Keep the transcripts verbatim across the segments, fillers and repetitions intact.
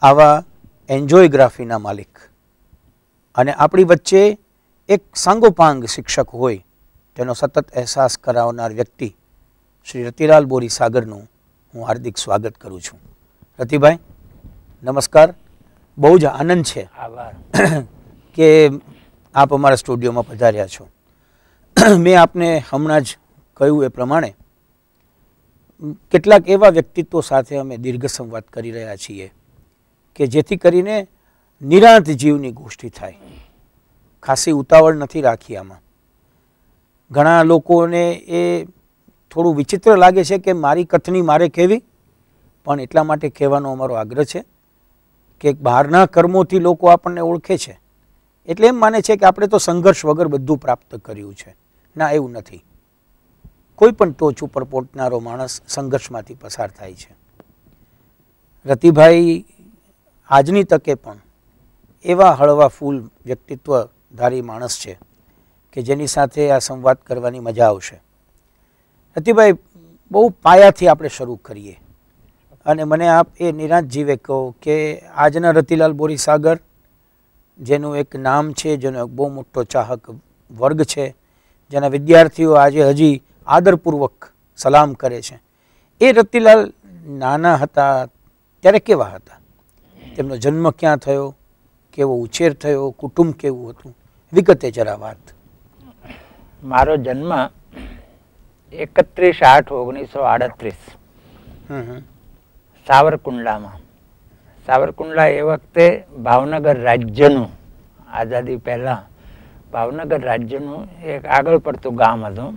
આવા એન્જોયગ્રાફીના માલિક અને આપણી વચ્ચે એક સાંગોપાંગ શિક્ષક હોય તેનો સતત અહેસાસ કરાવનાર વ્યક્તિ શ્રી રતિલાલ બોરીસાગરનું હું હાર્દિક સ્વાગત કરું છું. રતિભાઈ નમસ્કાર. બહુ જ આનંદ છે કે આપ અમારા સ્ટુડિયોમાં પધાર્યા છો. મેં આપને હમણાં જ કહ્યું એ પ્રમાણે કેટલાક એવા વ્યક્તિત્વો સાથે અમે દીર્ઘ સંવાદ કરી રહ્યા છીએ કે જેથી કરીને નિરાંત જીવની ગોષ્ઠી થાય. ખાસી ઉતાવળ નથી રાખી આમાં. ઘણા લોકોને એ થોડું વિચિત્ર લાગે છે કે મારી કથની મારે કહેવી, પણ એટલા માટે કહેવાનો અમારો આગ્રહ છે કે બહારના કર્મોથી લોકો આપણને ઓળખે છે એટલે એમ માને છે કે આપણે તો સંઘર્ષ વગર બધું પ્રાપ્ત કર્યું છે. ના, એવું નથી. કોઈ પણ ટોચ ઉપર પહોંચનારો માણસ સંઘર્ષમાંથી પસાર થાય છે. રતિભાઈ આજની તકે પણ એવા હળવા ફૂલ વ્યક્તિત્વ ધારી માણસ છે કે જેની સાથે આ સંવાદ કરવાની મજા આવશે. રતિભાઈ, બહુ પાયાથી આપણે શરૂ કરીએ અને મને આપ એ નિરાંત જીવે કહો કે આજના રતિલાલ બોરીસાગર જેનું એક નામ છે, જેનો એક બહુ મોટો ચાહક વર્ગ છે, જેના વિદ્યાર્થીઓ આજે હજી આદરપૂર્વક સલામ કરે છે, એ રતિલાલ નાના હતા ત્યારે કેવા હતા? તેમનો જન્મ ક્યાં થયો, કેવો ઉછેર થયો, કુટુંબ કેવું હતું, વિગતે જરા વાત. મારો જન્મ એકત્રીસ આઠ ઓગણીસો આડત્રીસ સાવરકુંડલામાં. સાવરકુંડલા એ વખતે ભાવનગર રાજ્યનું, આઝાદી પહેલા ભાવનગર રાજ્યનું એક આગળ પડતું ગામ હતું.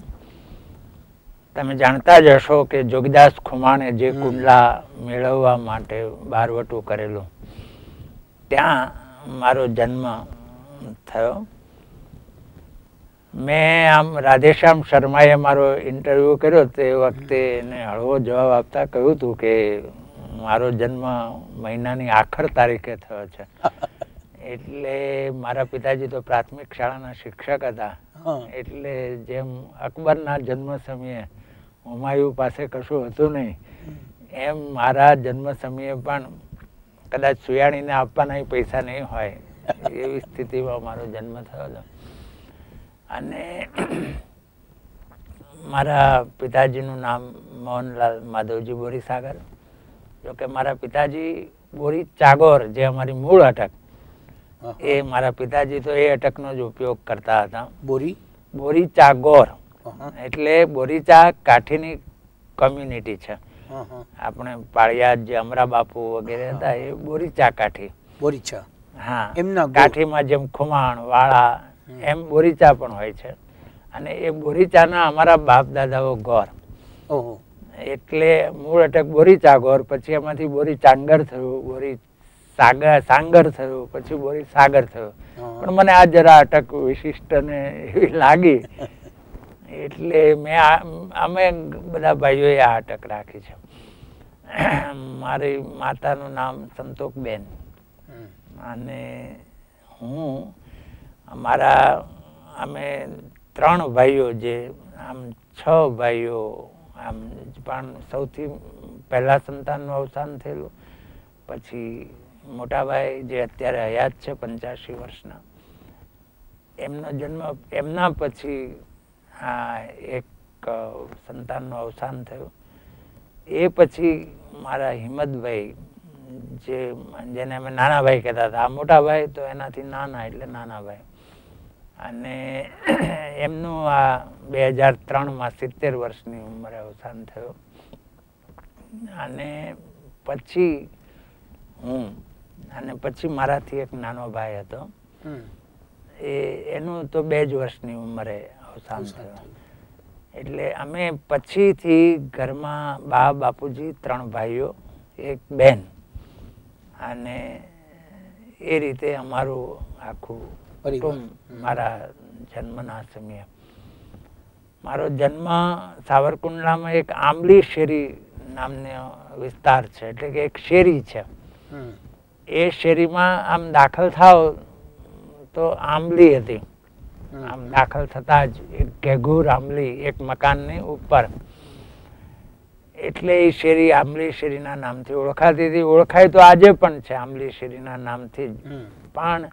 તમે જાણતા જ હશો કે જોગીદાસ ખુમાણે જે કુંડલા મેળવવા માટે બહારવટું કરેલું, ત્યાં મારો જન્મ થયો. મેં આમ રાધેશ્યામ શર્માએ મારો ઇન્ટરવ્યૂ કર્યો તે વખતે એને હળવો જવાબ આપતા કહ્યું હતું કે મારો જન્મ મહિનાની આખર તારીખે થયો છે. એટલે મારા પિતાજી તો પ્રાથમિક શાળાના શિક્ષક હતા, એટલે જેમ અકબરના જન્મ સમયે હુમાયુ પાસે કશું હતું નહીં, એમ મારા જન્મ સમયે પણ કદાચ સુયાણીને આપવાના પૈસા નહીં હોય એવી સ્થિતિમાં મારો જન્મ થયો હતો. અને મારા પિતાજીનું નામ મોહનલાલ માધવજી બોરીસાગર. જોકે મારા પિતાજી બોરી ચાગોર, જે અમારી મૂળ અટક, એ મારા પિતાજી તો એ અટકનો જ ઉપયોગ કરતા હતા. બોરી બોરી ચાગોર એટલે બોરીચા કાઠીની કોમ્યુનિટી છે. આપણે પાળિયાદ જે અમરા બાપુ વગેરે હતા એ બોરીચા કાઠી. બોરીચા, હા. એમના કાઠીમાં જેમ ખુમાણ વાળા એમ બોરીચા પણ હોય છે. અને એ બોરીચાના અમારા બાપ દાદાઓ ગોર, એટલે મૂળ અટક બોરીચા ગોર, પછી એમાંથી બોરી ચાંગર થયું, બોરી સાગર સાંગર થયું, પછી બોરી સાગર થયું. પણ મને આ જરા અટક વિશિષ્ટ ને એવી લાગી એટલે મેં અમે બધા ભાઈઓએ આ અટક રાખી છે. મારી માતાનું નામ સંતોકબેન અને હું, અમારા અમે ત્રણ ભાઈઓ, જે આમ છ ભાઈઓ, આમ પણ સૌથી પહેલા સંતાનનું અવસાન થયેલું, પછી મોટાભાઈ જે અત્યારે હયાત છે પંચ્યાસી વર્ષના, એમનો જન્મ, એમના પછી આ એક સંતાનનું અવસાન થયું. એ પછી મારા હિંમતભાઈ, જે જેને અમે નાના ભાઈ કહેતા હતા, આ મોટા ભાઈ તો એનાથી નાના એટલે નાના ભાઈ, અને એમનું આ બે હજાર ત્રણમાં સિત્તેર વર્ષની ઉંમરે અવસાન થયું. અને પછી હું, અને પછી મારાથી એક નાનો ભાઈ હતો, એ એનું તો બે જ વર્ષની ઉંમરે અવસાન થયું. એટલે અમે પછીથી ઘરમાં બા બાપુજી, ત્રણ ભાઈઓ, એક બેન, અને એ રીતે અમારું આખું કુટુંબ મારા જન્મના સમયે. મારો જન્મ સાવરકુંડલામાં એક આંબલી શેરી નામનો વિસ્તાર છે, એટલે કે એક શેરી છે. એ શેરીમાં આમ દાખલ થાવ તો આંબલી હતી. આમ દાખલ થતા જ એક ઘેઘૂર આંબલી એક મકાનની ઉપર. એટલે એ શેરી આંબલી શેરીના નામથી ઓળખાતી હતી. ઓળખાય તો આજે પણ છે આંબલી શેરીના નામથી જ, પણ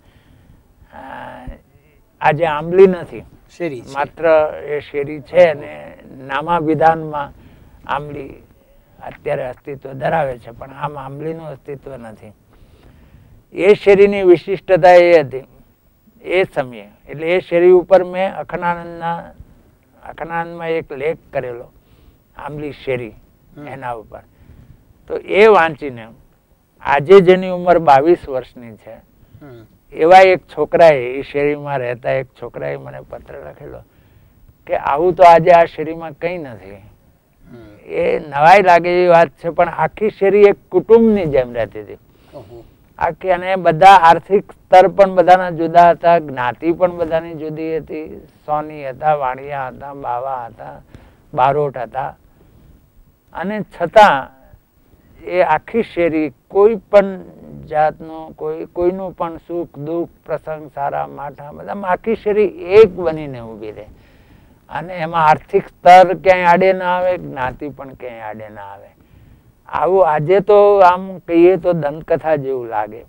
આજે આંબલી નથી, શેરી માત્ર એ શેરી છે. અને નામાભિધાનમાં આંબલી અત્યારે અસ્તિત્વ ધરાવે છે, પણ આમ આંબલીનું અસ્તિત્વ નથી. એ શેરીની વિશિષ્ટતા એ હતી એ સમયે, એટલે એ શેરી ઉપર મેં અખંડાનંદના અખંડાનંદમાં એક લેખ કરેલો આંબલી શેરી એના ઉપર. તો એ વાંચીને આજે જેની ઉંમર બાવીસ વર્ષની છે એવા એક છોકરાએ, એ શેરીમાં રહેતા એક છોકરાએ મને પત્ર લખેલો કે આવું તો આજે આ શેરીમાં કઈ નથી. એ નવાઈ લાગે એવી વાત છે, પણ આખી શેરી એક કુટુંબની જેમ રહેતી હતી આખી. અને બધા આર્થિક સ્તર પણ બધાના જુદા હતા, જ્ઞાતિ પણ બધાની જુદી હતી. સોની હતા, વાણિયા હતા, બાવા હતા, બારોટ હતા, અને છતાં એ આખી શેરી કોઈ પણ જાતનું કોઈ કોઈનું પણ સુખ દુઃખ પ્રસંગ સારા માઠા બધા આખી શેરી એક બનીને ઊભી રહે. અને એમાં આર્થિક સ્તર ક્યાંય આડે ના આવે, જ્ઞાતિ પણ ક્યાંય આડે ના આવે. આવું આજે તો આમ કહીએ તો દંતકથા જેવું લાગે,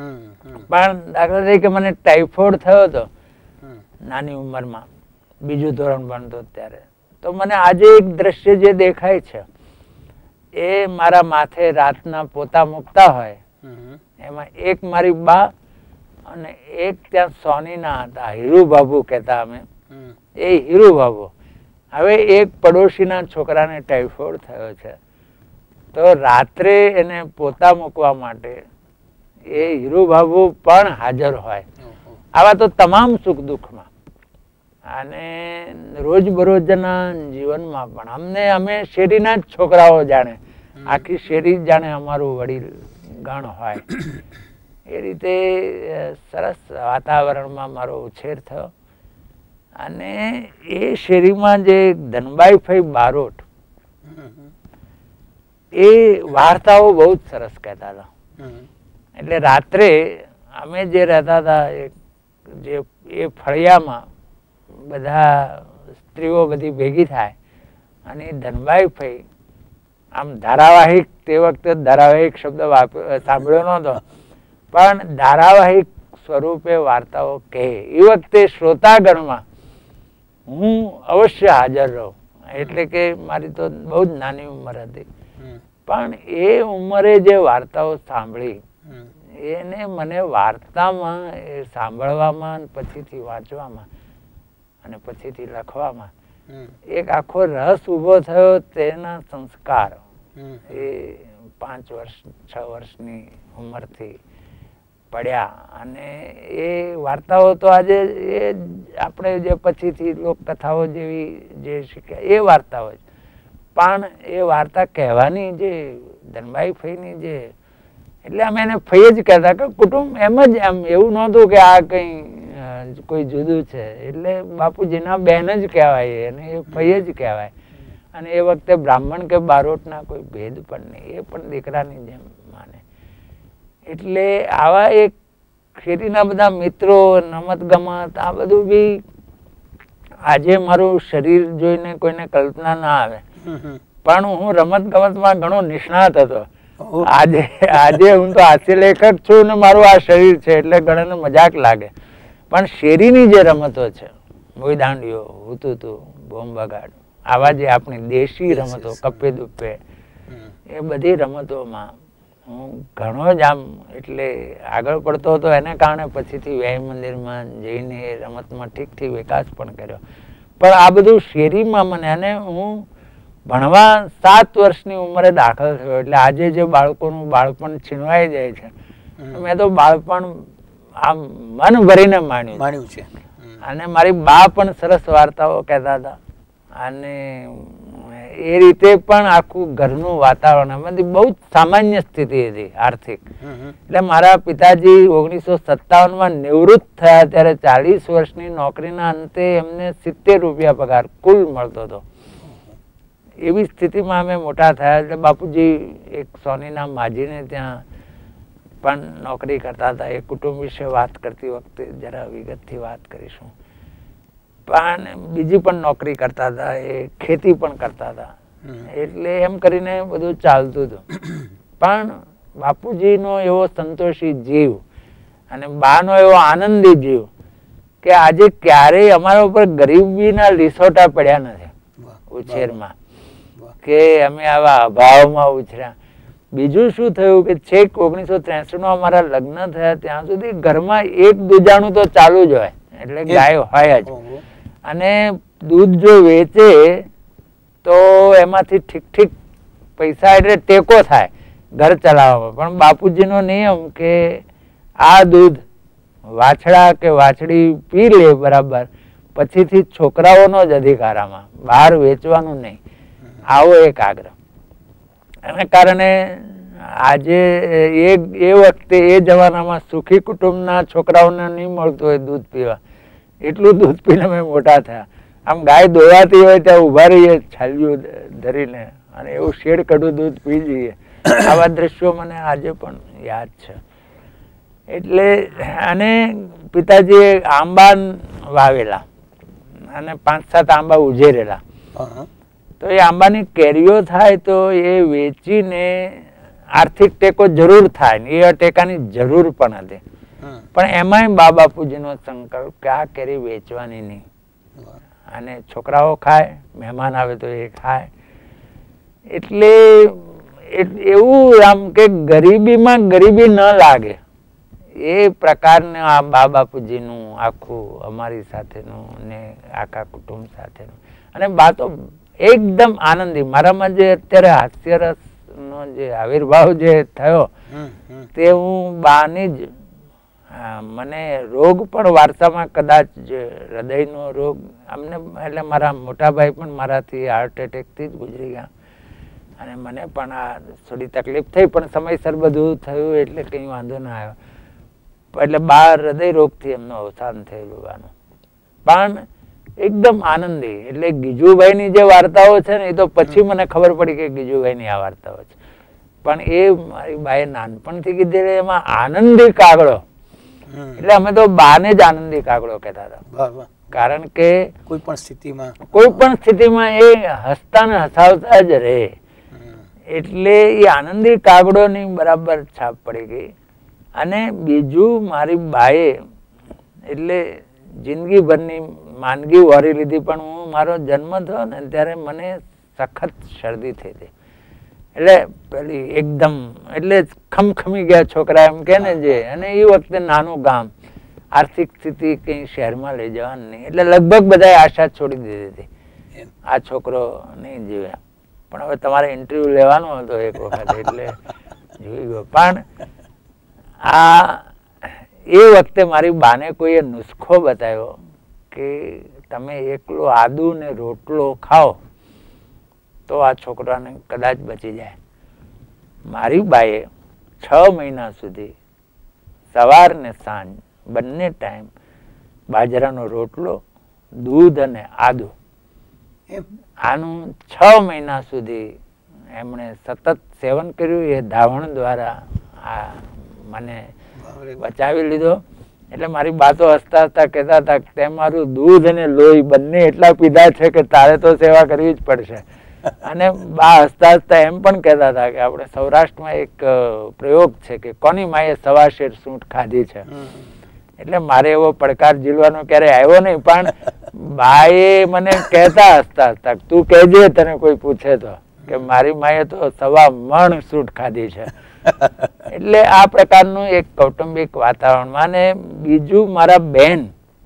પણ દાખલા તરીકે મને ટાઇફોઇડ થયો હતો નાની ઉંમરમાં, બીજું ધોરણ ભણતો ત્યારે. તો મને આજે એક દ્રશ્ય જે દેખાય છે એ મારા માથે રાતના પોતા મૂકતા હોય, એમાં એક મારી બા અને એક ત્યાં સોનીના હતા, હીરુ બાબુ કહેતા અમે, એ હીરુ બાબુ. હવે એક પડોશીના છોકરાને ટાઇફોઇડ થયો છે, તો રાત્રે એને પોતા મૂકવા માટે એ હીરુ બાબુ પણ હાજર હોય. આવા તો તમામ સુખ દુઃખમાં અને રોજબરોજના જીવનમાં પણ અમને અમે શેરીના જ છોકરાઓ જાણે, આખી શેરી જાણે અમારું વડીલ ગણ હોય. એ રીતે સરસ વાતાવરણમાં મારો ઉછેર થયો. અને એ શેરીમાં જે ધનબાઈ ફઈ બારોટ, એ વાર્તાઓ બહુ જ સરસ કહેતા હતા. એટલે રાત્રે અમે જે રહેતા હતા જે એ ફળિયામાં બધા સ્ત્રીઓ બધી ભેગી થાય અને ધનબાઈ ફઈ આમ ધારાવાહિક, તે વખતે ધારાવાહિક શબ્દ સાંભળ્યો નહોતો, પણ ધારાવાહિક સ્વરૂપે વાર્તાઓ કહે. એ વખતે શ્રોતાગણમાં હું અવશ્ય હાજર રહું, એટલે કે મારી તો બહુ જ નાની ઉંમર હતી, પણ એ ઉંમરે જે વાર્તાઓ સાંભળી એને મને વાર્તામાં સાંભળવામાં, પછીથી વાંચવામાં અને પછીથી લખવામાં એક આખો રસ ઉભો થયો. તેના સંસ્કાર એ પાંચ વર્ષ છ વર્ષની ઉંમરથી પડ્યા. અને એ વાર્તાઓ તો આજે એ આપણે જે પછીથી લોકકથાઓ જેવી જે શીખ્યા એ વાર્તાઓ જ, પણ એ વાર્તા કહેવાની જે ધનબાઈ ફઈની જે, એટલે અમે એને ફઈ જ કહેતા કે કુટુંબ એમ જ, એમ એવું નહોતું કે આ કઈ કોઈ જુદું છે. એટલે બાપુજીના બેન જ કહેવાય અને એ ફઈ જ કહેવાય. અને એ વખતે બ્રાહ્મણ કે બારોટના કોઈ ભેદ પણ નહીં, એ પણ દીકરાની જેમ માને. એટલે આવા એક શેરીના બધા મિત્રો, રમત ગમત, આ બધું બી આજે મારું શરીર જોઈને કોઈને કલ્પના ના આવે, પણ હું રમત ગમતમાં ઘણો નિષ્ણાત હતો. આજે આજે હું તો હાસ્ય લેખક છું ને મારું આ શરીર છે એટલે ઘણાને મજાક લાગે, પણ શેરીની જે રમતો છે, મોઈ દાંડીઓ, હુતુતુ, બોમ્બ બગાડ, આવા જે આપણી દેશી રમતો, કપ્પે દુપ્પે, એ બધી રમતોમાં હું ઘણો જ આમ એટલે આગળ પડતો હતો. એને કારણે પછીથી વ્યાય મંદિરમાં જઈને એ રમતમાં ઠીકથી વિકાસ પણ કર્યો. પણ આ બધું શેરીમાં મને, અને હું ભણવા સાત વર્ષની ઉંમરે દાખલ થયો, એટલે આજે જે બાળકોનું બાળપણ છીનવાઈ જાય છે, મેં તો બાળપણ આમ મન ભરીને માણ્યું માણ્યું છે. અને મારી બા પણ સરસ વાર્તાઓ કહેતા હતા, અને એ રીતે પણ આખું ઘરનું વાતાવરણ બધી બહુ જ સામાન્ય સ્થિતિ હતી આર્થિક. એટલે મારા પિતાજી ઓગણીસો સત્તાવન માં નિવૃત્ત થયા ત્યારે ચાલીસ વર્ષની નોકરીના અંતે એમને સિત્તેર રૂપિયા પગાર કુલ મળતો હતો. એવી સ્થિતિમાં અમે મોટા થયા. એટલે બાપુજી એક સોનીના માજીને ત્યાં પણ નોકરી કરતા હતા. એ કુટુંબ વિશે વાત કરતી વખતે જરા વિગતથી વાત કરીશું. પણ બીજી પણ નોકરી કરતા હતા, એ ખેતી પણ કરતા હતા. એટલે એમ કરીને બધું ચાલતું હતું. પણ બાપુજીનો એવો સંતોષી જીવ અને બાનો એવો આનંદી જીવ કે આજે ક્યારેય અમારા ઉપર ગરીબીના લીસોટા પડ્યા નથી ઉછેરમાં, કે અમે આવા અભાવમાં ઉછર્યા. બીજું શું થયું કે છેક ઓગણીસો ત્રેસઠ માં અમારા લગ્ન થયા ત્યાં સુધી ઘરમાં એક દૂજાણું તો ચાલુ જ હોય, એટલે ગાય હોય જ. અને દૂધ જો વેચે તો એમાંથી ઠીક ઠીક પૈસા એટલે ટેકો થાય ઘર ચલાવવામાં. પણ બાપુજીનો નિયમ કે આ દૂધ વાછડા કે વાછડી પી લે બરાબર, પછીથી છોકરાઓનો જ અધિકાર, આમાં બહાર વેચવાનું નહીં. આવો એક આગ્રહ. એના કારણે આજે એ એ વખતે એ જમાનામાં સુખી કુટુંબના છોકરાઓને નહીં મળતું હોય દૂધ પીવા, એટલું દૂધ પીને અમે મોટા થયા. આમ ગાય દોવાતી હોય ત્યાં ઉભા રહીએ છાલ્યું ધરીને અને એવું શેડ કડું દૂધ પી જઈએ. આવા દ્રશ્યો મને આજે પણ યાદ છે. એટલે અને પિતાજીએ આંબા વાવેલા અને પાંચ સાત આંબા ઉજેરેલા. તો એ આંબાની કેરીઓ થાય તો એ વેચીને આર્થિક ટેકો જરૂર થાય ને એ ટેકાની જરૂર પણ હતી. પણ એમાંય બા બાપુજીનો સંકલ્પ કે આ કેરી વેચવાની નહીં અને છોકરાઓ ખાય, મહેમાન આવે તો એ ખાય. એટલે એવું આમ કે ગરીબીમાં ગરીબી ન લાગે એ પ્રકારનું આ બા બાપુજીનું આખું અમારી સાથેનું ને આખા કુટુંબ સાથેનું. અને બા તો એકદમ આનંદી. મારામાં જે અત્યારે હાસ્યરસ નો જે આવિર્ભાવ જે થયો તે હું બાની જ, મને રોગ પણ વારસામાં કદાચ હૃદયનો રોગ અમને, એટલે મારા મોટા ભાઈ પણ મારાથી હાર્ટ એટેકથી જ ગુજરી ગયા અને મને પણ આ થોડી તકલીફ થઈ, પણ સમયસર બધું થયું એટલે કંઈ વાંધો ના આવ્યો. એટલે બા હૃદય રોગથી એમનું અવસાન થયેલું બાનું. પણ એકદમ આનંદી. એટલે ગીજુભાઈની જે વાર્તાઓ છે ને એ તો પછી મને ખબર પડી કે ગીજુભાઈની આ વાર્તાઓ છે, પણ એ મારી બાએ નાનપણથી કીધેલી. એમાં આનંદી કાગડો, એટલે અમે તો બાને જ આનંદી કાગડો કહેતા હતા. કારણ કે કોઈ પણ સ્થિતિમાં કોઈ પણ સ્થિતિમાં એ હસતા ને હસાવતા જ રહે. એટલે એ આનંદી કાગડો ની બરાબર છાપ પડી ગઈ. અને બીજું મારી બાએ એટલે જિંદગીભરની માંદગી વહોરી લીધી. પણ હું મારો જન્મ થયો ને ત્યારે મને સખત શરદી થઈ હતી. એટલે પેલી એકદમ એટલે ખમખમી ગયા છોકરા એમ કે ને જે. અને એ વખતે નાનું ગામ, આર્થિક સ્થિતિ કઈ શહેરમાં લઈ જવાની નહીં. એટલે લગભગ બધાએ આશા છોડી દીધી હતી, આ છોકરો નહીં જીવે. પણ હવે તમારે ઇન્ટરવ્યુ લેવાનો હતો એક વખત એટલે જોઈ ગયો. પણ આ એ વખતે મારી બાને કોઈએ નુસ્ખો બતાવ્યો કે તમે એકલો આદુ ને રોટલો ખાઓ તો આ છોકરાને કદાચ બચી જાય. મારી બાએ છ મહિના સુધી સવાર ને સાંજ બંને ટાઈમ બાજરાનો રોટલો, દૂધ અને આદુ, આનું છ મહિના સુધી એમણે સતત સેવન કર્યું. એ ધાવણ દ્વારા આ મને બચાવી લીધો. એટલે મારી બા તો હસતા હસતા કહેતા હતા કે તે મારું દૂધ અને લોહી બંને એટલા પીધા છે કે તારે તો સેવા કરવી જ પડશે. અને બા હસતા હસતા એમ પણ કહેતા હતા કે આપણે સૌરાષ્ટ્રમાં એક પ્રયોગ છે કે કોની માએ સવા શેર સૂંઠ ખાધી છે. એટલે મારે એવો પડકાર ઝીલવાનો ક્યારે આવ્યો નહીં. પણ બાએ મને કહેતા હસતા હસતા તું કહેજે તને કોઈ પૂછે તો કે મારી માએ તો સવા મણ સૂંઠ ખાધી છે. એટલે આ પ્રકારનું એક કૌટુંબિક વાતાવરણમાં. અને બીજું મારા બેન,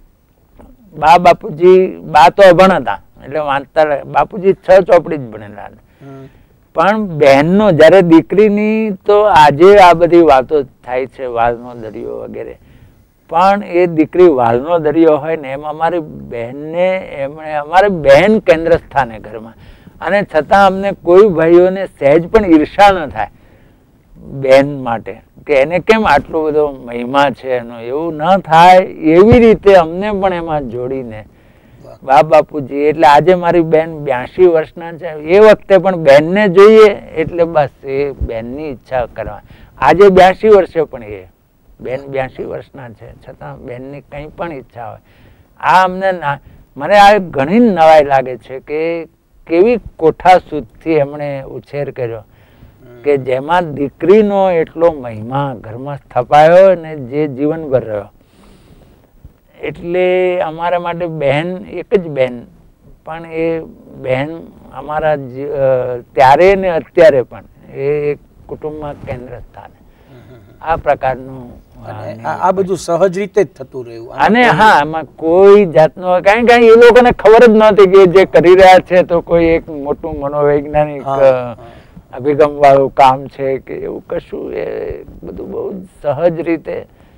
બા બાપુજી, બા તો અભણ હતા એટલે વાંચતા, બાપુજી છ ચોપડી જ ભણેલા હતા. પણ બહેનનો જયારે દીકરીની તો આજે આ બધી વાતો થાય છે, વાલનો દરિયો વગેરે, પણ એ દીકરી વાલનો દરિયો હોય ને એમ અમારી બહેનને એમણે અમારે બહેન કેન્દ્ર સ્થાને ઘરમાં. અને છતાં અમને કોઈ ભાઈઓને સહેજ પણ ઈર્ષા ન થાય બેન માટે કે એને કેમ આટલો બધો મહિમા છે એનો, એવું ન થાય એવી રીતે અમને પણ એમાં જોડીને બા બાપુજી. એટલે આજે મારી બેન બ્યાસી વર્ષના છે. એ વખતે પણ બેનને જોઈએ એટલે બસ એ બેનની ઈચ્છા કરવા. આજે બ્યાસી વર્ષે પણ એ બેન બ્યાસી વર્ષના છે છતાં બેનની કંઈ પણ ઈચ્છા હોય. આ અમને મને આ ઘણી નવાઈ લાગે છે કે કેવી કોઠાસૂઝથી એમણે ઉછેર કર્યો કે જેમાં દીકરીનો એટલો મહિમા ઘરમાં સ્થપાયો ને જે જીવનભર રહ્યો. એટલે અમારા માટે બહેન એક જ બહેન, પણ એ બહેન અમારા ત્યારે ને અત્યારે પણ એ એક કુટુંબમાં કેન્દ્ર સ્થાને. આ પ્રકારનું આ બધું સહજ રીતે જ થતું રહ્યું. અને હા, એમાં કોઈ જાતનો કારણ કે એ લોકોને ખબર જ નહોતી કે જે કરી રહ્યા છે તો કોઈ એક મોટું મનોવૈજ્ઞાનિક અભિગમ વાળું કામ છે કે એવું કશું. એ બધું બહુ સહજ રીતે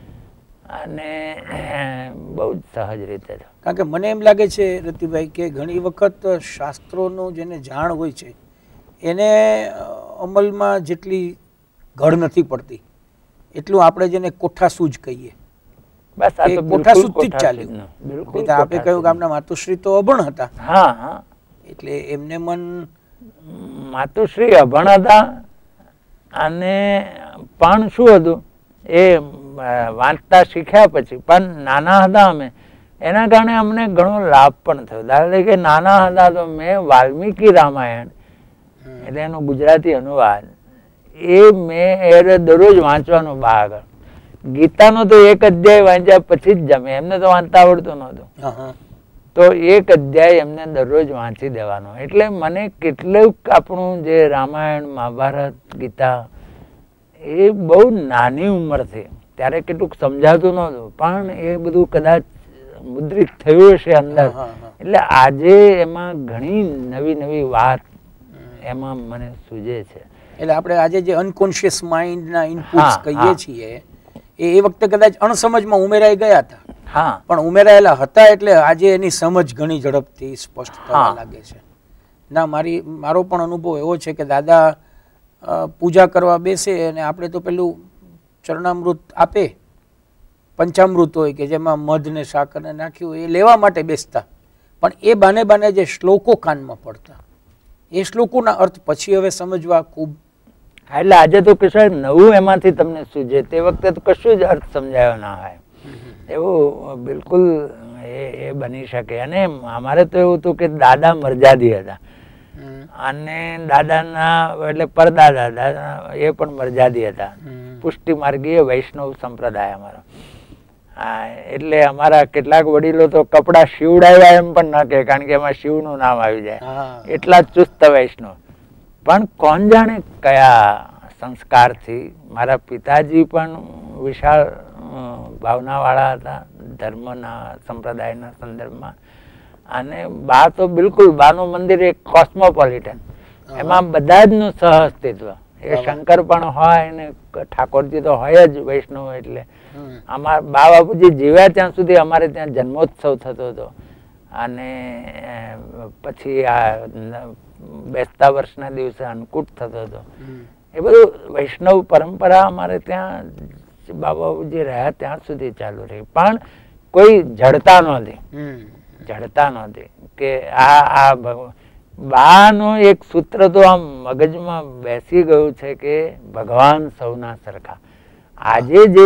અને બહુ જ સહજ રીતે. કારણ કે મને એમ લાગે છે રતિભાઈ કે ઘણી વખત શાસ્ત્રોનું જેને જાણ હોય છે એને અમલમાં જેટલી ઘડ નથી પડતી એટલું આપણે જેને કોઠાસૂઝ કહીએ, બસ આ તો કોઠાસૂઝથી જ ચાલ્યું. આપણે કહ્યું કે આપણા માતુશ્રી તો અભણ હતા. હા હા, એટલે એમને મન માતુશ્રી અભણ હતા. અને પણ શું હતું, એ વાંચતા શીખ્યા પછી પણ નાના હતા અમે, એના કારણે અમને ઘણો લાભ પણ થયો. દાખલા તરીકે નાના હતા તો મેં વાલ્મીકી રામાયણ એટલે એનો ગુજરાતી અનુવાદ એ મેં એ દરરોજ વાંચવાનો ભાગ. ગીતાનો તો એક અધ્યાય વાંચ્યા પછી જ જમે, એમને તો વાંચતા આવડતું નહોતું, તો એક અધ્યાય એમને દરરોજ વાંચી દેવાનો. એટલે મને કેટલુંક આપણું જે રામાયણ મહાભારત ગીતા એ બહુ નાની ઉંમરથી, ત્યારે કેટલુંક સમજાતું નહોતું, પણ એ બધું કદાચ મુદ્રિત થયું હશે અંદર. એટલે આજે એમાં ઘણી નવી નવી વાત એમાં મને સૂજે છે. એટલે આપણે આજે જે અનકોન્શિયસ માઇન્ડના ઇનપુટ્સ કહીએ છીએ એ એ વખતે કદાચ અણસમજમાં ઉમેરાઈ ગયા હતા. હા, પણ ઉમેરાયેલા હતા એટલે આજે એની સમજ ઘણી ઝડપથી સ્પષ્ટ થવા લાગે છે. ના, મારી મારો પણ અનુભવ એવો છે કે દાદા પૂજા કરવા બેસે અને આપણે તો પેલું ચરણામૃત આપે, પંચામૃત હોય કે જેમાં મધ ને સાકર ને નાખ્યું એ લેવા માટે બેસતા, પણ એ બાને બાને જે શ્લોકો કાનમાં પડતા એ શ્લોકોના અર્થ પછી હવે સમજવા ખૂબ. એટલે આજે તો કશું નવું એમાંથી તમને સૂજે, તે વખતે તો કશું જ અર્થ સમજાયો ના હોય એવું બિલકુલ એ બની શકે. અને અમારે તો એવું હતું કે દાદા મરજાદી હતા અને દાદાના એટલે પરદાદા દાદા એ પણ મરજાદી હતા, પુષ્ટિ માર્ગીય વૈષ્ણવ સંપ્રદાય અમારો. એટલે અમારા કેટલાક વડીલો તો કપડા શિવડાવ્યા એમ પણ ન કહે, કારણ કે એમાં શિવનું નામ આવી જાય, એટલા ચુસ્ત વૈષ્ણવ. પણ કોણ જાણે કયા સંસ્કારથી મારા પિતાજી પણ વિશાળ ભાવનાવાળા હતા ધર્મના સંપ્રદાયના સંદર્ભમાં. અને બા તો બિલકુલ, બાનું મંદિર એક કોસ્મોપોલિટન, એમાં બધા જ નું સહઅસ્તિત્વ. એ શંકર પણ હોય ને ઠાકોરજી તો હોય જ વૈષ્ણવ. એટલે અમારા બા બાપુજી જીવ્યા ત્યાં સુધી અમારે ત્યાં જન્મોત્સવ થતો હતો. અને પછી આ બેસતા વર્ષના દિવસે અન્નકૂટ થતો હતો. એ બધું વૈષ્ણવ પરંપરા અમારે ત્યાં બા બાપુજી રહ્યા ત્યાં સુધી ચાલુ રહી. પણ કોઈ જડતા નહોતી, જડતા નહોતી કે આ આ બાનું એક સૂત્ર તો આમ મગજમાં બેસી ગયું છે કે ભગવાન સૌના સરખા. આજે જે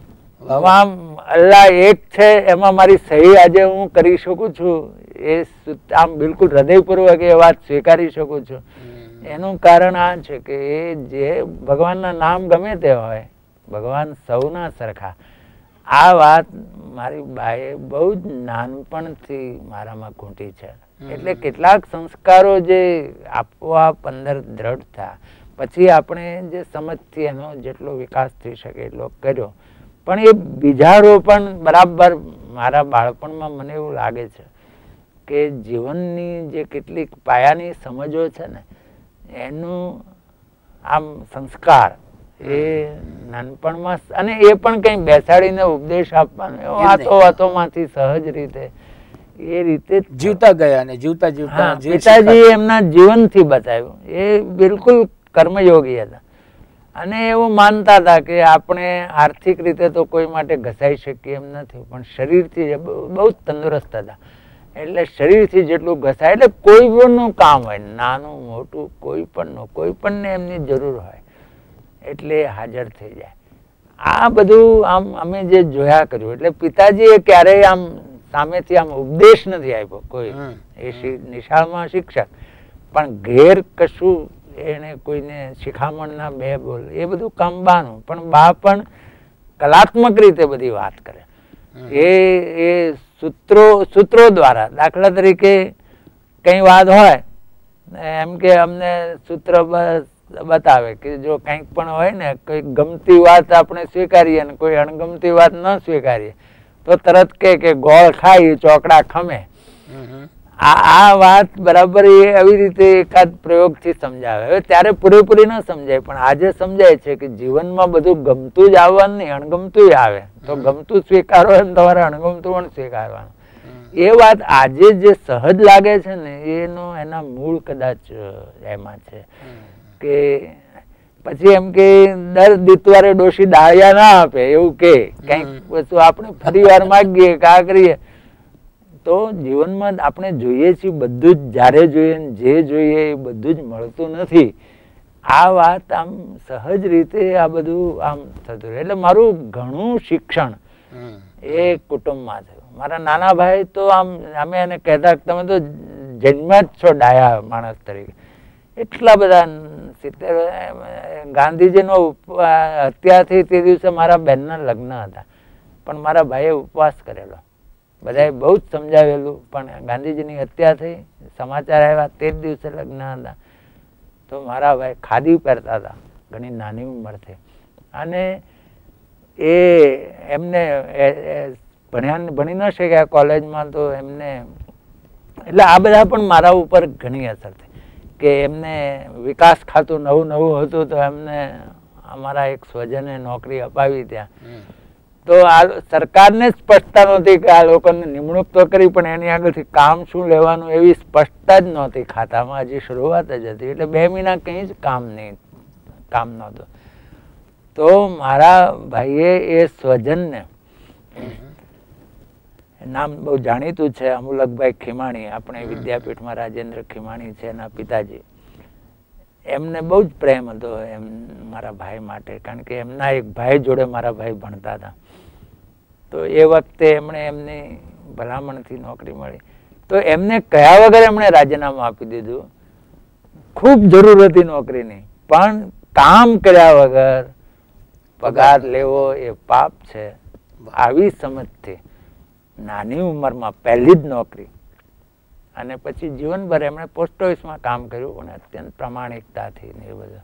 અલ્લાહ એક છે એમાં મારી સહી આજે હું કરી શકું છું, એ આમ બિલકુલ હૃદયપૂર્વક એ વાત સ્વીકારી શકું છું. એનું કારણ આ છે કે એ જે ભગવાનના નામ ગમે તે હોય, ભગવાન સૌના સરખા. આ વાત મારી બાએ બહુ જ નાનપણથી મારામાં ઘૂંટી છે. એટલે કેટલાક સંસ્કારો જે આપોઆપ અંદર દ્રઢ થયા, પછી આપણે જે સમજથી એનો જેટલો વિકાસ થઈ શકે એટલો કર્યો. પણ એ બીજારોપણ બરાબર મારા બાળપણમાં મને એવું લાગે છે કે જીવનની જે કેટલીક પાયાની સમજો છે ને એનું આમ સંસ્કાર એ નાનપણમાં, અને એ પણ કઈ બેસાડીને ઉપદેશ આપવાનો વાતો વાતોમાંથી સહજ રીતે એ રીતે જીવતા ગયા અને જીવતા જીવતા પિતાજી એમના જીવનથી બતાવ્યું. એ બિલકુલ કર્મયોગી હતા અને એવું માનતા હતા કે આપણે આર્થિક રીતે તો કોઈ માટે ઘસાઈ શકીએ એમ નથી, પણ શરીરથી બહુ જ તંદુરસ્ત હતા. એટલે શરીરથી જેટલું ઘસાય, એટલે કોઈ પણનું કામ હોય નાનું મોટું, કોઈ પણનું કોઈ પણને એમની જરૂર હોય એટલે હાજર થઈ જાય. આ બધું આમ અમે જે જોયા કર્યું. એટલે પિતાજીએ ક્યારેય આમ સામેથી આમ ઉપદેશ નથી આપ્યો કોઈ, એ નિશાળમાં શિક્ષક, પણ ઘેર કશું એને કોઈને શિખામણ ના બે બોલ એ બધું કામ બાનું, પણ બા પણ કલાત્મક રીતે બધી વાત કરે. એ એ સૂત્રો સૂત્રો દ્વારા, દાખલા તરીકે કઈ વાત હોય એમ કે અમને સૂત્ર બતાવે કે જો કંઈક પણ હોય ને, કોઈ ગમતી વાત આપણે સ્વીકારીએ ને કોઈ અણગમતી વાત ન સ્વીકારીએ તો તરત કે કે ગોળ ખાઈ ચોકડા ખમે. આ આ વાત બરાબર એ આવી રીતે એકાદ પ્રયોગથી સમજાવે. હવે ત્યારે પૂરેપૂરી ન સમજાય, પણ આજે સમજાય છે કે જીવનમાં બધું ગમતું જ આવવાનું નહીં, અણગમતું આવે. તો ગમતું સ્વીકારો એમ તમારે અણગમતું પણ સ્વીકારવાનું. એ વાત આજે જે સહજ લાગે છે ને એનો એના મૂળ કદાચ એમાં છે કે પછી એમ કે દર દિતવારે ડોશી ડાળિયા ના આપે એવું કે કઈક વસ્તુ આપણે ફરી વાર માગીએ કે આ કરીએ તો જીવનમાં આપણે જોઈએ છીએ બધું જ જ્યારે જોઈએ જે જોઈએ એ બધું જ મળતું નથી. આ વાત આમ સહજ રીતે આ બધું આમ થતું. એટલે મારું ઘણું શિક્ષણ એ કુટુંબમાં થયું. મારા નાના ભાઈ તો આમ અમે એને કહેતા તમે તો જન્મ જ છો ડાયા માણસ તરીકે. એટલા બધા સિત્તેર ગાંધીજીનો હત્યા થઈ તે દિવસે મારા બહેનના લગ્ન હતા, પણ મારા ભાઈએ ઉપવાસ કરેલો. બધાએ બહુ જ સમજાવેલું, પણ ગાંધીજીની હત્યા થઈ, સમાચાર આવ્યા તે જ દિવસે લગ્ન હતા. તો મારા ભાઈ ખાદી પહેરતા હતા ઘણી નાની ઉંમરથી, અને એ એમને ભણ્યા ભણી ન શક્યા કોલેજમાં, તો એમને એટલે આ બધા પણ મારા ઉપર ઘણી અસર થઈ કે એમને વિકાસ ખાતું નવું નવું હતું તો એમને અમારા એક સ્વજને નોકરી અપાવી ત્યાં. તો આ સરકારને સ્પષ્ટતા નહોતી કે આ લોકોને નિમણૂક તો કરી પણ એની આગળથી કામ શું લેવાનું એવી સ્પષ્ટતા જ નહોતી ખાતામાં, હજી શરૂઆત જ હતી. એટલે બે મહિના કંઈ જ કામ નહીં કામ નહોતું. તો મારા ભાઈએ એ સ્વજનને, નામ બહુ જાણીતું છે અમુલકભાઈ ખીમાણી, આપણે વિદ્યાપીઠમાં રાજેન્દ્ર ખીમાણી છે એના પિતાજી, એમને બહુ જ પ્રેમ હતો એમ મારા ભાઈ માટે, કારણ કે એમના એક ભાઈ જોડે મારા ભાઈ ભણતા હતા. તો એ વખતે એમણે એમની ભલામણથી નોકરી મળી, તો એમને કયા વગર એમણે રાજીનામું આપી દીધું. ખૂબ જરૂર હતી નોકરીની, પણ કામ કર્યા વગર પગાર લેવો એ પાપ છે. આવી સમજથી નાની ઉંમરમાં પહેલી જ નોકરી, અને પછી જીવનભર એમણે પોસ્ટ ઓફિસમાં કામ કર્યું, પણ અત્યંત પ્રામાણિકતાથી ને એ બધું.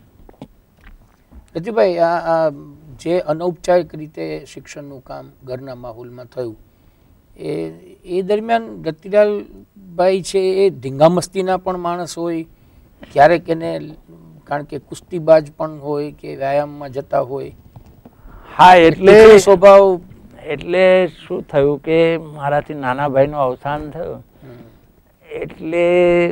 રતિભાઈ, આ જે અનૌપચારિક રીતે શિક્ષણનું કામ ઘરના માહોલમાં થયું એ એ દરમિયાન રતિલાલભાઈ છે એ ધીંગા મસ્તીના પણ માણસ હોય, ક્યારેક એને કારણ કે કુસ્તીબાજ પણ હોય કે વ્યાયામમાં જતા હોય. હા, એટલે સ્વભાવ એટલે શું થયું કે મારાથી નાના ભાઈનું અવસાન થયું, એટલે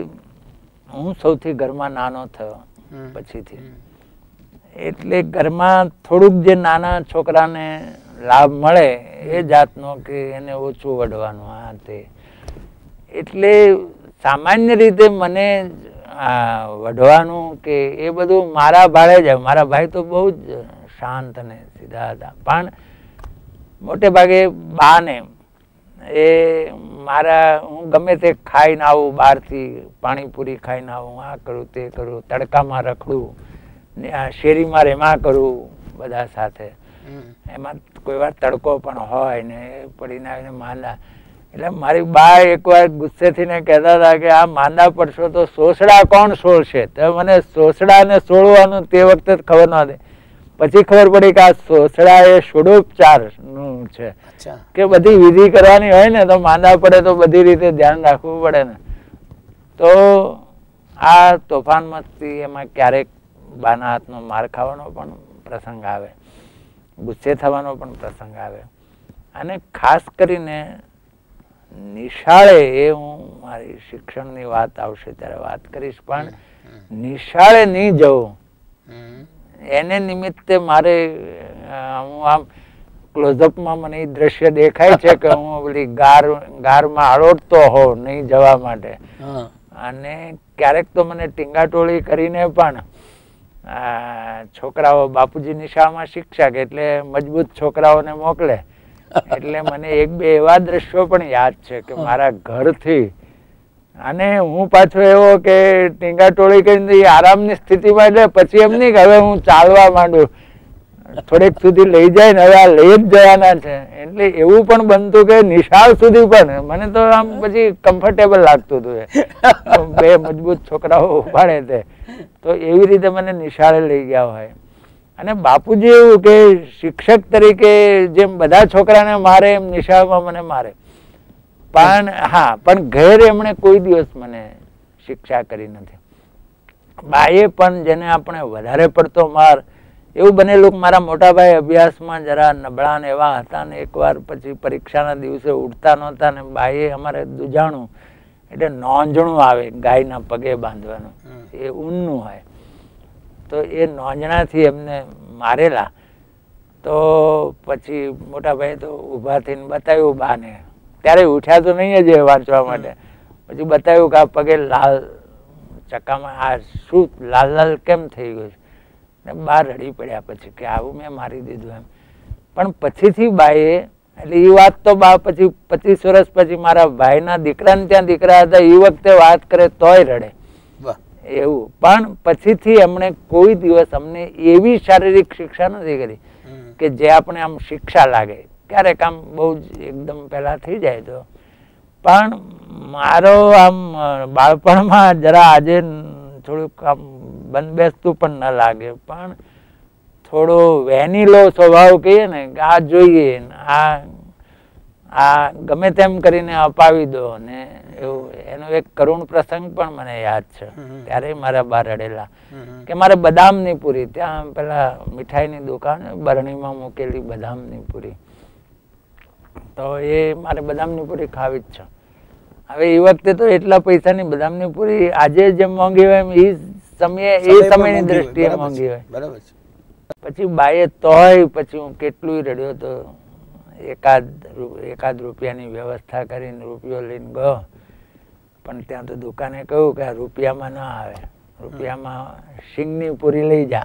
હું સૌથી ઘરમાં નાનો થયો પછીથી. એટલે ઘરમાં થોડુંક જે નાના છોકરાને લાભ મળે એ જાતનો કે એને ઓછું વઢવાનું આ તે. એટલે સામાન્ય રીતે મને વઢવાનું કે એ બધું મારા ભાડે જ. મારા ભાઈ તો બહુ જ શાંત અને સીધા હતા, પણ મોટે ભાગે બાને એ મારા હું ગમે તે ખાઈને આવું બહારથી, પાણીપુરી ખાઈને આવું, આ કરું તે કરું, તડકામાં રખડું, શેરીમાં રેમા કરું બધા સાથે. એમાં કોઈ વાર તડકો પણ હોય ને પડીને આવીને માંદા. એટલે મારી બા એકવાર ગુસ્સેથી ને કહેતા હતા કે આ માંદા પડશો તો સોસડા કોણ સોળશે? તો મને સોસડાને સોળવાનું તે વખતે જ ખબર નહોતી. પછી ખબર પડી કે આ સોસડા એ ષોડોપચાર નું છે, કે બધી વિધિ કરવાની હોય ને તો માંદા પડે તો બધી રીતે ધ્યાન રાખવું પડે ને. તો આ તોફાન મસ્તી એમાં ક્યારેક બાના હાથનો માર ખાવાનો પણ પ્રસંગ આવે, ગુસ્સે થવાનો પણ પ્રસંગ આવે. અને ખાસ કરીને નિશાળે, એ હું મારી શિક્ષણની વાત આવશે ત્યારે વાત કરીશ, પણ નિશાળે નહીં જવું એને નિમિત્તે મારે, હું આમ ક્લોઝઅપમાં મને એ દ્રશ્ય દેખાય છે કે હું પેલી ગાર ગારમાં આળોટતો હોઉં નહીં જવા માટે. અને ક્યારેક તો મને ટીંગાટોળી કરીને પણ છોકરાઓ, બાપુજી નિશાળમાં શિક્ષક એટલે મજબૂત છોકરાઓને મોકલે, એટલે મને એક બે એવા દ્રશ્યો પણ યાદ છે કે મારા ઘરથી અને હું પાછો એવો કે ટીંગા ટોળી કરીને આરામની સ્થિતિમાં, એટલે પછી એમ નહીં કે હવે હું ચાલવા માંડું, થોડેક સુધી લઈ જાય ને હવે આ લઈ જ જવાના છે. એટલે એવું પણ બનતું કે નિશાળ સુધી પણ મને તો આમ પછી કમ્ફર્ટેબલ લાગતું હતું, બે મજબૂત છોકરાઓ ઉપાડે તે, તો એવી રીતે મને નિશાળે લઈ ગયા હોય. અને બાપુજી એવું કે શિક્ષક તરીકે જેમ બધા છોકરાને મારે એમ નિશાળમાં મને મારે, પણ હા પણ ઘેર એમણે કોઈ દિવસ મને શિક્ષા કરી નથી. બાએ પણ જેને આપણે વધારે પડતો માર, એવું બનેલું કે મારા મોટા ભાઈ અભ્યાસમાં જરા નબળા ને એવા હતા ને એકવાર પછી પરીક્ષાના દિવસે ઉઠતા નહોતા ને બાએ અમારે દુજાણું એટલે નોંજણું આવે ગાયના પગે બાંધવાનું, એ ઊનનું હોય, તો એ નોંજણાથી એમને મારેલા. તો પછી મોટા ભાઈ તો ઊભા થઈને બતાવ્યું બાને, ત્યારે ઉઠ્યા તો નહીં જ વાંચવા માટે, પછી બતાવ્યું કે આ પગે લાલ ચક્કામાં આ શું લાલ લાલ કેમ થઈ ગયું છે, બહાર રડી પડ્યા પછી કે આવું મેં મારી દીધું એમ. પણ પછીથી બાએ, એટલે એ વાત તો બા પછી પચીસ વર્ષ પછી મારા ભાઈના દીકરાને ત્યાં દીકરા હતા એ વખતે વાત કરે તોય રડે એવું. પણ પછીથી એમણે કોઈ દિવસ અમને એવી શારીરિક શિક્ષા નથી કરી કે જે આપણે આમ શિક્ષા લાગે, ક્યારેક આમ બહુ જ એકદમ પહેલા થઈ જાય તો. પણ મારો આમ બાળપણમાં જરા આજે થોડુંક આમ બંધબેસતું પણ ન લાગે, પણ થોડો વેનીલો સ્વભાવ કહીએ ને કે આ જોઈએ આ આ ગમે તેમ કરીને અપાવી દો ને એવું. એનો એક કરુણ પ્રસંગ પણ મને યાદ છે, ત્યારે મારા બા રડેલા કે મારે બદામની પૂરી, ત્યાં પેલા મીઠાઈની દુકાન બરણીમાં મૂકેલી બદામની પૂરી, તો એ મારે બદામની પૂરી ખાવી જ છે. હવે એ વખતે તો એટલા પૈસાની બદામની પૂરી આજે જેમ મોંઘી હોય એમ એ સમયે એ સમયની દ્રષ્ટિએ મોંઘી હોય. બરાબર છે. પછી બાએ તોય પછી હું કેટલું રડ્યો તો એકાદ એકાદ રૂપિયાની વ્યવસ્થા કરીને રૂપિયો લઈને ગયો, પણ ત્યાં તો દુકાને કહ્યું કે આ રૂપિયામાં ના આવે, રૂપિયામાં શીંગની પૂરી લઈ જા.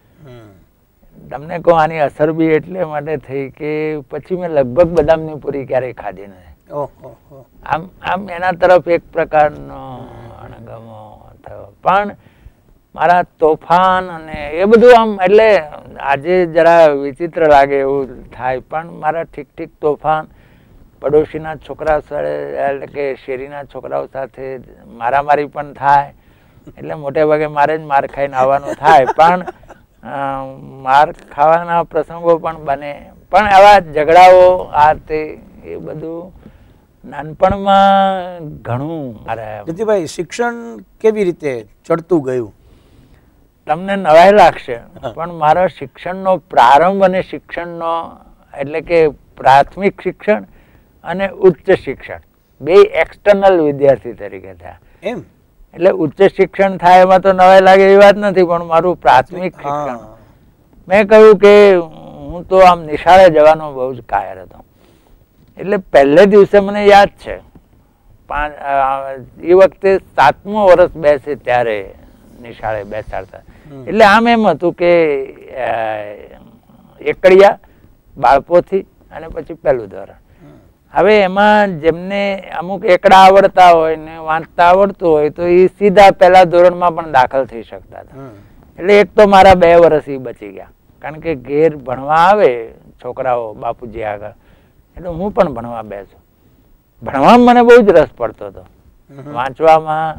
તમને કહું આની અસર બી એટલે માટે થઈ કે પછી મેં લગભગ બદામની પૂરી ક્યારેય ખાધી નથી. આમ આમ એના તરફ એક પ્રકારનો અણગમો થયો. પણ મારા તોફાન અને એ બધું આમ એટલે આજે જરા વિચિત્ર લાગે એવું થાય, પણ મારા ઠીક ઠીક તોફાન પડોશીના છોકરા એટલે કે શેરીના છોકરાઓ સાથે મારામારી પણ થાય, એટલે મોટે ભાગે મારે જ માર ખાઈને આવવાનું થાય, પણ માર ખાવાના પ્રસંગો પણ બને. પણ આવા ઝઘડાઓ આ તે એ બધું નાનપણમાં ઘણું. જીતુભાઈ, શિક્ષણ કેવી રીતે ચડતું ગયું? તમને નવાઈ લાગશે, પણ મારો શિક્ષણનો પ્રારંભ અને શિક્ષણનો એટલે કે પ્રાથમિક શિક્ષણ અને ઉચ્ચ શિક્ષણ બે એક્સટર્નલ વિદ્યાર્થી તરીકે થયા. એમ એટલે ઉચ્ચ શિક્ષણ થાય એમાં તો નવાઈ લાગે એવી વાત નથી, પણ મારું પ્રાથમિક શિક્ષણ મેં કહ્યું કે હું તો આમ નિશાળે જવાનો બહુ જ કાયર હતો. એટલે પહેલે દિવસે મને યાદ છે, પાંચ એ વખતે સાતમું વર્ષ બેસે ત્યારે નિશાળે બેસાડતા. એટલે આમ એમ હતું કે એકડિયા બાળપોથી અને પછી પહેલું ધોરણ. હવે એમાં જેમને અમુક એકડા આવડતા હોય ને વાંચતા આવડતું હોય તો એ સીધા પહેલા ધોરણમાં પણ દાખલ થઈ શકતા હતા. એટલે એક તો મારા બે વર્ષ એ બચી ગયા, કારણ કે ઘેર ભણવા આવે છોકરાઓ બાપુજી આગળ, એટલે હું પણ ભણવા બેસું. ભણવામાં મને બહુ જ રસ પડતો હતો, વાંચવામાં,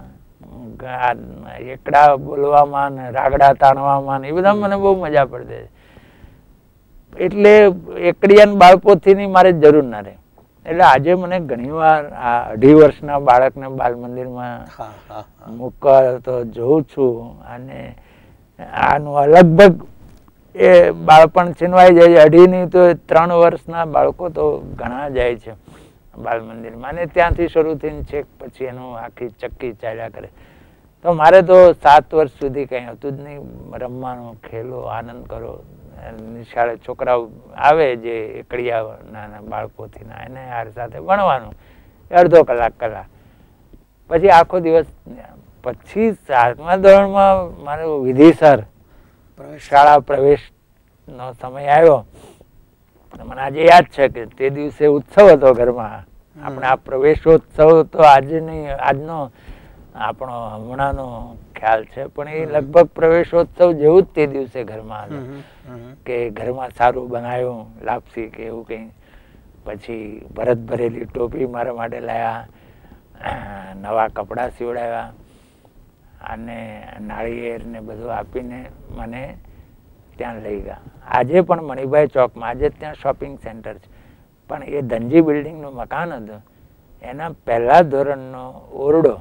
એકડા બોલવામાં ને રાગડા તાણવામાં ને એ બધા મને બહુ મજા પડતી. એટલે એકડિયા બાળપોથી મારે જરૂર ના રહે. એટલે આજે મને ઘણી વાર આ અઢી વર્ષના બાળકને બાલ મંદિરમાં મૂકવા તો જોઉં છું, અને આનું લગભગ એ બાળપણ છીનવાઈ જાય છે. અઢીની તો ત્રણ વર્ષના બાળકો તો ઘણા જાય છે બાલ મંદિરમાં, અને ત્યાંથી શરૂ થઈને છેક પછી એનું આખી ચક્કી ચાલ્યા કરે. તો મારે તો સાત વર્ષ સુધી કંઈ હતું જ નહીં, રમવાનું, ખેલો, આનંદ કરો. નિશાળે છોકરાઓ આવે જે એકડિયા નાના બાળકોથી ના, એને યાર સાથે ભણવાનું અડધો કલાક કલાક, પછી આખો દિવસ. પછી સાતમા ધોરણમાં મારો વિધિસર શાળા પ્રવેશ નો સમય આવ્યો. મને આજે યાદ છે કે તે દિવસે ઉત્સવ હતો ઘરમાં, આપણે આ પ્રવેશોત્સવ તો આજની આજનો આપણો હમણાંનો ખ્યાલ છે, પણ એ લગભગ પ્રવેશોત્સવ જેવું જ તે દિવસે ઘરમાં હતું કે ઘરમાં સારું બનાવ્યું લાપસી કે એવું કંઈ. પછી ભરત ભરેલી ટોપી મારા માટે લાવ્યા, નવા કપડાં સીવડાવ્યા અને નાળિયેર ને બધું આપીને મને ત્યાં લઈ ગયા. આજે પણ મણિભાઈ ચોકમાં, આજે ત્યાં શોપિંગ સેન્ટર છે, પણ એ ધનજી બિલ્ડિંગનું મકાન હતું, એના પહેલા ધોરણનો ઓરડો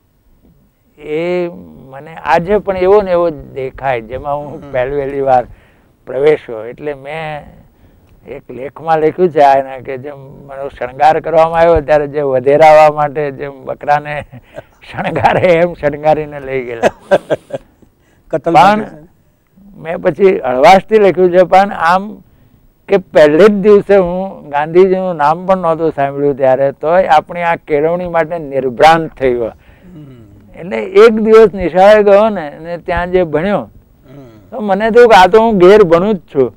એ મને આજે પણ એવો ને એવો દેખાય, જેમાં હું પહેલી પહેલી વાર પ્રવેશ્યો. એટલે મેં એક લેખમાં લખ્યું છે આ કે જેમ મને શણગાર કરવામાં આવ્યો ત્યારે જે વધેરાવા માટે જેમ બકરાને શણગારે એમ શણગારીને લઈ ગયેલા. પણ મેં પછી હળવાશથી લખ્યું છે, પણ આમ કે પહેલે જ દિવસે હું ગાંધીજીનું નામ પણ નહોતું સાંભળ્યું ત્યારે તોય આપણી આ કેળવણી માટે નિર્ભ્રાંત થઈ ગયો. એટલે એક દિવસ નિશાળે ગયો ને અને ત્યાં જે ભણ્યો તો મને થયું કે આ તો હું ઘેર ભણું જ છું,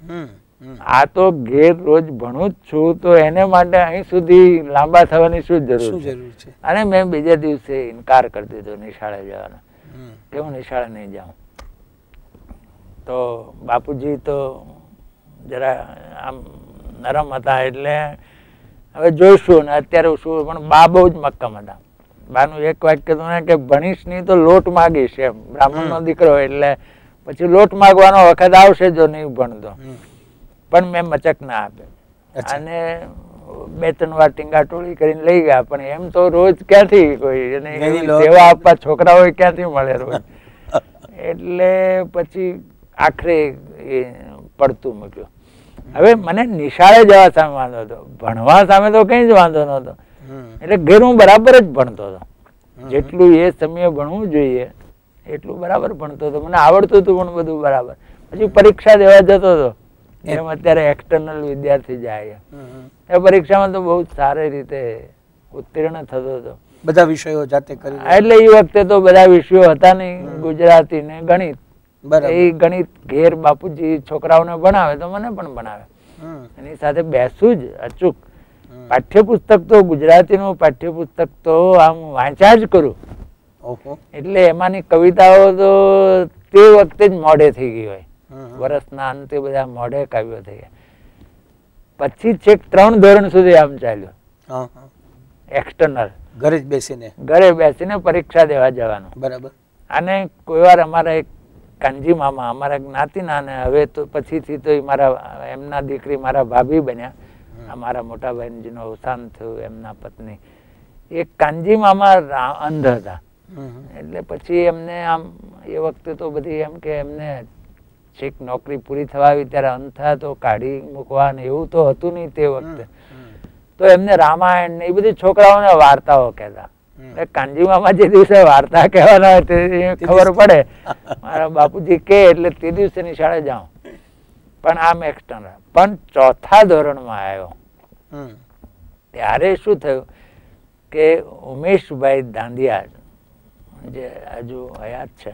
આ તો ઘેર રોજ ભણું જ છું, તો એને માટે અહીં સુધી લાંબા થવાની શું જરૂર છે. અને મેં બીજા દિવસે ઇનકાર કરી દીધો નિશાળે જવાનો કે હું નિશાળે નહીં જાઉં. તો બાપુજી તો જરા આમ નરમ હતા, એટલે હવે જોઈશું ને અત્યારે શું, પણ બા બહુ જ મક્કમ હતા. બાનું એક વાક્ય તો કે ભણીશ નહીં તો લોટ માગીશ, એમ બ્રાહ્મણ નો દીકરો એટલે પછી લોટ માગવાનો વખત આવશે જો નહીં ભણતો. પણ મેં મચક ના આપે અને બે ત્રણ વાર ટીંગા ટોળી કરીને લઈ ગયા, પણ એમ તો રોજ ક્યાંથી કોઈ એને સેવા આપવા છોકરાઓ ક્યાંથી મળે રોજ. એટલે પછી આખરે એ પડતું મૂક્યું. હવે મને નિશાળે જવા સામે વાંધો હતો, ભણવા સામે તો કઈ જ વાંધો નહોતો. એટલે ઘેર હું બરાબર જ ભણતો હતો, જેટલું એ સમયે ભણવું જોઈએ એટલું બરાબર ભણતો હતો, મને આવડતું હતું પણ બધું બરાબર. પછી પરીક્ષા દેવા જતો હતો, એમ અત્યારે એક્સટર્નલ વિદ્યાર્થી જાય એ પરીક્ષામાં તો બહુ સારી રીતે ઉત્તીર્ણ થતો હતો. બધા વિષયો જાતે કરી, એટલે એ વખતે તો બધા વિષયો હતા નહીં, ગુજરાતી ને ગણિત. એ ગણિત ઘેર બાપુજી છોકરાઓને ભણાવે તો મને પણ ભણાવે, એની સાથે બેસું જ અચૂક. પાઠ્યપુસ્તક તો ગુજરાતીનું પાઠ્યપુસ્તક તો આમ વાંચ્યા જ કરું, એટલે એમાંની કવિતાઓ તો તે વખતે જ મોઢે થઈ ગઈ હોય, વર્ષના અંતે બધા મોઢે કાવ્યો થઈ ગયા. પછી છેક ત્રણ ધોરણ સુધી આમ ચાલ્યું એક્સટર્નલ, ઘરે જ બેસીને ઘરે બેસીને પરીક્ષા દેવા જવાનું. બરાબર. અને કોઈ વાર અમારા એક કાનજી મામા અમારા જ્ઞાતિના, ને હવે તો પછીથી તો મારા એમના દીકરી મારા ભાભી બન્યા, અમારા મોટા બહેનજીનું અવસાન થયું, એમના પત્ની એક કાનજી મામા અંધ હતા. એટલે પછી એમને આમ એ વખતે તો બધી એમ કે એમને છેક નોકરી પૂરી થવા આવી ત્યારે અંધા તો કાઢી મૂકવા ને એવું તો હતું નહીં તે વખતે. તો એમને રામાયણ ને એ બધી છોકરાઓને વાર્તાઓ કહેતા. કાનજી મામા જે દિવસે વાર્તા કહેવાના હોય તે ખબર પડે, મારા બાપુજી કે એટલે તે દિવસે નિશાળે જાઉં. પણ આમ એક્સટર્નલ. પણ ચોથા ધોરણમાં આવ્યો ત્યારે શું થયું કે ઉમેશભાઈ દાંડિયા જે હજુ હયાત છે,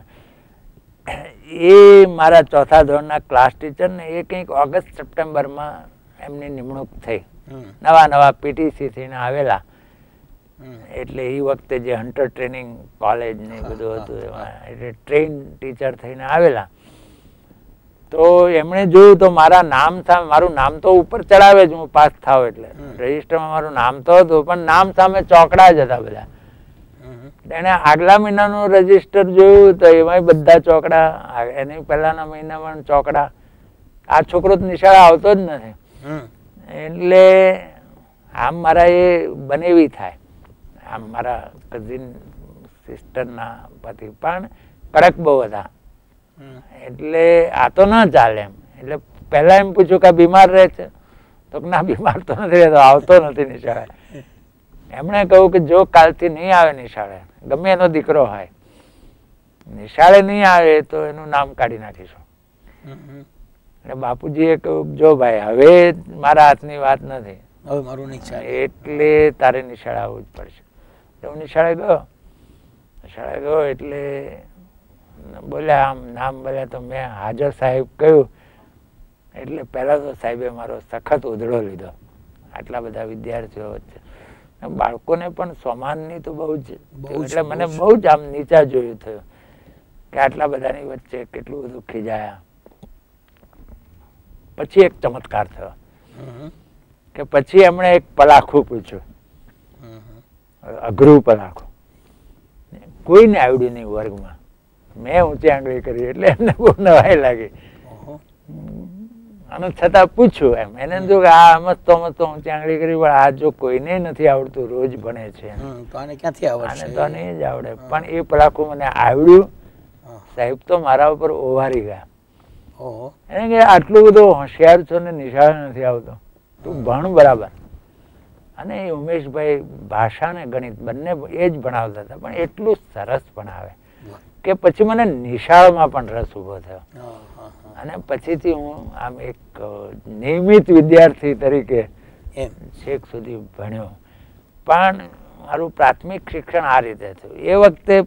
એ મારા ચોથા ધોરણના ક્લાસ ટીચર ને એ કંઈક ઓગસ્ટ સપ્ટેમ્બરમાં એમની નિમણૂક થઈ, નવા નવા પીટીસી થઈને આવેલા. એટલે એ વખતે જે હન્ટર ટ્રેનિંગ કોલેજ ને બધું હતું એમાં એટલે ટ્રેન ટીચર થઈને આવેલા. તો એમણે જોયું તો મારા નામ સામે, મારું નામ તો ઉપર ચડાવે જ હું પાસ થાવ એટલે રજીસ્ટરમાં મારું નામ તો હતું, પણ નામ સામે ચોકડા જ હતા બધા. એને આગલા મહિનાનું રજીસ્ટર જોયું તો એમાં બધા ચોકડા, એની પહેલાના મહિનામાં ચોકડા. આ છોકરો તો નિશાળે આવતો જ નથી. એટલે આમ મારા એ બનેવી થાય, આમ મારા કઝિન સિસ્ટરના પતિ પણ કડક બહુ હતા. એટલે આ તો ના ચાલે એમ. એટલે પહેલા એમ પૂછ્યું કે બીમાર રહે છે, તો ના બીમાર તો નથી રહેતો, આવતો નથી નિશાળે. એમણે કહ્યું કે જો કાલથી નહીં આવે નિશાળે, ગમે એનો દીકરો હોય, નિશાળે નહીં આવે તો એનું નામ કાઢી નાખીશું. એટલે બાપુજીએ કહ્યું જો ભાઈ હવે મારા હાથની વાત નથી, હવે મારું નહીં ચાલે, એટલે તારે નિશાળે આવવું જ પડશે. હું નિશાળે ગયો. નિશાળે ગયો એટલે બોલ્યા, આમ નામ બોલ્યા તો મેં હાજર સાહેબ કહ્યું. એટલે પહેલા તો સાહેબે મારો સખત ઉધડો લીધો આટલા બધા વિદ્યાર્થીઓ વચ્ચે. બાળકોને પણ સોમાનની તો બહુ જ, એટલે મને બહુ જ આમ નીચા જોયું થયું કે આટલા બધાની વચ્ચે કેટલું બધું ખીજાયા. પછી એક ચમત્કાર થયો કે પછી એમણે એક પલાખું પૂછ્યું, અઘરું પલાખું, કોઈને આવડ્યું નહીં વર્ગમાં. મેં ઊંચી આંગળી કરી એટલે એમને બહુ નવાઈ લાગી. અને છતાં પૂછ્યું એમ એને જો કે આ મસ્તો મસ્તો ઊંચી આંગળી કરી, પણ આ જો કોઈને નથી આવડતું, રોજ ભણે છે, આને તો નહીં જ આવડે. પણ એ પલાખું મને આવડ્યું. સાહેબ તો મારા ઉપર ઓવારી ગયા. એને કે આટલું બધું હોશિયાર છો ને નિશાળ નથી આવતો, તું ભણ બરાબર. અને એ ઉમેશભાઈ ભાષા ને ગણિત બંને એ જ ભણાવતા હતા, પણ એટલું સરસ ભણાવે કે પછી મને નિશાળમાં પણ રસ ઉભો થયો. અને પછીથી હું આમ એક નિયમિત વિદ્યાર્થી તરીકે છેક સુધી ભણ્યો. પણ મારું પ્રાથમિક શિક્ષણ આ રીતે થયું. એ વખતે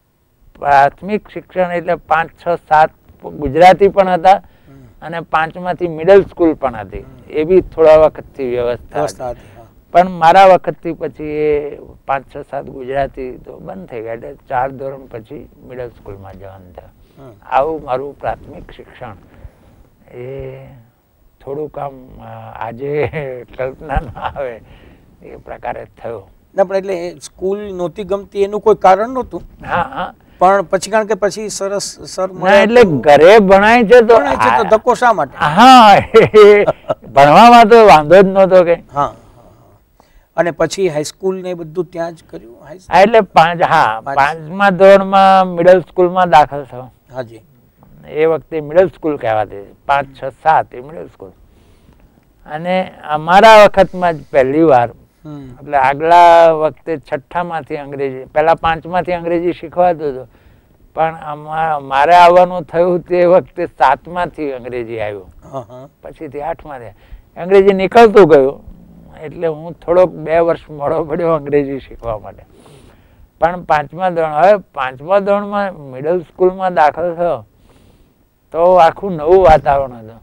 પ્રાથમિક શિક્ષણ એટલે પાંચ છ સાત ગુજરાતી પણ હતા અને પાંચમાંથી મિડલ સ્કૂલ પણ હતી. એ બી થોડા વખતથી વ્યવસ્થા, પણ મારા વખતથી પછી એ પાંચ છ સાત ગુજરાતી તો બંધ થઈ ગયા, એટલે ચાર ધોરણ પછી મિડલ સ્કૂલમાં જવાનું થયું. આવું મારું પ્રાથમિક શિક્ષણ એ થોડુંક આમ આજે કલ્પના ના આવે એ પ્રકારે થયો. ના પણ એટલે સ્કૂલ નહોતી ગમતી એનું કોઈ કારણ નહોતું. હા હા, પણ પછી કારણ કે પછી સરસ સર એટલે ઘરે ભણાય છે તો ધક્કો શા માટે? હા, ભણવામાં તો વાંધો જ નહોતો કે. હા, અને પછી હાઈસ્કૂલ ને બધું ત્યાં જ કર્યું? એટલે પાંચ, હા, પાંચમા ધોરણમાં મિડલ સ્કૂલમાં દાખલ થયો. હાજી, એ વખતે મિડલ સ્કૂલ કહેવાતી, પાંચ છ સાત એ મિડલ સ્કૂલ. અને અમારા વખતમાં જ પહેલી વાર, એટલે આગલા વખતે છઠ્ઠા માંથી અંગ્રેજી, પેલા પાંચ માંથી અંગ્રેજી શીખવાતું હતું, પણ મારે આવવાનું થયું તે વખતે સાત માંથી અંગ્રેજી આવ્યું, પછીથી આઠ માંથી અંગ્રેજી નીકળતું ગયું. એટલે હું થોડોક બે વર્ષ મોડો પડ્યો અંગ્રેજી શીખવા માટે. પણ પાંચમા ધોરણ, હવે પાંચમા ધોરણમાં મિડલ સ્કૂલમાં દાખલ થયો તો આખું નવું વાતાવરણ હતું.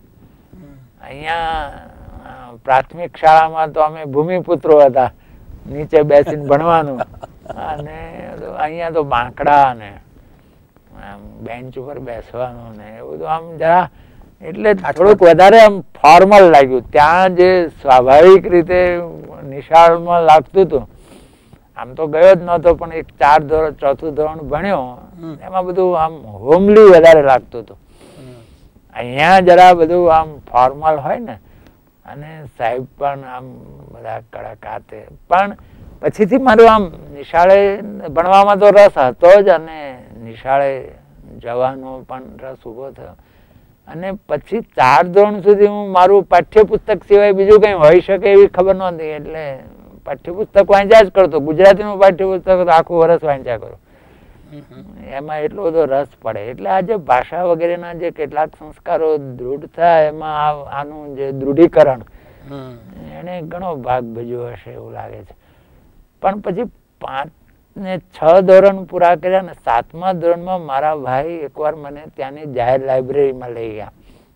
અહીંયા પ્રાથમિક શાળામાં તો અમે ભૂમિપુત્રો હતા, નીચે બેસીને ભણવાનું, અને અહીંયા તો બાંકડા ને બેન્ચ ઉપર બેસવાનું ને એવું બધું આમ જરા, એટલે થોડુંક વધારે આમ ફોર્મલ લાગ્યું. ત્યાં જે સ્વાભાવિક રીતે નિશાળમાં લાગતું હતું, આમ તો ગયો જ નહોતો, પણ એક ચાર ધોરણ ચોથું ધોરણ ભણ્યો એમાં બધું આમ હોમલી વધારે લાગતું હતું. અહીંયા જરા બધું આમ ફોર્મલ હોય ને, અને સાહેબ પણ આમ બધા કડકાતે. પણ પછીથી મારું આમ નિશાળે ભણવામાં તો રસ હતો જ, અને નિશાળે જવાનો પણ રસ ઉભો થયો. અને પછી ચાર ધોરણ સુધી હું મારું પાઠ્યપુસ્તક સિવાય બીજું કઈ હોઈ શકે એવી ખબર નહોતી. એટલે પાઠ્યપુસ્તક વાંચ્યા જ કરતો, ગુજરાતીનું પાઠ્યપુસ્તક તો આખું વર્ષ વાંચ્યા કરું, એમાં એટલો બધો રસ પડે. એટલે આજે ભાષા વગેરેના જે કેટલાક સંસ્કારો દૃઢ થાય, એમાં આનું જે દૃઢીકરણ એને ઘણો ભાગ ભજવ્યો હશે એવું લાગે છે. પણ પછી પાંચ ને છ ધોરણ પૂરા કર્યા ને સાતમા ધોરણમાં મારા ભાઈ એકવાર મને ત્યાંની જાહેર લાઇબ્રેરીમાં લઈ ગયા,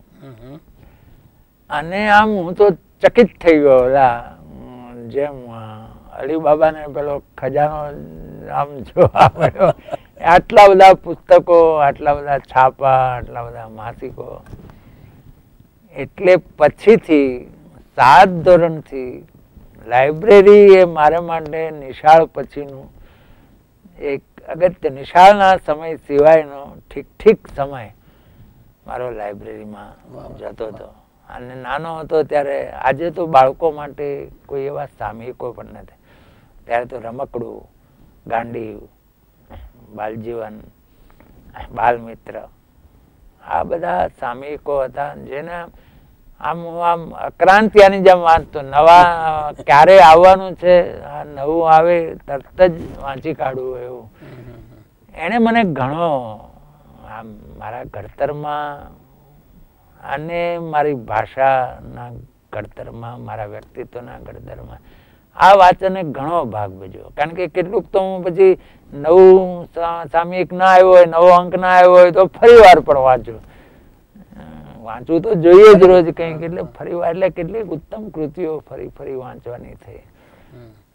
અને આમ હું તો ચકિત થઈ ગયો. ઓલા જેમ અલીબાબા ને પેલો ખજાનો આમ જોવા મળ્યો, આટલા બધા પુસ્તકો, આટલા બધા છાપા, આટલા બધા માસિકો. એટલે પછીથી સાત ધોરણથી લાઇબ્રેરી એ મારા માટે નિશાળ પછીનું એક અગત્ય, નિશાળના સમય સિવાયનો ઠીક ઠીક સમય મારો લાઇબ્રેરીમાં જતો હતો. અને નાનો હતો ત્યારે, આજે તો બાળકો માટે કોઈ એવા સામયિકો પણ નથી, ત્યારે તો રમકડું, ગાંડી, બાલજીવન, બાલમિત્ર, આ બધા સામયિકો હતા જેને આમ આમ અક્રાંતિયાની જેમ વાંચતો. નવા ક્યારે આવવાનું છે, નવું આવે તરત જ વાંચી કાઢવું એવું. એને મને ઘણો આમ મારા ઘડતરમાં અને મારી ભાષાના ઘડતરમાં, મારા વ્યક્તિત્વના ઘડતરમાં આ વાંચને ઘણો ભાગ ભજ્યો. કારણ કે કેટલુંક તો હું પછી નવું સામયિક ના આવ્યો હોય, નવો અંક ના આવ્યો હોય તો ફરી વાર પણ વાંચું. વાંચવું તો જોઈએ જ રોજ કંઈક, એટલે ફરી વાર, એટલે કેટલીક ઉત્તમ કૃતિઓ ફરી ફરી વાંચવાની થઈ.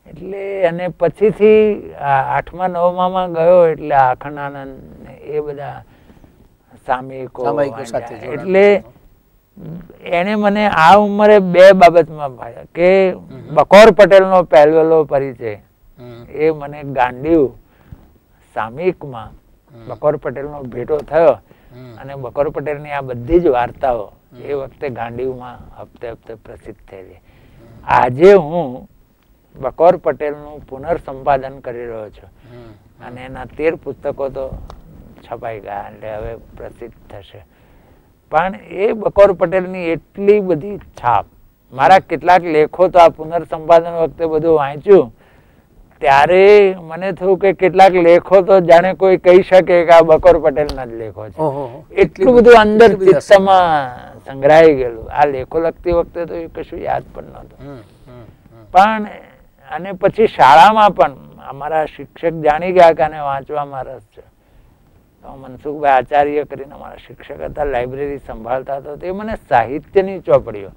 એટલે અને પછીથી આઠમા નવમામાં ગયો એટલે અખંડાનંદ એ બધા સામયિકો એટલે એને મને આ ઉંમરે બે બાબતમાં ભાયા કે બકોર પટેલનો પહેલો પરિચય એ મને ગાંડીવ સામયિકમાં બકોર પટેલનો ભેટો થયો અને બકોર પટેલની આ બધી જ વાર્તાઓ એ વખતે ગાંડીવમાં હપ્તે હપ્તે પ્રસિદ્ધ થયેલી. આજે હું બકોર પટેલનું પુનર્સંપાદન કરી રહ્યો છું અને એના તેર પુસ્તકો તો છપાઈ ગયા એટલે હવે પ્રસિદ્ધ થશે. પણ એ બકોર પટેલની એટલી બધી છાપ, મારા કેટલાક લેખો તો આ પુનર્સંપાદન વખતે બધું વાંચ્યું ત્યારે મને થયું કે કેટલાક લેખો તો જાણે કોઈ કહી શકે કે આ બકોર પટેલના જ લેખો છે. એટલું બધું અંદર ચિત્તમાં સંગ્રહાઈ ગયેલું. આ લેખો લખતી વખતે તો એ કશું યાદ પણ નહોતું. પણ અને પછી શાળામાં પણ અમારા શિક્ષક જાણી ગયા કે આને વાંચવામાં રસ છે. મનસુખભાઈ આચાર્ય કરીને અમારા શિક્ષક હતા, લાઇબ્રેરી સંભાળતા હતા. તે મને સાહિત્યની ચોપડીઓ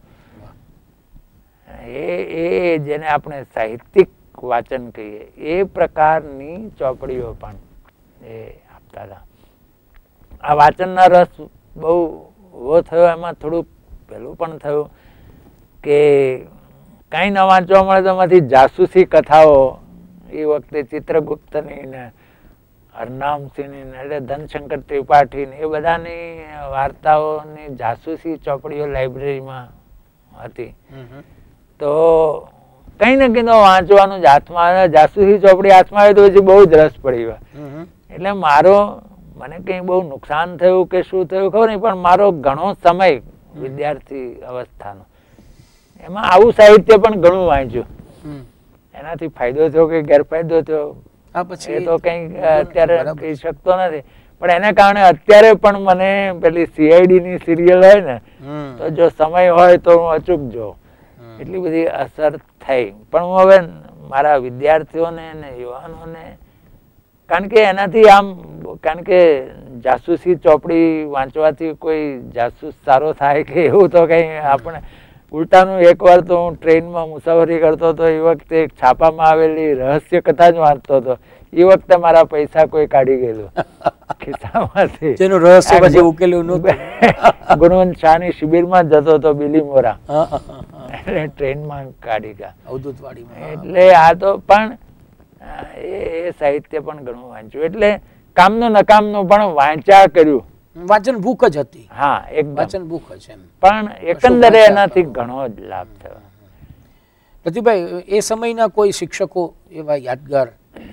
એ એ જેને આપણે સાહિત્યિક વાચન કહીએ એ પ્રકારની ચોપડીઓ પણ એ આપતા હતા. આ વાંચનના રસ બહુ ઉભો થયો. એમાં થોડુંક પેલું પણ થયું કે કાંઈ ન વાંચવા મળે તો એમાંથી જાસૂસી કથાઓ એ વખતે ચિત્રગુપ્તની ને હરનામસિંહની એટલે ધનશંકર ત્રિપાઠી એ બધાની વાર્તાઓની જાસૂસી ચોપડીઓ લાઇબ્રેરીમાં હતી. તો કઈ ને કઈ વાંચવાનું જ હાથમાં આવે. જાસૂસી ચોપડી હાથમાં આવે તો પછી બહુ જ રસ પડી ગયો. એટલે મારો મને કઈ બહુ નુકસાન થયું કે શું થયું ખબર નહીં, પણ મારો ઘણો સમય વિદ્યાર્થી અવસ્થાનો એમાં આવું સાહિત્ય પણ ઘણું વાંચ્યું. એનાથી ફાયદો થયો કે ગેરફાયદો થયો એ તો કઈ અત્યારે કહી શકતો નથી. પણ એને કારણે અત્યારે પણ મને પેલી સીઆઈડી ની સિરિયલ હોય ને તો જો સમય હોય તો હું અચૂક જોઉં. એટલી બધી અસર થઈ. પણ હું હવે મારા વિદ્યાર્થીઓને ને યુવાનોને, કારણ કે એનાથી આમ કારણ કે જાસૂસી ચોપડી વાંચવાથી કોઈ જાસૂસ સારો થાય કે એવું તો કઈ આપણે ઉલટાનું. એક વાર તો હું ટ્રેનમાં મુસાફરી કરતો હતો એ વખતે એક છાપામાં આવેલી રહસ્ય કથા જ વાંચતો હતો. એ વખતે મારા પૈસા કોઈ કાઢી ગયેલું ખિસ્સામાંથી. જેનું રહસ્ય પછી ઉકેલ્યું નહોતું. ગુણવંત શાહની શિબિરમાં જતો હતો બિલીમોરા, એટલે ટ્રેનમાં કાઢી ગયા. એટલે આ તો પણ એ સાહિત્ય પણ ઘણું વાંચ્યું. એટલે કામનો નકામનો પણ વાંચ્યા કર્યું. વાંચન ભૂખ જ હતી. હા, એક વાંચન ભૂખ જ એમ. પણ એકંદરે એનાથી ઘણો જ લાભ થયો. પ્રતિભાઈ, એ સમયના કોઈ શિક્ષકો એવા યાદગાર?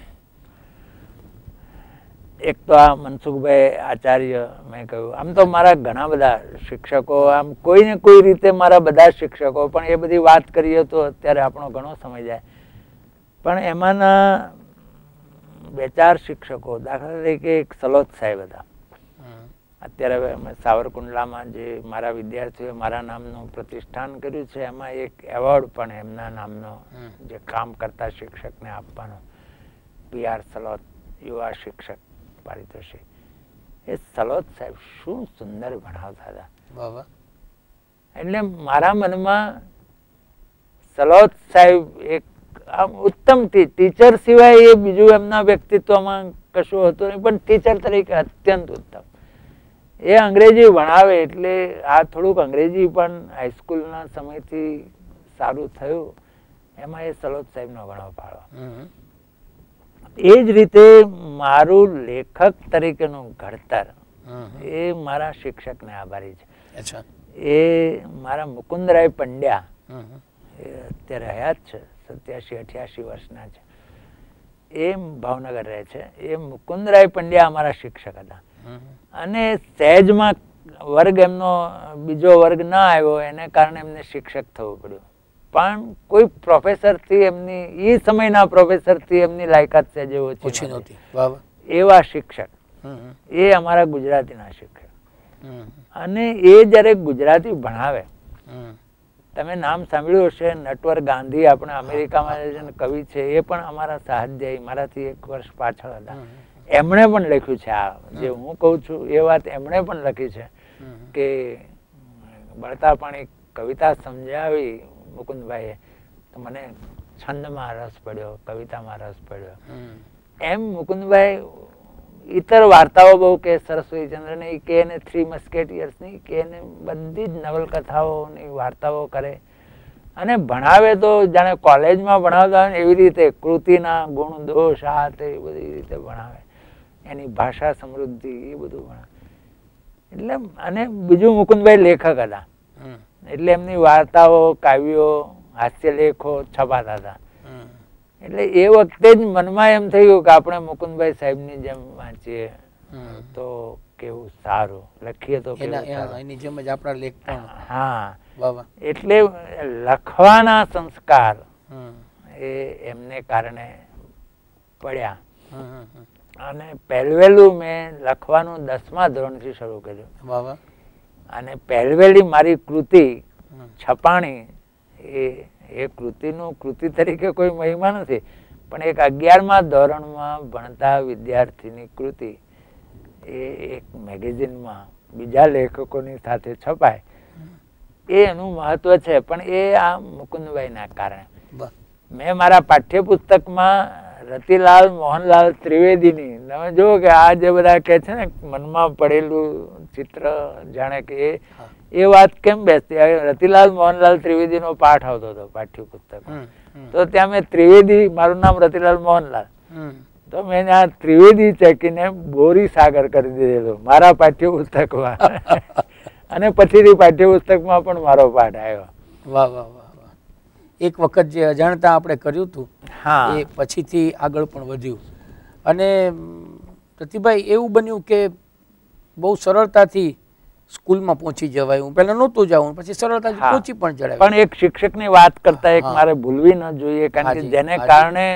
એક તો આ મનસુખભાઈ આચાર્ય મેં કહ્યું. આમ તો મારા ઘણા બધા શિક્ષકો, આમ કોઈ ને કોઈ રીતે મારા બધા શિક્ષકો, પણ એ બધી વાત કરીએ તો અત્યારે આપણો ઘણો સમય જાય. પણ એમાંના બે ચાર શિક્ષકો, દાખલા તરીકે એક સલોત સાહેબ હતા. અત્યારે હવે અમે સાવરકુંડલામાં જે મારા વિદ્યાર્થીઓએ મારા નામનું પ્રતિષ્ઠાન કર્યું છે એમાં એક એવોર્ડ પણ એમના નામનો જે કામ કરતા શિક્ષકને આપવાનો, પી આર સલોત યુવા શિક્ષક પારિતોષિક. એ સલોત સાહેબ શું સુંદર ભણાવતા હતા. એટલે મારા મનમાં સલોત સાહેબ એક આમ ઉત્તમ ટીચર સિવાય એ બીજું એમના વ્યક્તિત્વમાં કશું હતું નહીં, પણ ટીચર તરીકે અત્યંત ઉત્તમ. એ અંગ્રેજી ભણાવે એટલે આ થોડુંક અંગ્રેજી પણ હાઈસ્કૂલના સમયથી સારું થયું. એમાં એ સલોત સાહેબનો ઘણો ફાળો. એ જ રીતે મારું લેખક તરીકેનું ઘડતર એ મારા શિક્ષકને આભારી છે. એ મારા મુકુંદરાય પંડ્યા, એ અત્યારે હયાત છે, સત્યાસી અઠ્યાસી વર્ષના છે. એ ભાવનગર રહે છે. એ મુકુંદરાય પંડ્યા અમારા શિક્ષક હતા. અને સહેજમાં વર્ગ એમનો બીજો વર્ગ ના આવ્યો એને કારણે એમને શિક્ષક થવું પડ્યું. પણ કોઈ પ્રોફેસર થી એમની એ સમયના પ્રોફેસર થી એમની લાયકાત છે જે ઓછી નહોતી એવા શિક્ષક. એ અમારા ગુજરાતીના શિક્ષક. અને એ જયારે ગુજરાતી ભણાવે, તમે નામ સાંભળ્યું હશે નટવર ગાંધી, આપણે અમેરિકામાં કવિ છે, એ પણ અમારા સાહજ્ય મારાથી એક વર્ષ પાછળ હતા. એમણે પણ લખ્યું છે આ જે હું કહું છું એ વાત એમણે પણ લખી છે કે બળતા પાણી કવિતા સમજાવી મુકુંદભાઈએ તો મને છંદમાં રસ પડ્યો, કવિતામાં રસ પડ્યો. એમ મુકુંદભાઈ ઇતર વાર્તાઓ બહુ કે, સરસ્વતીચંદ્રની કે ને થ્રી મસ્કેટિયર્સની કે ને બધી જ નવલકથાઓની વાર્તાઓ કરે અને ભણાવે તો જાણે કોલેજમાં ભણાવતા હોય ને એવી રીતે કૃતિના ગુણ દોષ આ તે બધી રીતે ભણાવે, એની ભાષા સમૃદ્ધિ એ બધું ભણાવે. એટલે અને બીજું મુકુંદભાઈ લેખક હતા એટલે એમની વાર્તાઓ, કાવ્યો, હાસ્યલેખો છપાતા હતા. એટલે એ વખતે જ મનમાં એમ થયું કે આપણે મુકુંદભાઈ સાહેબની જેમ વાંચીએ તો કેવું સારું, લખીએ તો એની જેમ જ આપણા લેખ પણ. હા, એટલે લખવાના સંસ્કાર એ એમને કારણે પડ્યા. અને પહેલવેલું મેં લખવાનું દસમા ધોરણથી શરૂ કર્યું અને પહેલવેલી મારી કૃતિ છપાણી એ એ કૃતિનું કૃતિ તરીકે કોઈ મહિમા નથી, પણ એક અગિયારમા ધોરણમાં ભણતા વિદ્યાર્થીની કૃતિ એ એક મેગેઝિનમાં બીજા લેખકોની સાથે છપાય એ એનું મહત્વ છે. પણ એ આ મુકુંદભાઈના કારણે મેં મારા પાઠ્યપુસ્તકમાં રતિલાલ મોહનલાલ ત્રિવેદીની, તમે જુઓ કે આ જે બધા કે છે ને મનમાં પડેલું ચિત્ર જાણે કે એ એ વાત કેમ બેસતી. રતિલાલ મોહનલાલ ત્રિવેદીનો પાઠ આવતો હતો પાઠ્યપુસ્તકમાં, તો ત્યાં મેં ત્રિવેદી, મારું નામ રતિલાલ મોહનલાલ, તો મેં આ ત્રિવેદી ચેકીને બોરી સાગર કરી દીધેલું મારા પાઠ્યપુસ્તકમાં અને પછીથી પાઠ્યપુસ્તકમાં પણ મારો પાઠ આવ્યો. વાહ વાહ વાહ વાહ. એક વખત જે અજાણતા આપણે કર્યું હતું એ પછીથી આગળ પણ વધ્યું. અને પ્રતિભાઈ એવું બન્યું કે બહુ સરળતાથી સ્કૂલમાં પહોંચી જવાય. હું પહેલા નહોતું જવું, પછી સરળતાથી પહોંચી પણ જવાય. પણ એક શિક્ષકની વાત કરતા એક મારે ભૂલવી ન જોઈએ, કારણ કે જેને કારણે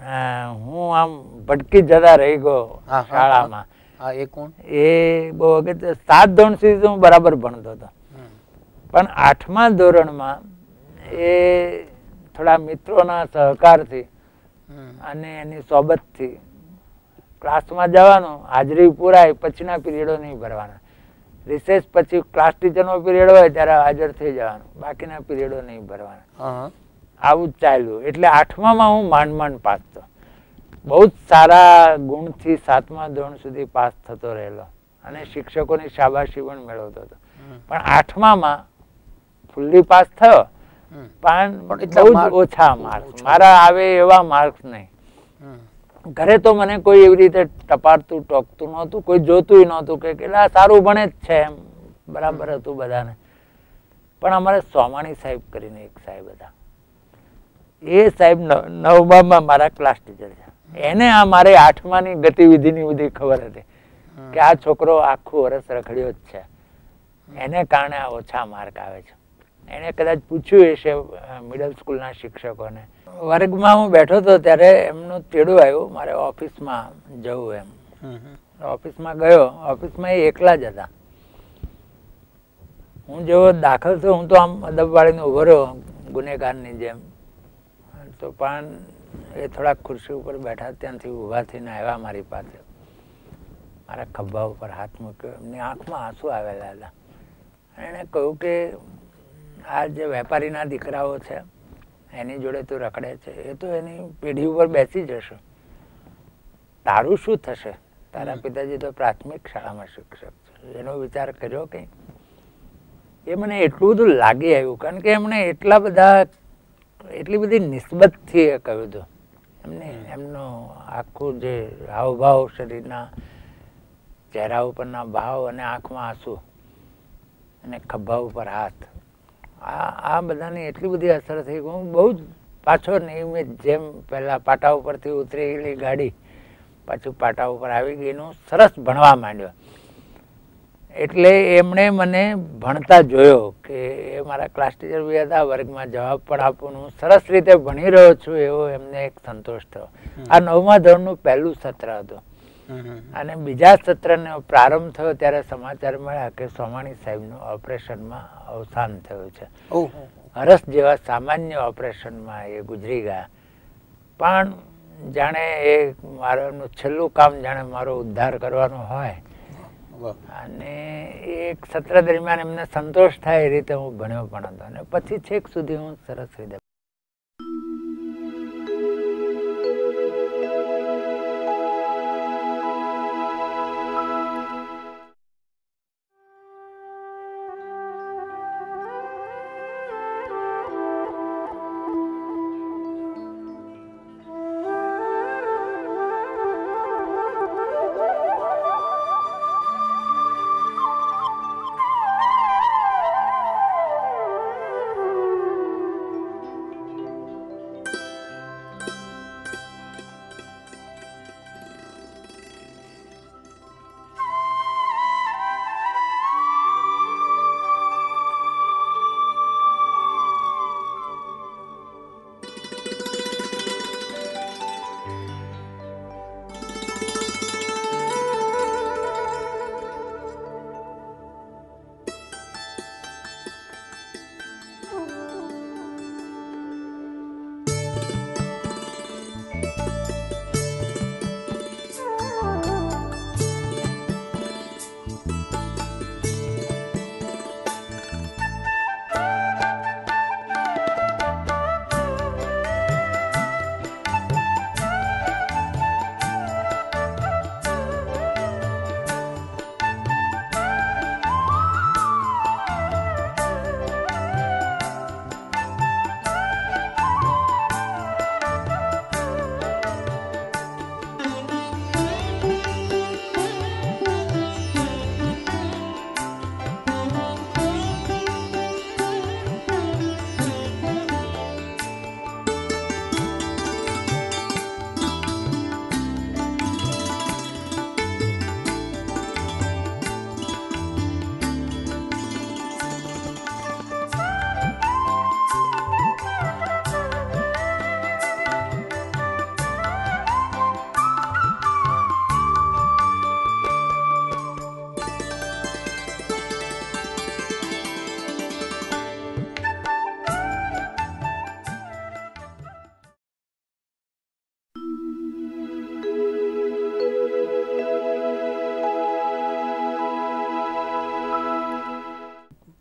હું આમ ભટકી જતા રહી ગયો શાળામાં. એ કોણ? એ બહુ અગત્ય. સાત ધોરણ સુધી હું બરાબર ભણતો હતો, પણ આઠમા ધોરણમાં એ થોડા મિત્રોના સહકારથી અને એની સોબતથી ક્લાસમાં જવાનું, હાજરી પુરાય પછીના પીરિયડો નહીં ભરવાના. રિસેસ પછી ક્લાસ ટીચરનો પીરિયડ હોય ત્યારે હાજર થઈ જવાનું, બાકીના પીરિયડો નહીં ભરવાના. આવું જ ચાલ્યું. એટલે આઠમામાં હું માંડ માંડ પાસ થયો. બહુ જ સારા ગુણથી સાતમા ધોરણ સુધી પાસ થતો રહેલો અને શિક્ષકોની શાબાશી પણ મેળવતો હતો. પણ આઠમામાં ફૂલ્લી પાસ થયો, પણ બહુ જ ઓછા માર્ક્સ. મારા આવે એવા માર્ક્સ નહીં. ઘરે તો મને કોઈ એવી રીતે ટપારતું ટોકતું નહોતું, કોઈ જોતું નહોતું કે કેટલા સારું ભણે જ છે એમ, બરાબર હતું બધાને. પણ અમારે સોમાણી સાહેબ કરીને એક સાહેબ હતા, એ સાહેબ નવમામાં મારા ક્લાસ ટીચર છે. એને આ મારે આઠમાની ગતિવિધિની બધી ખબર હતી કે આ છોકરો આખું વર્ષ રખડ્યો જ છે, એને કારણે આ ઓછા માર્ક આવે છે. એને કદાચ પૂછ્યું હશે મિડલ સ્કૂલના શિક્ષકોને. વર્ગમાં હું બેઠો હતો ત્યારે એમનું તેડું આવ્યું મારે ઓફિસમાં જવું એમ. ઓફિસમાં ગયો, ઓફિસમાં એ એકલા જ હતા. હું જેવો દાખલ થયો, હું તો આમ અદબ વાળીને ઉભો રહ્યો ગુનેગારની જેમ. તો પણ એ થોડાક ખુરશી ઉપર બેઠા, ત્યાંથી ઊભા થઈને આવ્યા મારી પાસે, મારા ખભા ઉપર હાથ મૂક્યો, એમની આંખમાં આંસુ આવેલા હતા. એણે કહ્યું કે આ જે વેપારીના દીકરાઓ છે એની જોડે તું રખડે છે, એ તો એની પેઢી ઉપર બેસી જશે, તારું શું થશે? તારા પિતાજી તો પ્રાથમિક શાળામાં શિક્ષક છે, એનો વિચાર કર્યો કંઈ? એ મને એટલું બધું લાગી આવ્યું, કારણ કે એમણે એટલા બધા એટલી બધી નિસ્બતથી એ કહ્યું હતું. એમને એમનો આખું જે હાવભાવ, શરીરના ચહેરા ઉપરના ભાવ અને આંખમાં આંસુ અને ખભા ઉપર હાથ, આ આ બધાની એટલી બધી અસર થઈ. હું બહુ જ પાછો નિયમિત જેમ પહેલા પાટા ઉપરથી ઉતરેલી ગાડી પાછું પાટા ઉપર આવી ગઈનું સરસ ભણવા માંડ્યો. એટલે એમણે મને ભણતા જોયો કે એ મારા ક્લાસ ટીચર બી હતા, વર્ગમાં જવાબ પણ આપું, હું સરસ રીતે ભણી રહ્યો છું એવો એમને એક સંતોષ થયો. આ નવમા ધોરણનું પહેલું સત્ર હતું અને બીજા સત્રનો પ્રારંભ થયો ત્યારે સમાચાર મળ્યા કે સોમાણી સાહેબનું ઓપરેશનમાં અવસાન થયું છે. હરસ જેવા સામાન્ય ઓપરેશનમાં એ ગુજરી ગયા. પણ જાણે એ મારું છેલ્લું કામ જાણે મારો ઉદ્ધાર કરવાનો હોય અને એક સત્ર દરમિયાન એમને સંતોષ થાય એ રીતે હું ભણ્યો પણ હતો અને પછી છેક સુધી હું સરસ રીતે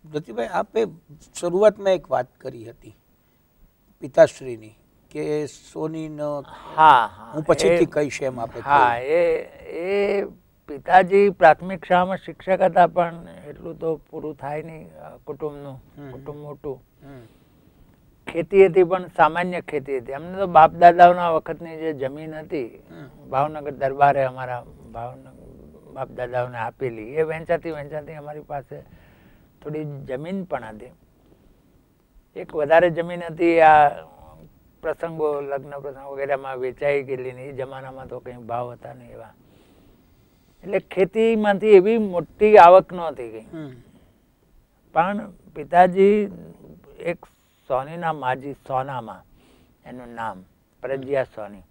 રતિભાઈ, આપે શરૂઆતમાં એક વાત કરી હતી પિતાશ્રીની કે સોનીનો, હા હું પછીથી કહીશ એમ આપે. હા, એ એ પિતાજી પ્રાથમિક શાળામાં શિક્ષક હતા, પણ એટલું તો પૂરું થાય નહીં કુટુંબનું. કુટુંબ મોટું. ખેતી હતી, પણ સામાન્ય ખેતી હતી. અમને તો બાપ દાદાઓના વખતની જે જમીન હતી ભાવનગર દરબારે અમારા ભાવનગર બાપ દાદાઓને આપેલી, એ વેચાતી વેચાતી અમારી પાસે થોડી જમીન પણ હતી. એક વધારે જમીન હતી, આ પ્રસંગો લગ્ન પ્રસંગ વગેરેમાં વેચાઈ ગયેલી ને એ જમાનામાં તો કઈ ભાવ હતા નહીં એવા. એટલે ખેતીમાંથી એવી મોટી આવક નહોતી ગઈ. પણ પિતાજી એક સોનીના માજી, સોનામાં એનું નામ, પ્રજ્ઞા સોની,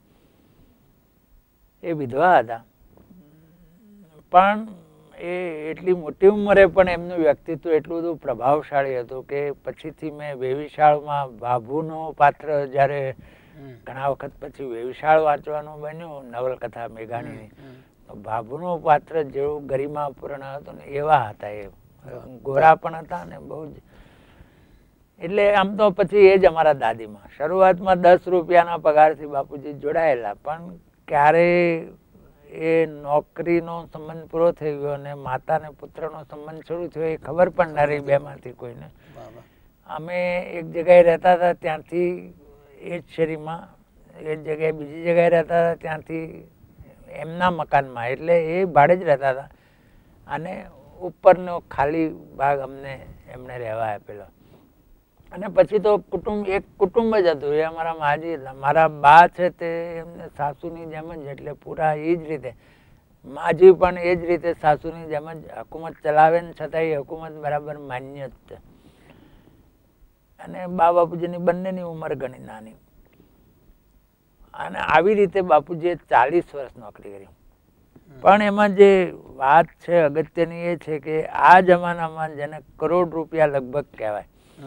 એ વિધવા હતા. પણ એ એટલી મોટી ઉંમરે પણ એમનું વ્યક્તિત્વ એટલું બધું પ્રભાવશાળી હતું કે પછીથી મેં વેવિશાળમાં બાબુનો પાત્ર જ્યારે ઘણા વખત પછી વેવિશાળ વાંચવાનું બન્યું, નવલકથા મેઘાણીની, બાબુનું પાત્ર જેવું ગરિમાપૂર્ણ હતું ને એવા હતા. એ ગોરા પણ હતા ને બહુ જ. એટલે આમ તો પછી એ જ અમારા દાદીમાં શરૂઆતમાં દસ રૂપિયાના પગારથી બાપુજી જોડાયેલા, પણ ક્યારે એ નોકરીનો સંબંધ પૂરો થઈ ગયો અને માતા ને પુત્રનો સંબંધ શરૂ થયો એ ખબર પણ ના રહી બેમાંથી કોઈને. અમે એક જગ્યાએ રહેતા હતા, ત્યાંથી એ જ શેરીમાં એ જ જગ્યાએ બીજી જગ્યાએ રહેતા હતા, ત્યાંથી એમના મકાનમાં, એટલે એ ભાડે જ રહેતા હતા, અને ઉપરનો ખાલી ભાગ અમને એમણે રહેવા આપેલો. અને પછી તો કુટુંબ એક કુટુંબ જ હતું. એ અમારા માજી હતા. મારા બા છે તે એમને સાસુની જેમ જ, એટલે પૂરા એ જ રીતે માજી પણ એ જ રીતે સાસુની જેમ જ હુકુમત ચલાવે ને છતાં એ હુકુમત બરાબર માન્ય જ છે. અને બા બાપુજીની બંનેની ઉંમર ઘણી નાની. અને આવી રીતે બાપુજીએ ચાલીસ વર્ષ નોકરી કરી. પણ એમાં જે વાત છે અગત્યની એ છે કે આ જમાનામાં જેને કરોડ રૂપિયા લગભગ કહેવાય,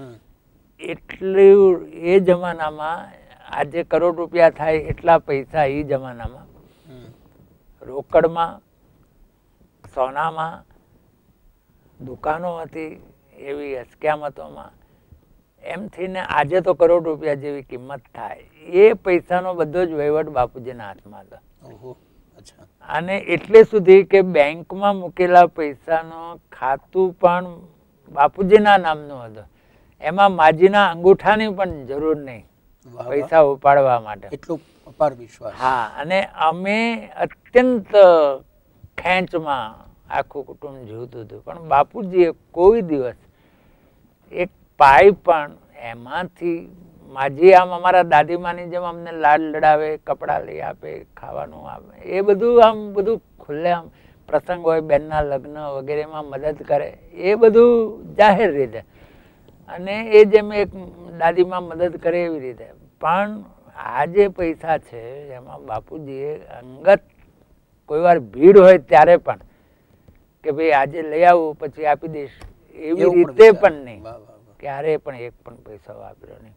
એટલું એ જમાનામાં આજે કરોડ રૂપિયા થાય એટલા પૈસા એ જમાનામાં રોકડમાં, સોનામાં, દુકાનો હતી એવી અસ્ક્યામતોમાં, એમ થઈને આજે તો કરોડ રૂપિયા જેવી કિંમત થાય. એ પૈસાનો બધો જ વહીવટ બાપુજીના હાથમાં હતો. અને એટલે સુધી કે બેંકમાં મૂકેલા પૈસાનો ખાતું પણ બાપુજીના નામનું હતું. એમાં માજીના અંગૂઠાની પણ જરૂર નહીં પૈસા ઉપાડવા માટે. એટલું અપાર વિશ્વાસ. હા, અને અમે અત્યંત ખેંચમાં આખું કુટુંબ જીવતું હતું, પણ બાપુજીએ કોઈ દિવસ એક પાઈ પણ એમાંથી, માજી આમ અમારા દાદીમાની જેમ અમને લાડ લડાવે, કપડાં લઈ આપે, ખાવાનું આપે, એ બધું આમ બધું ખુલ્લે આમ પ્રસંગ હોય, બેનના લગ્ન વગેરેમાં મદદ કરે, એ બધું જાહેર રીતે. અને એ જેમ એક દાદીમાં મદદ કરે એવી રીતે. પણ આ જે પૈસા છે એમાં બાપુજીએ અંગત કોઈ વાર ભીડ હોય ત્યારે પણ કે ભાઈ આજે લઈ આવું પછી આપી દઈશ એવી રીતે પણ નહીં, ક્યારે પણ એક પણ પૈસા વાપર્યો નહીં.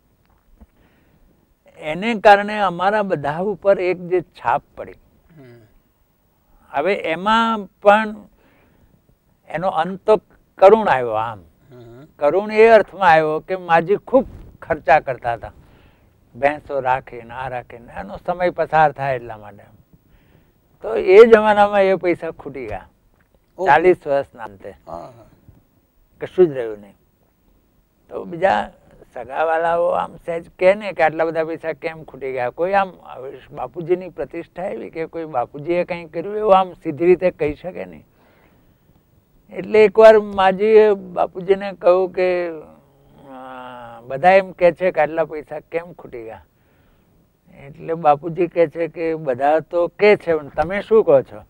એને કારણે અમારા બધા ઉપર એક જે છાપ પડી. હવે એમાં પણ એનો અંત તો કરુણ આવ્યો. આમ કરુણ એ અર્થમાં આવ્યો કે માજી ખૂબ ખર્ચા કરતા હતા, ભેંસો રાખીને આ રાખીને, એનો સમય પસાર થાય એટલા માટે. તો એ જમાનામાં એ પૈસા ખૂટી ગયા. ચાલીસ વર્ષના અંતે કશું જ રહ્યું નહીં. તો બીજા સગાવાલાઓ આમ સહેજ કહે ને કે આટલા બધા પૈસા કેમ ખૂટી ગયા. કોઈ આમ બાપુજીની પ્રતિષ્ઠા એવી કે કોઈ બાપુજીએ કંઈ કર્યું એવું આમ સીધી રીતે કહી શકે નહીં. એટલે એકવાર માજીએ બાપુજીને કહ્યું કે બધા એમ કે છે કે આટલા પૈસા કેમ ખૂટી ગયા. એટલે બાપુજી કહે છે કે બધા તો કે છે પણ તમે શું કહો છો.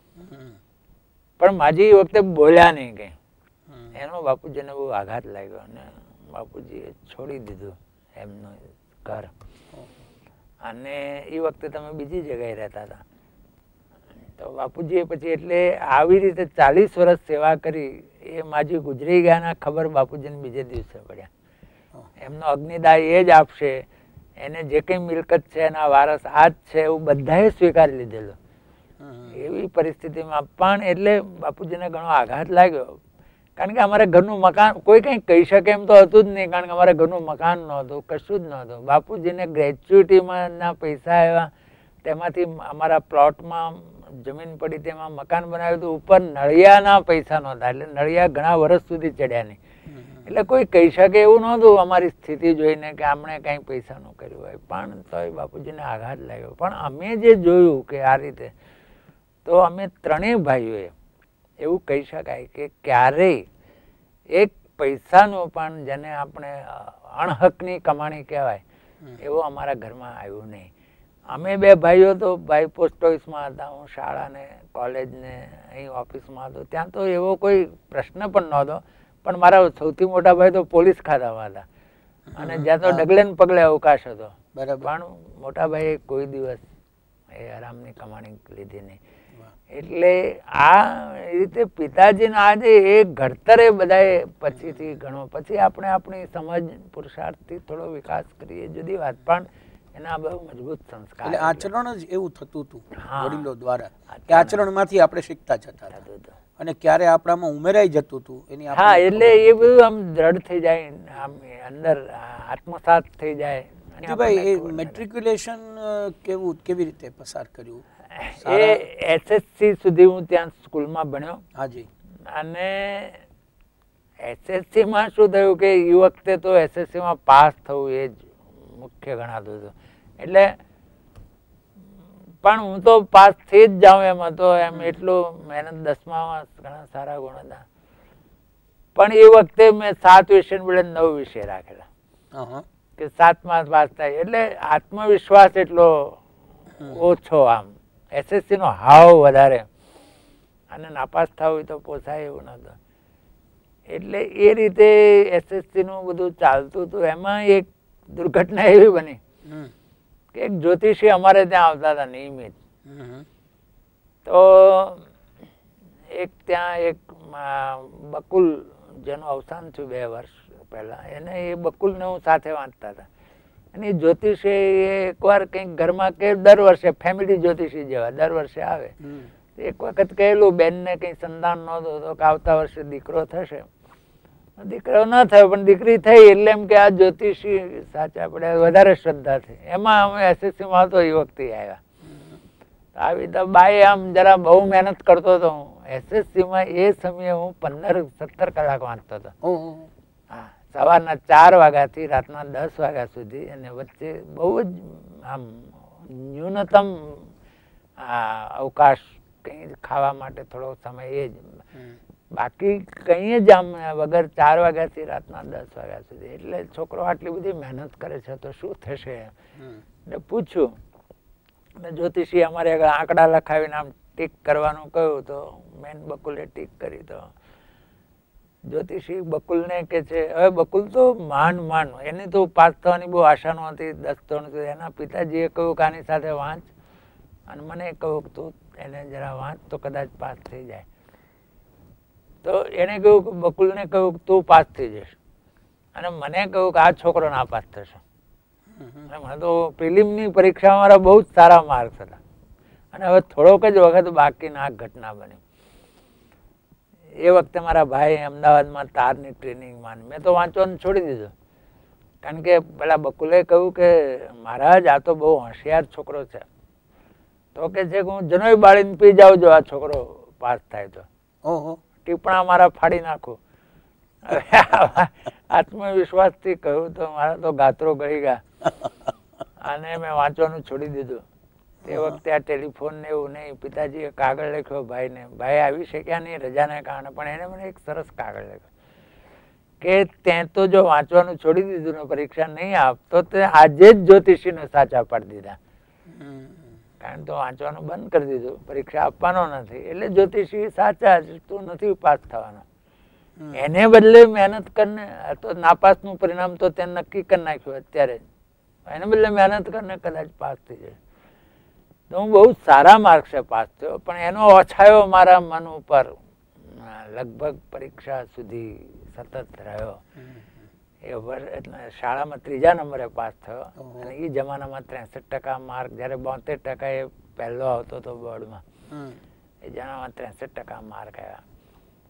પણ માજી એ વખતે બોલ્યા નહીં કઈ. એનો બાપુજીને બહુ આઘાત લાગ્યો અને બાપુજીએ છોડી દીધું એમનું ઘર. અને એ વખતે તમે બીજી જગ્યાએ રહેતા હતા. તો બાપુજીએ પછી એટલે આવી રીતે ચાલીસ વર્ષ સેવા કરી. એ માજી ગુજરી ગયાના ખબર બાપુજીને બીજે દિવસે પડ્યા. એમનો અગ્નિદાય એ જ આપશે, એને જે કઈ મિલકત છે એના વારસ આ જ છે એવું બધાએ સ્વીકારી લીધેલું. એવી પરિસ્થિતિમાં પણ એટલે બાપુજીને ઘણો આઘાત લાગ્યો. કારણ કે અમારે ઘરનું મકાન કોઈ કંઈ કહી શકે એમ તો હતું જ નહીં, કારણ કે અમારે ઘરનું મકાન નહોતું, કશું જ નહોતું. બાપુજીને ગ્રેચ્યુટીમાં ના પૈસા આવ્યા, તેમાંથી અમારા પ્લોટમાં જમીન પડી તેમાં મકાન બનાવ્યું હતું. ઉપર નળિયાના પૈસા નહોતા, એટલે નળિયા ઘણા વર્ષ સુધી ચડ્યા નહીં. એટલે કોઈ કહી શકે એવું નહોતું અમારી સ્થિતિ જોઈને કે આમણે કંઈ પૈસાનું કર્યું હોય. પણ તોય બાપુજીને આઘાત લાગ્યો. પણ અમે જે જોયું કે આ રીતે, તો અમે ત્રણેય ભાઈઓએ એવું કહી શકાય કે ક્યારેય એક પૈસાનું પણ જેને આપણે અણહકની કમાણી કહેવાય એવું અમારા ઘરમાં આવ્યું નહીં. અમે બે ભાઈઓ તો ભાઈ પોસ્ટ ઓફિસમાં હતા, હું શાળા ને કોલેજ ને અહીં ઓફિસમાં હતો, ત્યાં તો એવો કોઈ પ્રશ્ન પણ નહોતો. પણ મારા સૌથી મોટા ભાઈ તો પોલીસ ખાતામાં હતા અને જ્યાં તો ડગલે ને પગલે અવકાશ હતો. પણ મોટા ભાઈએ કોઈ દિવસ એ આરામની કમાણી લીધી નહીં. એટલે આ રીતે પિતાજીના આજે એ ઘડતરે બધાએ પછીથી ઘણો, પછી આપણે આપણી સમજ પુરુષાર્થથી થોડો વિકાસ કરીએ જુદી વાત, પણ એના બહુ મજબૂત સંસ્કાર. એટલે આચરણ જ એવું થતું હતું વડીલો દ્વારા કે આચરણમાંથી આપણે શીખતા જતા હતા અને ક્યારે આપણામાં ઉમેરાઈ જતું હતું એની. હા, એટલે એ બધું આમ દ્રઢ થઈ જાય, આમ અંદર આત્મસાત થઈ જાય. ભાઈ એ મેટ્રિક્યુલેશન કેવું કેવી રીતે પસાર કર્યું? એ એસએસસી સુધી હું ત્યાં સ્કૂલમાં ભણ્યો. હાજી. અને એસએસસી માં શું થયું કે એ વખતે તો એસએસસી માં પાસ થવું એ જ મુખ્ય ગણાતું હતું. એટલે પણ હું તો પાસ થઈ જ જાઉં એમ હતો, એમ એટલું મહેનત, દસમામાં ઘણા સારા ગુણ હતા. પણ એ વખતે મેં સાત વિષય બદલે નવ વિષય રાખેલા કે સાતમાં પાસ થાય. એટલે આત્મવિશ્વાસ એટલો ઓછો, આમ એસએસસી નો હાવ વધારે, અને નાપાસ થવું તો પોસાય એવું નતું. એટલે એ રીતે એસએસસી નું બધું ચાલતું હતું. એમાં એક દુર્ઘટના એવી બની કે એક જ્યોતિષી અમારે ત્યાં આવતા હતા નિયમિત. તો એક ત્યાં એક બકુલ જેનું અવસાન થયું બે વર્ષ પહેલા, એને એ બકુલને હું સાથે વાંચતા હતા. અને એ જ્યોતિષી એકવાર કંઈક ઘરમાં કે દર વર્ષે ફેમિલી જ્યોતિષી જેવા દર વર્ષે આવે. એક વખત કહેલું બેનને કંઈ સંતાન નહોતું તો કે આવતા વર્ષે દીકરો થશે. દીકરો ન થયો પણ દીકરી થઈ, એટલે એમ કે આ જ્યોતિષી સાચા પડ્યા, વધારે શ્રદ્ધા થઈ. એમાં અમે એસએસસી માં હતો એ વખતે આવ્યા. આવી તો બાઈ આમ જરા બહુ મહેનત કરતો હતો હું. એસએસસી માં એ સમયે હું પંદર સત્તર કલાક વાંચતો હતો. હા, સવારના ચાર વાગ્યાથી રાતના દસ વાગ્યા સુધી, અને વચ્ચે બહુ જ આમ ન્યૂનતમ અવકાશ, કંઈ ખાવા માટે થોડો સમય એ જ, બાકી કંઈ જ આમ વગર ચાર વાગ્યાથી રાતના દસ વાગ્યા સુધી. એટલે છોકરો આટલી બધી મહેનત કરે છે તો શું થશે એટલે પૂછ્યું. એટલે જ્યોતિષી અમારે આગળ આંકડા લખાવીને આમ ટીક કરવાનું કહ્યું, તો મેન બકુલે ટીક કરી. તો જ્યોતિષી બકુલને કે છે, હવે બકુલ તો માંડ માંડ, એની તો પાસ થવાની બહુ આશા નહોતી દસ ધોરણ સુધી. એના પિતાજીએ કહ્યું કે આની સાથે વાંચ, અને મને કહ્યું કે તું એને જરા વાંચ તો કદાચ પાસ થઈ જાય. તો એને કહ્યું કે બકુલને કહ્યું કે તું પાસ થઈ જઈશ, અને મને કહ્યું કે આ છોકરો ના પાસ થશે. મને તો પ્રિલિમની પરીક્ષામાં મારા બહુ જ સારા માર્ક્સ હતા, અને હવે થોડોક જ વખત બાકીના આ ઘટના બની. એ વખતે મારા ભાઈ અમદાવાદમાં તારની ટ્રેનિંગમાં, મેં તો વાંચવાનું છોડી દીધું. કારણ કે પેલા બકુલે કહ્યું કે મહારાજ આ તો બહુ હોશિયાર છોકરો છે. તો કે છે કે હું જનોઈ બાળીને પી જાઉં જો આ છોકરો પાસ થાય તો. ઓહો, ટીપણા મારા ફાડી નાખું. આત્મવિશ્વાસથી કહ્યું તો મારા તો ગાત્રો ગળી ગયા, અને મેં વાંચવાનું છોડી દીધું. તે વખતે આ ટેલિફોન ને એવું નહીં. પિતાજીએ કાગળ લખ્યો ભાઈને, ભાઈ આવી શક્યા નહીં રજાને કારણે, પણ એને મને એક સરસ કાગળ લખ્યો કે તે તો જો વાંચવાનું છોડી દીધું ને પરીક્ષા નહીં આપતો તે આજે જ જ્યોતિષીને સાચા પાડી દીધા. કારણ તો વાંચવાનું બંધ કરી દીધું, પરીક્ષા આપવાનો નથી, એટલે જ્યોતિષી સાચા જ, તું નથી પાસ થવાનો. એને બદલે મહેનત કરીને, તો નાપાસનું પરિણામ તો તે નક્કી કરી નાખ્યું અત્યારે જ, એને બદલે મહેનત કરીને કદાચ પાસ થઈ જાય. તો હું બહુ સારા માર્ક્સે પાસ થયો, પણ એનો ઓછાયો મારા મન ઉપર લગભગ પરીક્ષા સુધી સતત રહ્યો. એ વર્ષ એટલે શાળામાં ત્રીજા નંબરે પાસ થયો, અને એ જમાનામાં ત્રેસઠ ટકા માર્ક, જયારે બોતેર ટકા એ પહેલો આવતો હતો બોર્ડમાં, એ જમાનામાં ત્રેસઠ ટકા માર્ક આવ્યા.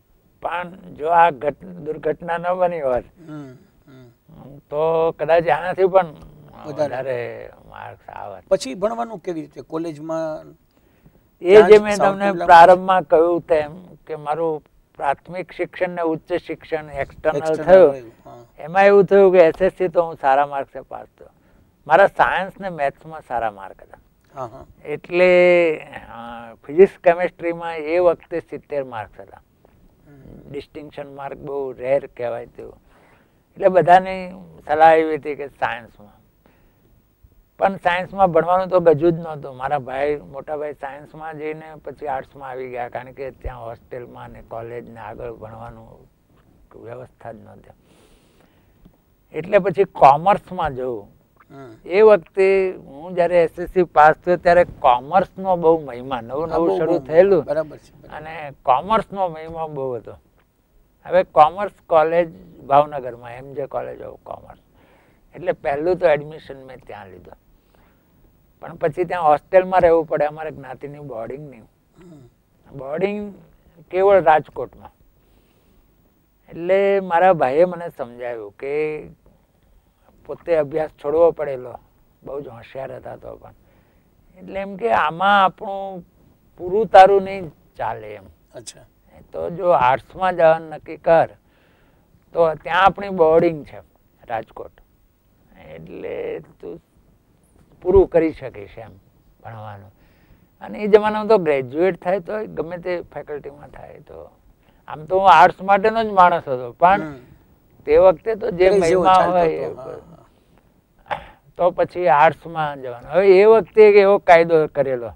પણ જો આ દુર્ઘટના ન બની હોત તો કદાચ આનાથી પણ વધારે માર્ક્સ આવત. પછી ભણવાનું કેવી રીતે કોલેજમાં? એ જે મેં તમને પ્રારંભમાં કહ્યું તેમ કે મારું પ્રાથમિક શિક્ષણ ને ઉચ્ચ શિક્ષણ એક્સટર્નલ થયું, એમાં એવું થયું કે એસએસસી તો હું સારા માર્ક્સે પાસ થયો. મારા સાયન્સ ને મેથ્સમાં સારા માર્ક હતા, એટલે ફિઝિક્સ કેમેસ્ટ્રીમાં એ વખતે સિત્તેર માર્ક્સ હતા. ડિસ્ટિંક્શન માર્ક બહુ રેર કહેવાય તેવું. એટલે બધાની સલાહ એવી હતી કે સાયન્સમાં, પણ સાયન્સમાં ભણવાનું તો ગજુ જ નહોતું. મારા ભાઈ મોટા ભાઈ સાયન્સમાં જઈને પછી આર્ટ્સમાં આવી ગયા, કારણ કે ત્યાં હોસ્ટેલમાં ને કોલેજ ને આગળ ભણવાનું વ્યવસ્થા જ નહોતી. એટલે પછી કોમર્સમાં જવું. એ વખતે હું જયારે એસએસસી પાસ થયો ત્યારે કોમર્સનો બહુ મહિમા, નવું નવું શરૂ થયેલું અને કોમર્સનો મહિમા બહુ હતો. હવે કોમર્સ કોલેજ ભાવનગરમાં, એમ જે કોલેજ ઓફ કોમર્સ, એટલે પહેલું તો એડમિશન મેં ત્યાં લીધું. પણ પછી ત્યાં હોસ્ટેલમાં રહેવું પડે, અમારે જ્ઞાતિની બોર્ડિંગ નહીં. બોર્ડિંગ કેવળ રાજકોટમાં. એટલે મારા ભાઈએ મને સમજાવ્યું કે પોતે અભ્યાસ છોડવો પડેલો, બહુ જ હોશિયાર હતા તો પણ. એટલે એમ કે આમાં આપણું પૂરું તારું નહીં ચાલે એમ. અચ્છા. તો જો આર્ટ્સમાં જવાનું નક્કી કર તો ત્યાં આપણી બોર્ડિંગ છે રાજકોટ, એટલે તું પૂરું કરી શકીશ એમ ભણવાનું. અને એ જમાનામાં તો ગ્રેજ્યુએટ થાય તો ગમે તે ફેકલ્ટીમાં થાય. તો આમ તો હું આર્ટ્સ માટેનો જ માણસ હતો, પણ તે વખતે તો જે મહિમા હોય તો પછી આર્ટ્સમાં જવાનું. હવે એ વખતે એક એવો કાયદો કરેલો,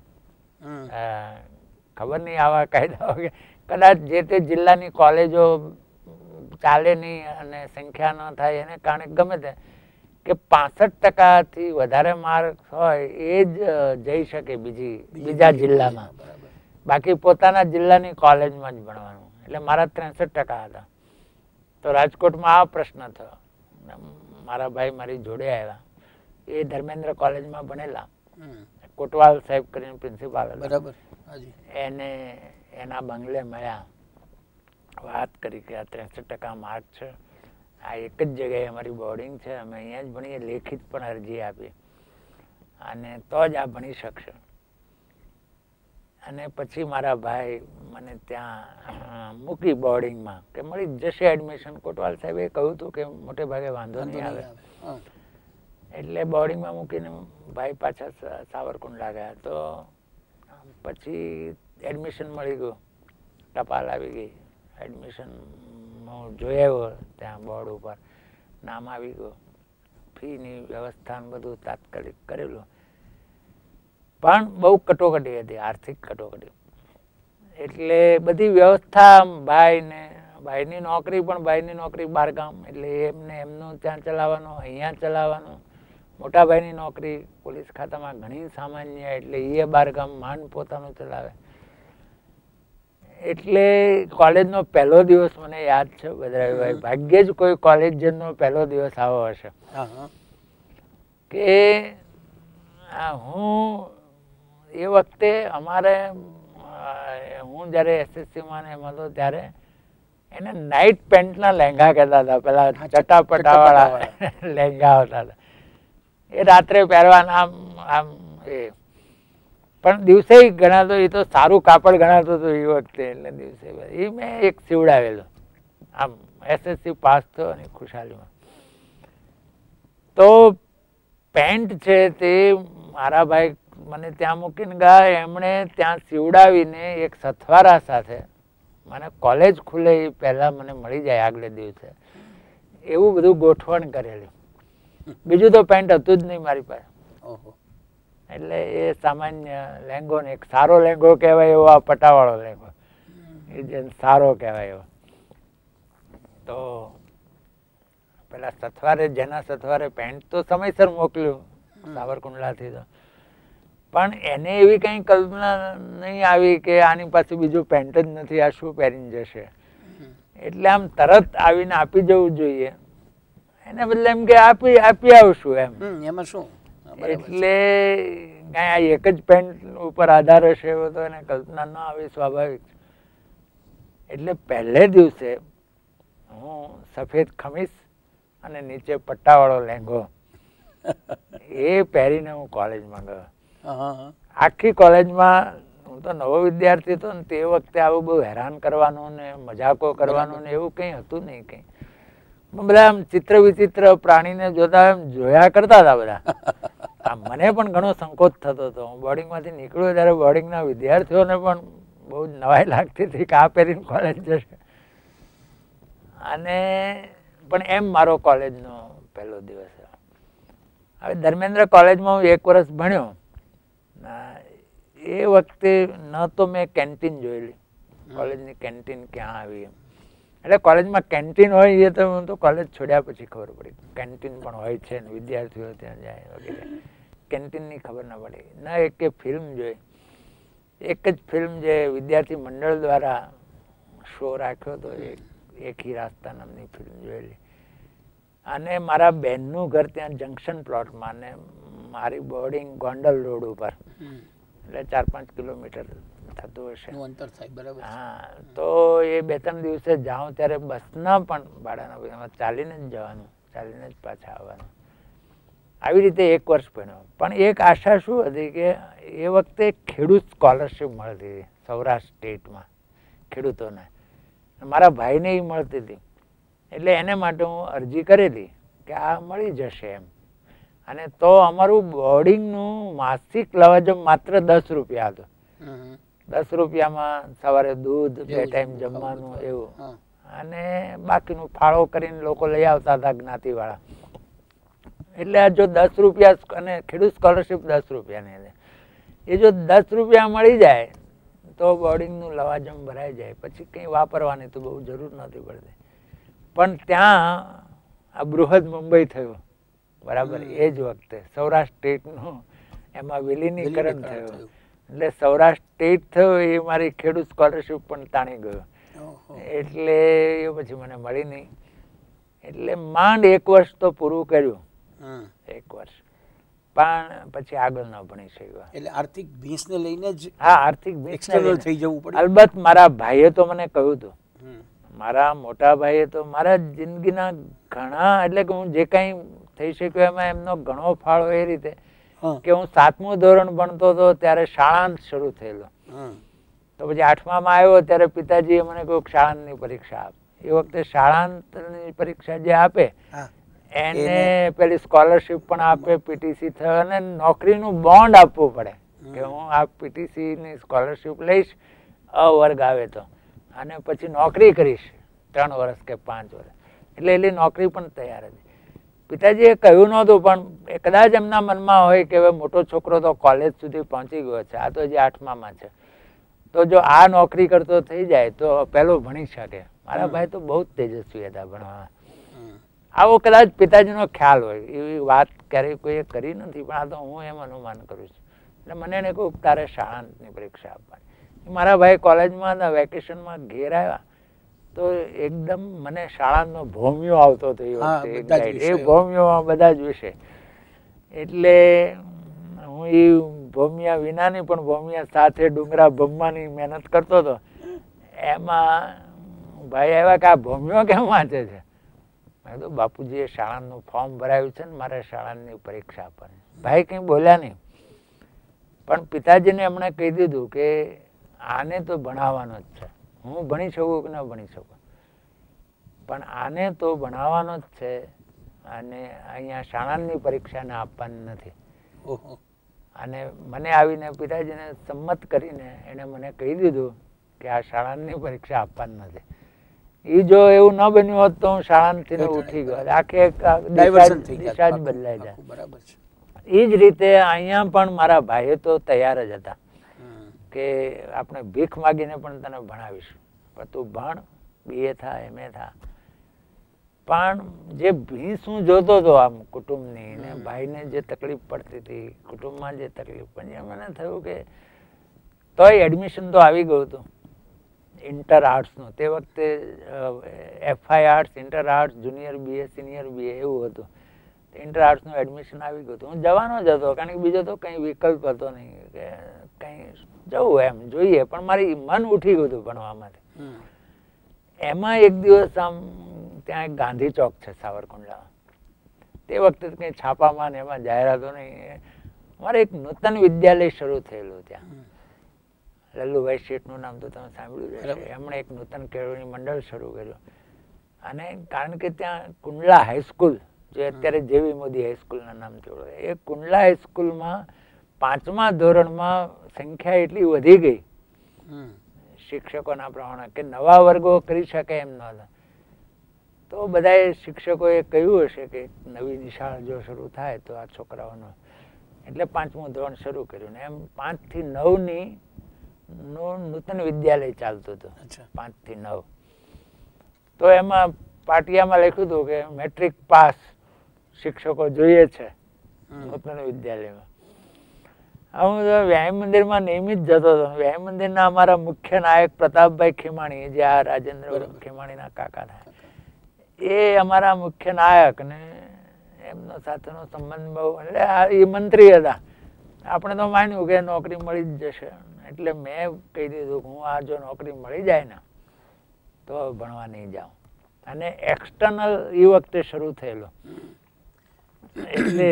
ખબર નહીં આવા કાયદાઓ કે કદાચ જે તે જિલ્લાની કોલેજો ચાલે નહીં અને સંખ્યા ન થાય એને કારણે ગમે તે, કે પાસઠ ટકાથી વધારે માર્ક્સ હોય એ જ જઈ શકે બીજી બીજા જિલ્લામાં, બાકી પોતાના જિલ્લાની કોલેજમાં જ ભણવાનું. એટલે મારા ત્રેસઠ ટકા હતા. તો રાજકોટમાં આ પ્રશ્ન થયો. મારા ભાઈ મારી જોડે આવ્યા, એ ધર્મેન્દ્ર કોલેજમાં ભણેલા, કોટવાલ સાહેબ કરીને પ્રિન્સિપાલ હતા. એને એના બંગલે મળ્યા, વાત કરી કે આ ત્રેસઠ ટકા માર્ક છે, આ એક જ જગ્યાએ અમારી બોર્ડિંગ છે, અમે અહીંયા જ ભણીએ, લેખિત પણ અરજી આપી અને તો જ આ ભણી શકશે. અને પછી મારા ભાઈ મને ત્યાં મૂકી બોર્ડિંગમાં કે મળી જશે એડમિશન. કોટવાલ સાહેબે કહ્યું હતું કે મોટે ભાગે વાંધો નહીં આવે. એટલે બોર્ડિંગમાં મૂકીને ભાઈ પાછા સાવરકુંડલા ગયા. તો પછી એડમિશન મળી ગયું, ટપાલ આવી ગઈ, એડમિશન હું જોઈ આવ્યો ત્યાં બોર્ડ ઉપર, નામ આવી ગયું, ફીની વ્યવસ્થા બધું તાત્કાલિક કરેલું. પણ બહુ કટોકટી હતી, આર્થિક કટોકટી. એટલે બધી વ્યવસ્થા ભાઈ ને, ભાઈની નોકરી પણ ભાઈની નોકરી બારગામ, એટલે એમને એમનું ત્યાં ચલાવવાનું, અહીંયા ચલાવવાનું. મોટા ભાઈની નોકરી પોલીસ ખાતામાં ઘણી સામાન્ય, એટલે એ બારગામ માંડ પોતાનું ચલાવે. એટલે કોલેજનો પહેલો દિવસ મને યાદ છે બદરાવીભાઈ, ભાગ્યે જ કોઈ કોલેજનો પહેલો દિવસ આવો હશે કે હું એ વખતે અમારે, હું જયારે એસએસસીમાં ને એમાં હતો ત્યારે એને નાઇટ પેન્ટના લહેંગા કહેતા હતા, પેલા ચટાપટા વાળા લહેંગા હોતા હતા, એ રાત્રે પહેરવાના. આમ આમ એ પણ દિવસે ગણાતો, એ તો સારું કાપડ ગણાતું હતું એ વખતે. એટલે દિવસે એ મેં એક સીવડાવેલો, આમ એસએસસી પાસ થયો અને ખુશાલીમાં. તો પેન્ટ છે તે મારા ભાઈ મને ત્યાં મૂકીને ગયા, એમણે ત્યાં સીવડાવીને એક સથવારા સાથે મને કોલેજ ખુલે એ પહેલા મને મળી જાય આગલે દિવસે, એવું બધું ગોઠવણ કરેલું. બીજું તો પેન્ટ હતું જ નહીં મારી પાસે. એટલે એ સામાન્ય લહેંગો ને એક સારો લહેંગો કહેવાય એવો આ પટાવાળો લહેંગો, એ જે સારો કહેવાય એવો. તો પેલા સથવારે, જેના સથવારે પેન્ટ તો સમયસર મોકલ્યું સાવરકુંડલાથી, તો પણ એને એવી કઈ કલ્પના નહીં આવી કે આની પાસે બીજું પેન્ટ જ નથી, આ શું પહેરીને જશે. એટલે આમ તરત આવીને આપી જવું જોઈએ, એને બદલે એમ કે આપી આપી આવશું એમ. એમાં શું, એટલે કઈ આ એક જ પેન્ટ ઉપર આધાર હશે એવો તો એને કલ્પના ન આવી, સ્વાભાવિક. એટલે પહેલે દિવસે હું સફેદ ખમીસ અને નીચે પટ્ટાવાળો લેંઘો એ પહેરીને હું કોલેજમાં ગયો. આખી કોલેજમાં હું તો નવો વિદ્યાર્થી હતો ને તે વખતે આવું બહુ હેરાન કરવાનું ને મજાકો કરવાનું ને એવું કંઈ હતું નહીં. કંઈ બધા આમ ચિત્ર વિચિત્ર પ્રાણીને જોતા એમ જોયા કરતા હતા બધા. મને પણ ઘણો સંકોચ થતો હતો. હું બોર્ડિંગમાંથી નીકળ્યો ત્યારે બોર્ડિંગના વિદ્યાર્થીઓને પણ બહુ નવાઈ લાગતી હતી કે આ પહેરીને કોલેજ જશે. અને પણ એમ મારો કોલેજનો પહેલો દિવસ. હવે ધર્મેન્દ્ર કોલેજમાં હું એક વર્ષ ભણ્યો. એ વખતે ન તો મેં કેન્ટીન જોયેલી, કોલેજની કેન્ટીન ક્યાં આવી એમ. એટલે કોલેજમાં કેન્ટીન હોય એ તો હું તો કોલેજ છોડ્યા પછી ખબર પડી કેન્ટીન પણ હોય છે ને વિદ્યાર્થીઓ ત્યાં જાય વગેરે. કેન્ટીનની ખબર ના પડી. ના એક ફિલ્મ જોઈ, એક જ ફિલ્મ જે વિદ્યાર્થી મંડળ દ્વારા શો રાખ્યો હતો, એક હી રાસ્તા નામની ફિલ્મ જોયેલી. અને મારા બહેનનું ઘર ત્યાં જંકશન પ્લોટમાં ને મારી બોર્ડિંગ ગોંડલ રોડ ઉપર, એટલે ચાર પાંચ કિલોમીટર થતું હશે અંતર થાય. બરાબર. હા, તો એ બે ત્રણ દિવસે જાઉં ત્યારે બસના પણ ભાડાના ચાલીને જ જવાનું, ચાલીને જ પાછા આવવાનું. આવી રીતે એક વર્ષ ભણ્યો. પણ એક આશા શું હતી કે એ વખતે ખેડૂત સ્કોલરશીપ મળતી હતી સૌરાષ્ટ્ર સ્ટેટમાં ખેડૂતોને. મારા ભાઈને એ મળતી હતી. એટલે એને માટે હું અરજી કરેલી કે આ મળી જશે એમ. અને તો અમારું બોર્ડિંગનું માસિક લવાજમ માત્ર દસ રૂપિયા હતું. દસ રૂપિયામાં સવારે દૂધ, બે ટાઈમ જમવાનું એવું, અને બાકીનું ફાળો કરીને લોકો લઈ આવતા હતા જ્ઞાતિવાળા. એટલે આ જો દસ રૂપિયા અને ખેડૂત સ્કોલરશીપ દસ રૂપિયાની છે, એ જો દસ રૂપિયા મળી જાય તો બોર્ડિંગનું લવાજમ ભરાઈ જાય. પછી કંઈ વાપરવાની તો બહુ જરૂર નથી પડતી. પણ ત્યાં આ બૃહદ મુંબઈ થયું, બરાબર. એ જ વખતે સૌરાષ્ટ્ર સ્ટેટનું એમાં વિલીનીકરણ થયું. એટલે સૌરાષ્ટ્ર સ્ટેટ થયો એ મારી ખેડૂત સ્કોલરશીપ પણ તાણી ગયો. એટલે એ પછી મને મળી નહીં. એટલે માંડ એક વર્ષ તો પૂરું કર્યું, એક વર્ષ. પણ પછી આગળ ન ભણી શક્યો. એટલે આર્થિક ભીંસને લઈને જ. હા, આર્થિક ભીંસ થઈ જવું પડે. અલબત્ત મારા ભાઈએ તો મને કહ્યું હતું, મારા મોટા ભાઈએ તો મારા જિંદગીના ઘણા, એટલે કે હું જે કઈ થઈ શક્યો એમાં એમનો ઘણો ફાળો એ રીતે કે હું સાતમું ધોરણ ભણતો હતો ત્યારે શાળાંત શરૂ થયેલો. તો પછી આઠમામાં આવ્યો ત્યારે પિતાજીએ મને કહ્યું શાળાંતની પરીક્ષા આપ. એ વખતે શાળાંતની પરીક્ષા જે આપે એને પેલી સ્કોલરશીપ પણ આપે, પીટીસી થયો, અને નોકરીનું બોન્ડ આપવું પડે કે હું આ પીટીસી ની સ્કોલરશીપ લઈશ અ વર્ગ આવે તો, અને પછી નોકરી કરીશ ત્રણ વર્ષ કે પાંચ વર્ષ. એટલે એની નોકરી પણ તૈયાર હતી. પિતાજીએ કહ્યું નહોતું, પણ કદાચ એમના મનમાં હોય કે હવે મોટો છોકરો તો કોલેજ સુધી પહોંચી ગયો છે, આ તો હજી આઠમામાં છે, તો જો આ નોકરી કરતો થઈ જાય તો પેલો ભણી શકે. મારા ભાઈ તો બહુ તેજસ્વી હતા ભણવામાં. આવો કદાચ પિતાજીનો ખ્યાલ હોય. એવી વાત ક્યારેય કોઈએ કરી નથી, પણ આ તો હું એમ અનુમાન કરું છું. એટલે મને એને કહું તારે શાળાંતની પરીક્ષા આપવાની. મારા ભાઈ કોલેજમાં વેકેશનમાં ઘેર આવ્યા તો એકદમ મને શાળાનો ભોમિયો આવતો હતો. એ વખતે એ ભોમિયોમાં બધા જ વિશે. એટલે હું એ ભોમિયા વિનાની પણ ભોમિયા સાથે ડુંગરા ભમવાની મહેનત કરતો હતો. એમાં ભાઈ આવ્યા કે આ ભોમિયો કેમ વાંચે છે? મેં કીધું બાપુજીએ શાળાનું ફોર્મ ભરાયું છે ને મારે શાળાની પરીક્ષા આપવાની. ભાઈ કંઈ બોલ્યા નહીં, પણ પિતાજીને એમણે કહી દીધું કે આને તો ભણાવવાનો જ છે. હું ભણી શકું કે ન ભણી શકું, પણ આને તો ભણાવવાનો જ છે, અને અહીંયા શાળાની પરીક્ષાને આપવાની નથી. અને મને આવીને પિતાજીને સંમત કરીને એને મને કહી દીધું કે આ શાળાની પરીક્ષા આપવાની નથી. એ જો એવું ન બન્યું હોત તો હું શાળાથી ઉઠી ગયો, આખે દિશા જ બદલાઈ જાય. બરાબર છે. એ જ રીતે અહીંયા પણ મારા ભાઈઓ તો તૈયાર જ હતા કે આપણે ભીખ માગીને પણ તને ભણાવીશું, પણ તું ભણ, બીએ થા, એમએ થા. પણ જે ભીંસ હું જોતો હતો આમ કુટુંબની, ને ભાઈને જે તકલીફ પડતી હતી કુટુંબમાં, જે તકલીફ પડી, મને થયું કે તોય એડમિશન તો આવી ગયું હતું ઇન્ટર આર્ટ્સનું. તે વખતે F I arts, inter arts, junior BA, senior BA એવું હતું. ઇન્ટર આર્ટ્સનું એડમિશન આવી ગયું હતું. હું જવાનો જ હતો, કારણ કે બીજો તો કંઈ વિકલ્પ હતો નહીં કે કંઈ જવું એમ જોઈએ, પણ મારી મન ઉઠી ગયું હતું ભણવામાંથી. એમાં એક દિવસ આમ ત્યાં એક ગાંધી ચોક છે સાવરકુંડલા, તે વખતે કંઈ છાપામાં ને એમાં જાહેરાતો નહીં, અમારે એક નૂતન વિદ્યાલય શરૂ થયેલું ત્યાં. લલ્લુભાઈ શેઠનું નામ તો તમે સાંભળ્યું છે. એમણે એક નૂતન કેળવણી મંડળ શરૂ કર્યું. અને કારણ કે ત્યાં કુંડલા હાઈસ્કૂલ, જે અત્યારે જેવી મોદી હાઈસ્કૂલના નામથી ઓળખાય, એ કુંડલા હાઈસ્કૂલમાં પાંચમા ધોરણમાં સંખ્યા એટલી વધી ગઈ શિક્ષકોના પ્રમાણે કે નવા વર્ગો કરી શકે એમ નહોતા. તો બધાએ શિક્ષકોએ કહ્યું હશે કે નવી નિશાળ જો શરૂ થાય તો આ છોકરાઓનો, એટલે પાંચમું ધોરણ શરૂ કર્યું. ને એમ પાંચ થી નવ ની નું નૂતન વિદ્યાલય ચાલતું હતું, પાંચ થી નવ. તો એમાં પાટિયામાં લખ્યું હતું કે મેટ્રિક પાસ શિક્ષકો જોઈએ છે નૂતન વિદ્યાલયમાં. હું વ્યાયામ મંદિરમાં નિયમિત જતો હતો. વ્યાયામ મંદિરના અમારા મુખ્ય નાયક પ્રતાપભાઈ ખીમાણી, જે આ રાજેન્દ્ર ખીમાણીના કાકા થાય, એ અમારા મુખ્ય નાયક ને એમનો સાથેનો સંબંધ બહુ, એટલે એ મંત્રી હતા. આપણે તો માન્યું કે નોકરી મળી જ જશે, એટલે મેં કહી દીધું કે હું આ જો નોકરી મળી જાય ને તો ભણવા નહીં જાઉં. અને એક્સટર્નલ એ વખતે શરૂ થયેલો, એટલે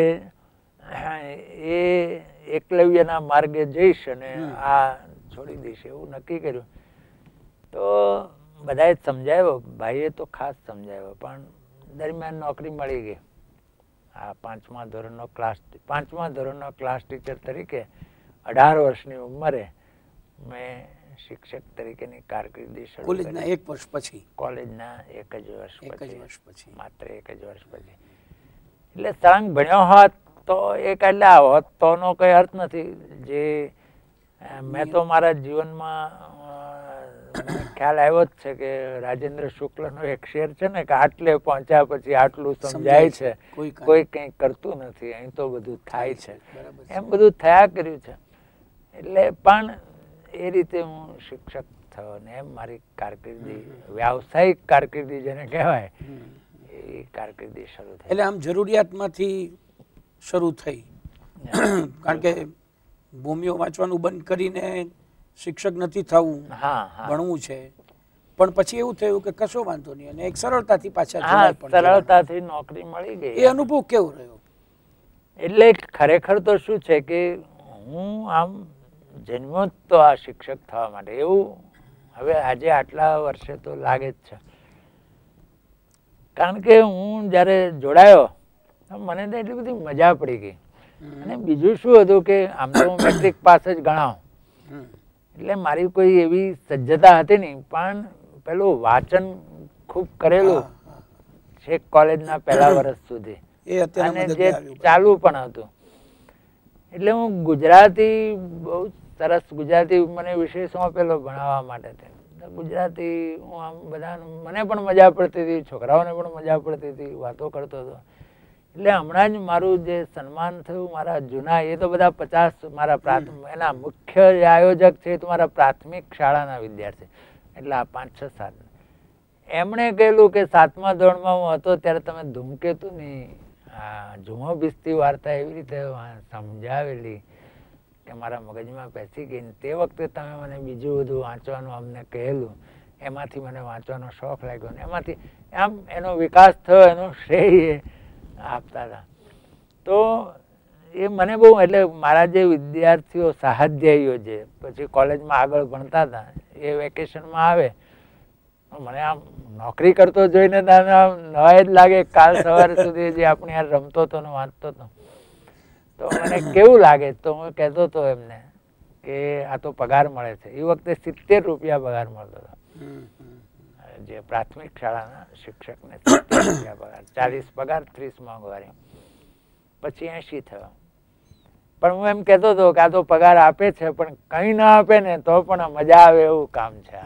એ એકલવ્યના માર્ગે જઈશ અને આ છોડી દઈશ એવું નક્કી કર્યું. તો બધાએ સમજાવ્યો, ભાઈએ તો ખાસ સમજાવ્યો, પણ દરમિયાન નોકરી મળી ગઈ. આ પાંચમા ધોરણનો ક્લાસ પાંચમા ધોરણનો ક્લાસ ટીચર તરીકે અઢાર વર્ષની ઉંમરે મેં શિક્ષક તરીકેની કારકિર્દી શરૂ કરી. કોલેજના એક વર્ષ પછી કોલેજના એક જ વર્ષ પછી વર્ષ પછી માત્ર એક જ વર્ષ પછી. એટલે સળંગ ભણ્યો હોત તો એક એટલે આ હોત તોનો કઈ અર્થ નથી. જે મેં તો મારા જીવનમાં ખ્યાલ આવ્યો જ છે કે રાજેન્દ્ર શુક્લનો એક શેર છે ને કે આટલે પહોંચ્યા પછી આટલું સમજાય છે, કોઈ કંઈ કરતું નથી, અહીં તો બધું થાય છે. એમ બધું થયા કર્યું છે. એટલે પણ એ રીતે હું શિક્ષક થયો ને એમ મારી કારકિર્દી, વ્યાવસાયિક કારકિર્દી જેને કહેવાય, એ કારકિર્દી શરૂ થઈ. એટલે આમ જરૂરિયાતમાંથી શરૂ થઈ, કારણ કે ભૂમિઓ વાંચવાનું બંધ કરીને શિક્ષક નથી થવું, ભણવું છે. પણ પછી એવું થયું કે કશો વાંધો નહીં, અને એક સરળતાથી પાછા સરળતાથી નોકરી મળી ગઈ. એ અનુભવ કેવો રહ્યો? એટલે ખરેખર તો શું છે કે હું આમ જન્મ્યો તો આ શિક્ષક થવા માટે, એવું હવે આજે આટલા વર્ષે તો લાગે જ છે. કારણ કે હું જયારે જોડાયો મને તો એટલી બધી મજા પડી ગઈ. અને બીજું શું હતું કે આમ તો હું મેટ્રિક પાસ જ ગણાવ, એટલે મારી કોઈ એવી સજ્જતા હતી નહીં, પણ પેલું વાંચન ખૂબ કરેલું છેક કોલેજના પહેલા વર્ષ સુધી, અને જે ચાલુ પણ હતું. એટલે હું ગુજરાતી બહુ સરસ, ગુજરાતી મને વિષય સોંપેલો ભણાવવા માટે. ગુજરાતી હું આમ બધા, મને પણ મજા પડતી હતી, છોકરાઓને પણ મજા પડતી હતી, વાતો કરતો હતો. એટલે હમણાં જ મારું જે સન્માન થયું મારા જૂના, એ તો બધા પચાસ મારા પ્રાથમિક, એના મુખ્ય આયોજક છે તો મારા પ્રાથમિક શાળાના વિદ્યાર્થી, એટલે આ પાંચ છ સાત. એમણે કહેલું કે સાતમા ધોરણમાં હું હતો ત્યારે તમે ધૂમકેતુની આ ઝુમો ભીસતી વાર્તા એવી રીતે સમજાવેલી કે મારા મગજમાં બેસી ગઈ. તે વખતે તમે મને બીજું બધું વાંચવાનું અમને કહેલું, એમાંથી મને વાંચવાનો શોખ લાગ્યો ને એમાંથી આમ એનો વિકાસ થયો, એનો શ્રેય આપતા હતા. તો એ મને બહુ, એટલે મારા જે વિદ્યાર્થીઓ સહાધ્યાયીઓ જે પછી કોલેજમાં આગળ ભણતા હતા એ વેકેશનમાં આવે, મને આમ નોકરી કરતો જોઈને નવાઈ જ લાગે. કાલ સવાર સુધી જે આપણે યાર રમતો હતો ને વાંચતો હતો, તો મને કેવું લાગે. તો હું કહેતો હતો એમને કે આ તો પગાર મળે છે. એ વખતે સિત્તેર રૂપિયા પગાર મળતો હતો, જે પ્રાથમિક શાળાના શિક્ષકને સિત્તેર રૂપિયા પગાર, ચાલીસ પગાર, ત્રીસ મોંઘવારી, પછી એસી થયો. પણ હું એમ કહેતો હતો કે આ તો પગાર આપે છે પણ કઈ ના આપે ને તો પણ મજા આવે એવું કામ છે.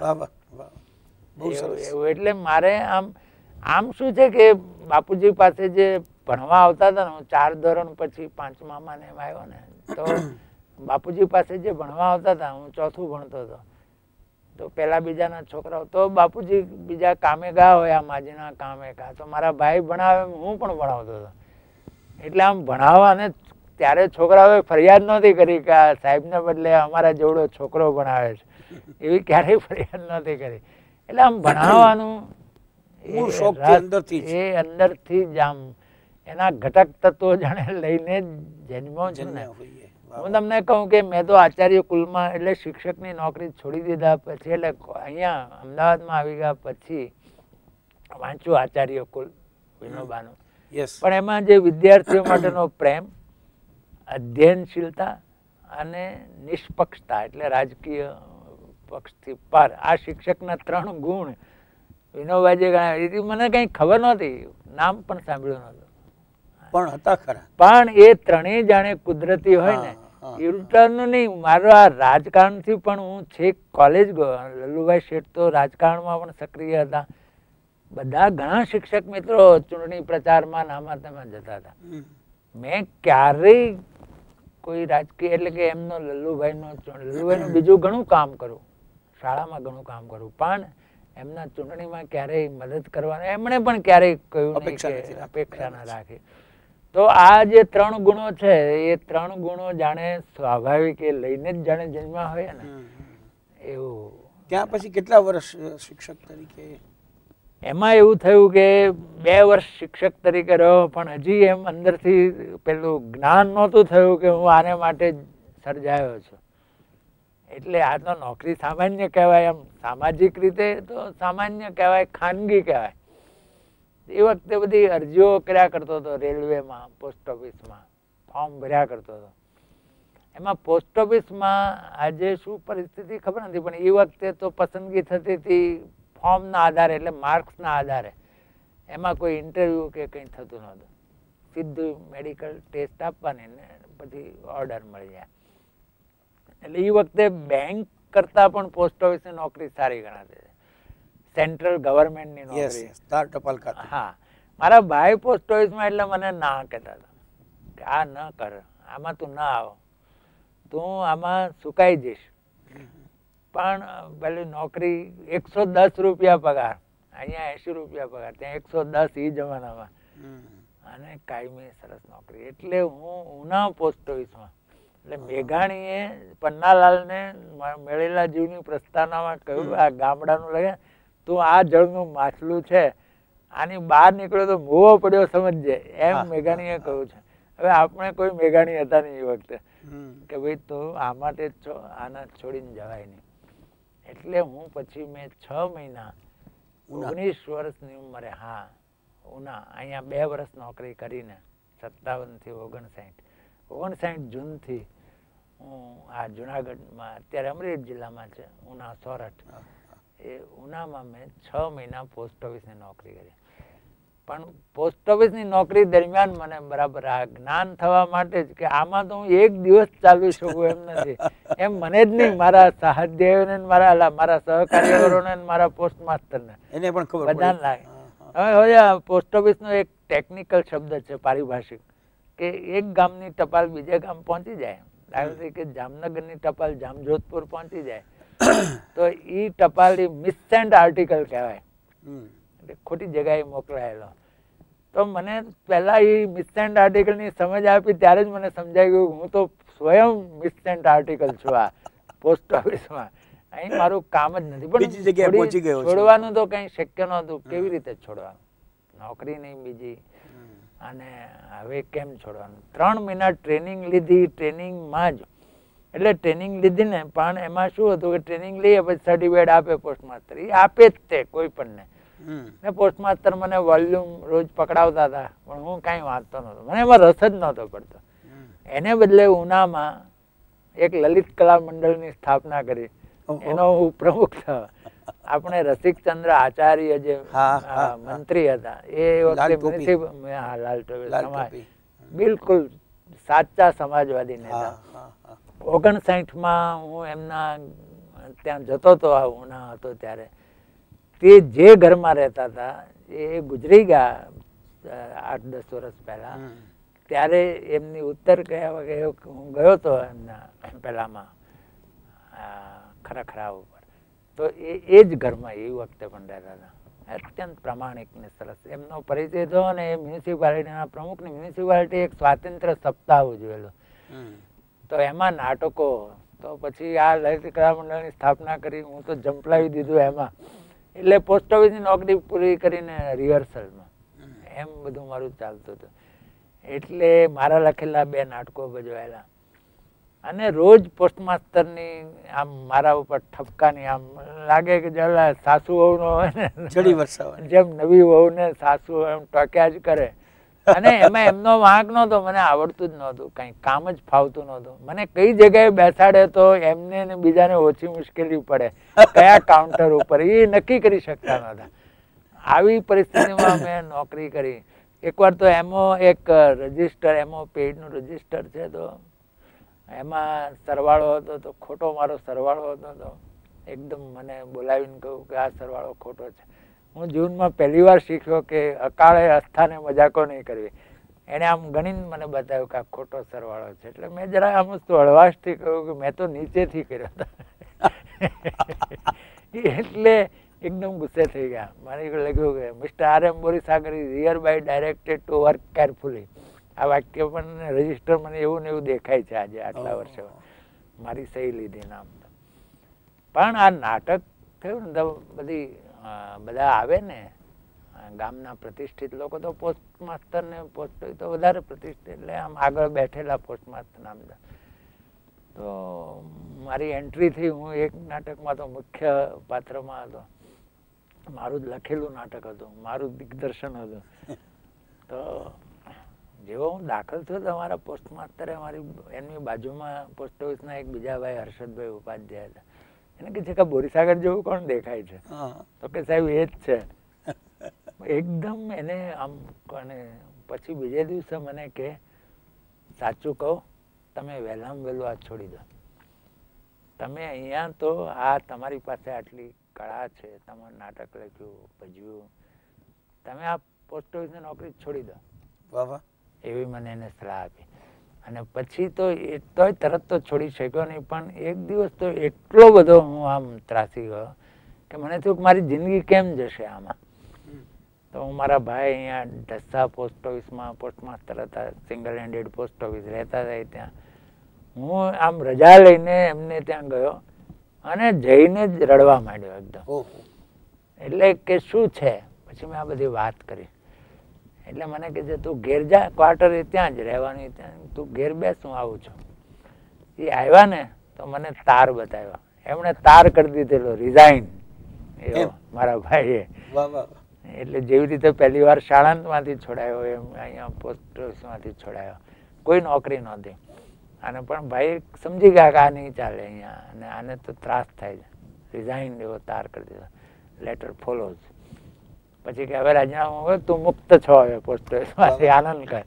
એવું એટલે મારે આમ આમ શું છે કે બાપુજી પાસે જે ભણવા આવતા હતા ને, હું ચાર ધોરણ પછી પાંચમામાં ને એમ આવ્યો ને, તો બાપુજી પાસે જે ભણવા આવતા હતા, હું ચોથું ભણતો હતો, તો પેલા બીજાના છોકરાઓ તો બાપુજી બીજા કામે ગયા હોય, આ માજીના કામે ગયા, તો મારા ભાઈ ભણાવે, હું પણ ભણાવતો હતો. એટલે આમ ભણાવવા ને ત્યારે છોકરાઓએ ફરિયાદ નહોતી કરી કે આ સાહેબને બદલે અમારા જેવડો છોકરો ભણાવે છે, એવી ક્યારેય ફરિયાદ નહોતી કરી. એટલે આમ ભણાવવાનું મૂળ શોખથી અંદરથી જ. એ અંદરથી જ આમ એના ઘટક તત્વો જાણે લઈને જ જન્મ્યો છું ને. જન્મ્યા હોઈએ. વાહ, હું તમને કહું કે મેં તો આચાર્ય કુલમાં એટલે શિક્ષકની નોકરી છોડી દીધા પછી એટલે અહીંયા અમદાવાદમાં આવી ગયા પછી વાંચ્યું આચાર્ય કુલ વિનોબાનું. યસ. પણ એમાં જે વિદ્યાર્થીઓ માટેનો પ્રેમ, અધ્યયનશીલતા અને નિષ્પક્ષતા એટલે રાજકીય પક્ષથી પર આ શિક્ષકના ત્રણ ગુણ વિનોબાજીએ ગણાવ્યા. એ મને કંઈ ખબર નહોતી, નામ પણ સાંભળ્યું નહોતું, પણ હતા ખરા. પણ એ ત્રણેય જાણે કુદરતી હોય ને યુટર્ન નહીં. મારો આ રાજકારણથી પણ હું છેક કોલેજ ગયો. લલ્લુભાઈ શેઠ તો રાજકારણમાં પણ સક્રિય હતા. બધા ઘણા શિક્ષક મિત્રો ચૂંટણી પ્રચારમાં નામાં તેમાં જતા હતા. મેં ક્યારેય કોઈ રાજકીય એટલે કે એમનો લલ્લુભાઈનો લલ્લુભાઈનું બીજું ઘણું કામ કરું, શાળામાં ઘણું કામ કરું, પણ એમના ચૂંટણીમાં ક્યારેય મદદ કરવાનું એમણે પણ ક્યારેય કહ્યું નહીં કે અપેક્ષા ના રાખી. તો આ જે ત્રણ ગુણો છે એ ત્રણ ગુણો જાણે સ્વાભાવિક એ લઈને જ જાણે જન્મ્યા હોય ને એવું. ત્યાં પછી કેટલા વર્ષ શિક્ષક તરીકે? એમાં એવું થયું કે બે વર્ષ શિક્ષક તરીકે રહ્યો, પણ હજી એમ અંદરથી પેલું જ્ઞાન નહોતું થયું કે હું આને માટે જ સર્જાયો છું. એટલે આ તો નોકરી સામાન્ય કહેવાય, એમ સામાજિક રીતે તો સામાન્ય કહેવાય, ખાનગી કહેવાય. એ વખતે બધી અરજીઓ કર્યા કરતો હતો, રેલવેમાં, પોસ્ટ ઓફિસમાં ફોર્મ ભર્યા કરતો હતો. એમાં પોસ્ટ ઓફિસમાં આજે શું પરિસ્થિતિ ખબર નથી, પણ એ વખતે તો પસંદગી થતી હતી ફોર્મના આધારે, એટલે માર્ક્સના આધારે. એમાં કોઈ ઇન્ટરવ્યુ કે કંઈ થતું નહોતું, સીધું મેડિકલ ટેસ્ટ આપવાની ને પછી ઓર્ડર મળી જાય. એટલે એ વખતે બેંક કરતા પણ પોસ્ટ ઓફિસની નોકરી સારી ગણાતી, સેન્ટ્રલ ગવર્મેન્ટની નોકરી. ટપાલ ખાતું. હા, મારા ભાઈ પોસ્ટ ઓફિસમાં એટલે મને ના કહેતા હતા કે આ ન કર, આમાં તું ના આવો, તું આમાં સુકાઈ જઈશ. પણ પેલી નોકરી એકસો દસ રૂપિયા પગાર, અહીંયા એસી રૂપિયા પગાર, ત્યાં એકસો દસ એ જમાનામાં, અને કાયમી સરસ નોકરી. એટલે હું ઉના પોસ્ટ ઓફિસમાં, એટલે મેઘાણીએ પન્નાલાલને મેળેલા જીવની પ્રસ્તાવનામાં કહ્યું આ ગામડાનું લગે તું આ જળનું માછલું છે, આની બહાર નીકળ્યો તો મોવો પડ્યો સમજજે, એમ મેઘાણીએ કહ્યું છે. હવે આપણે કોઈ મેઘાણી હતા નહીં એ વખતે કે ભાઈ તું આ માટે જ છો, આના છોડીને જવાય નહીં. એટલે હું પછી મેં છ મહિના ઓગણીસ વર્ષની ઉંમરે, હા ઉના, અહીંયા બે વર્ષ નોકરી કરીને સત્તાવન થી ઓગણસાઠ ઓગણસાઠ જૂનથી હું આ જુનાગઢમાં, અત્યારે અમરેલી જિલ્લામાં છે ઉના સોરઠ, એ ઉનામાં મેં છ મહિના પોસ્ટ ઓફિસની નોકરી કરી. પણ પોસ્ટ ઓફિસની નોકરી દરમિયાન મને બરાબર આ જ્ઞાન થવા માટે જ કે આમાં તો હું એક દિવસ ચાલવી શકું એમ નથી, એમ મને જ નહીં, મારા સહાધ્યાયોને, મારા મારા સહકાર્યકરોને, મારા પોસ્ટ માસ્ટરને, એને પણ ખબર બધાને લાગે. હવે હવે પોસ્ટ ઓફિસનો એક ટેકનિકલ શબ્દ છે પારિભાષિક, કે એક ગામની ટપાલ બીજે ગામ પહોંચી જાય. દાખલા તરીકે જામનગરની ટપાલ જામજોધપુર પહોંચી જાય તો એ ટપાલ મિસસેન્ટ આર્ટિકલ કહેવાય, એટલે ખોટી જગ્યાએ મોકલાયેલો. તો મને પહેલા એ મિસસેન્ટ આર્ટિકલની સમજ આપી ત્યારે જ મને સમજાઈ ગયું હું તો સ્વયં મિસસેન્ટ આર્ટિકલ છું આ પોસ્ટ ઓફિસમાં. અહીં મારું કામ જ નથી, પણ છોડવાનું તો કઈ શક્ય નહોતું. કેવી રીતે છોડવાનું, નોકરી નહીં બીજી, અને હવે કેમ છોડવાનું. ત્રણ મહિના ટ્રેનિંગ લીધી, ટ્રેનિંગમાં જ એટલે ટ્રેનિંગ લીધી ને, પણ એમાં શું હતું કે ટ્રેનિંગ લઈએ પછી સર્ટિફિકેટ આપે પોસ્ટ માસ્ટર, એ આપે જ તે કોઈ પણ ને. ને પોસ્ટ માસ્ટર મને વોલ્યુમ રોજ પકડાવતા હતા, પણ હું કાંઈ વાંચતો નહોતો, મને એમાં રસ જ નહોતો પડતો. એને બદલે ઉનામાં એક લલિત કલા મંડળની સ્થાપના કરી, એનો હું પ્રમુખ થયો. આપણે રસિકચંદ્ર આચાર્ય જે મંત્રી હતા એ વખતે મ્યુનિસિપલ, લાલ ટોપી, બિલકુલ સાચા સમાજવાદી નેતા. ઓગણસાઠ માં હું એમના ત્યાં જતો હતો, ઉના હતો ત્યારે. તે જે ઘરમાં રહેતા હતા એ ગુજરી ગયા આઠ દસ વર્ષ પહેલા. ત્યારે એમની ઉત્તર કયા વગેરે હું ગયો હતો એમના પેલામાં ખરાખરા ઉપર, તો એ એ જ ઘરમાં એ વખતે પણ રહેતા હતા. અત્યંત પ્રામાણિક ને સરસ એમનો પરિચય થયો. અને એ મ્યુનિસિપાલિટીના પ્રમુખની મ્યુનિસિપાલિટી એક સ્વાતંત્ર્ય સપ્તાહ ઉજવેલો, તો એમાં નાટકો, તો પછી આ લલિત કલા મંડળની સ્થાપના કરી, હું તો જંપલાવી દીધું એમાં. એટલે પોસ્ટ ઓફિસની નોકરી પૂરી કરીને રિહર્સલમાં એમ બધું મારું ચાલતું હતું. એટલે મારા લખેલા બે નાટકો ભજવાયેલા અને રોજ પોસ્ટમાસ્ટરની આમ મારા ઉપર ઠપકાની આમ લાગે કે જલા સાસુ વહુનો હોય ને ચડી વરસાવવાની જેમ નવી વહુને સાસુ એમ ટોક્યા જ કરે. અને એમાં એમનો વાંક નહોતો, મને આવડતું જ નહોતું, કઈ કામ જ ફાવતું નહોતું. મને કઈ જગ્યાએ બેસાડે તો એમને ને બીજાને ઓછી મુશ્કેલી પડે, કયા કાઉન્ટર ઉપર એ નક્કી કરી શકતા નહોતા. આવી પરિસ્થિતિમાં મેં નોકરી કરી. એકવાર તો એમાં એક રજિસ્ટર, એમાં પેડનું રજિસ્ટર છે, તો એમાં સરવાળો હતો, તો ખોટો મારો સરવાળો હતો. તો એકદમ મને બોલાવીને કહ્યું કે આ સરવાળો ખોટો છે. હું જીવનમાં પહેલી વાર શીખ્યો કે અકાળે અસ્થાને મજાકો નહીં કરવી. એને આમ ગણીને મને બતાવ્યું કે આ ખોટો સરવાળો છે. એટલે મેં જરા આમ હળવાશથી કહ્યું કે મેં તો નીચેથી કર્યો હતો. એટલે એકદમ ગુસ્સે થઈ ગયા. મને લાગ્યું કે mister R M Borisagar is here by directed to work carefully. આ વાક્ય પણ રજિસ્ટર મને એવું ને એવું દેખાય છે આજે આટલા વર્ષે. મારી સહી લીધી નામ. પણ આ નાટક થયું ને તો બધી બધા આવે ને ગામના પ્રતિષ્ઠિત લોકો, તો પોસ્ટ માસ્ટર ને પોસ્ટ તો વધારે પ્રતિષ્ઠિત, એટલે આમ આગળ બેઠેલા પોસ્ટ માસ્ટર નામ. તો મારી એન્ટ્રી થઈ. હું એક નાટકમાં તો મુખ્ય પાત્રમાં હતો. મારું જ લખેલું નાટક હતું, મારું દિગ્દર્શન હતું. તો જેવો હું દાખલ થયો તો અમારા પોસ્ટ માસ્ટરે મારી એમની બાજુમાં પોસ્ટ ઓફિસના એક બીજા ભાઈ હર્ષદભાઈ ઉપાધ્યાય હતા. એને કે છે કે બોરીસાગર જેવું કોણ દેખાય છે? તો કે સાહેબ એ જ છે. એકદમ એને આમ. અને પછી બીજે દિવસે મને કે સાચું કહો, તમે વહેલામાં વહેલું આ છોડી દો. તમે અહીંયા તો આ તમારી પાસે આટલી કળા છે, તમારું નાટક લખ્યું, ભજવ્યું, તમે આ પોસ્ટ ઓફિસની નોકરી છોડી દો. વાહ, એવી મને એને સલાહ આપી. અને પછી તો એ તોય તરત તો છોડી શક્યો નહીં. પણ એક દિવસ તો એટલો બધો હું આમ ત્રાસી ગયો કે મને થયું કે મારી જિંદગી કેમ જશે આમાં. તો હું મારા ભાઈ અહીંયા ઢસા પોસ્ટ ઓફિસમાં પોસ્ટ માસ્ટર હતા, સિંગલ હેન્ડેડ પોસ્ટ ઓફિસ રહેતા હતા ત્યાં. હું આમ રજા લઈને એમને ત્યાં ગયો અને જઈને જ રડવા માંડ્યો એકદમ. એટલે કે શું છે? પછી મેં આ બધી વાત કરી. એટલે મને કે છે તું ઘેર જા, ક્વાર્ટર ત્યાં જ રહેવાની, ત્યાં તું ઘેર બેસ, હું આવું છું. એ આવ્યા ને તો મને તાર બતાવ્યો. એમણે તાર કરી દીધેલો, રિઝાઇન. એવો મારા ભાઈએ. એટલે જેવી રીતે પહેલી વાર શાળામાંથી છોડાયો એમ અહીંયા પોસ્ટ ઓફિસમાંથી છોડાયો. કોઈ નોકરી નહોતી. અને પણ ભાઈ સમજી ગયા કે આ નહીં ચાલે અહીંયા, અને આને તો ત્રાસ થાય છે. રિઝાઇન એવો તાર કરી દીધો. Letter follows. પછી કે હવે રાજીનામું, તું મુક્ત છો હવે પોસ્ટ ઓફિસમાંથી, આનંદ કર.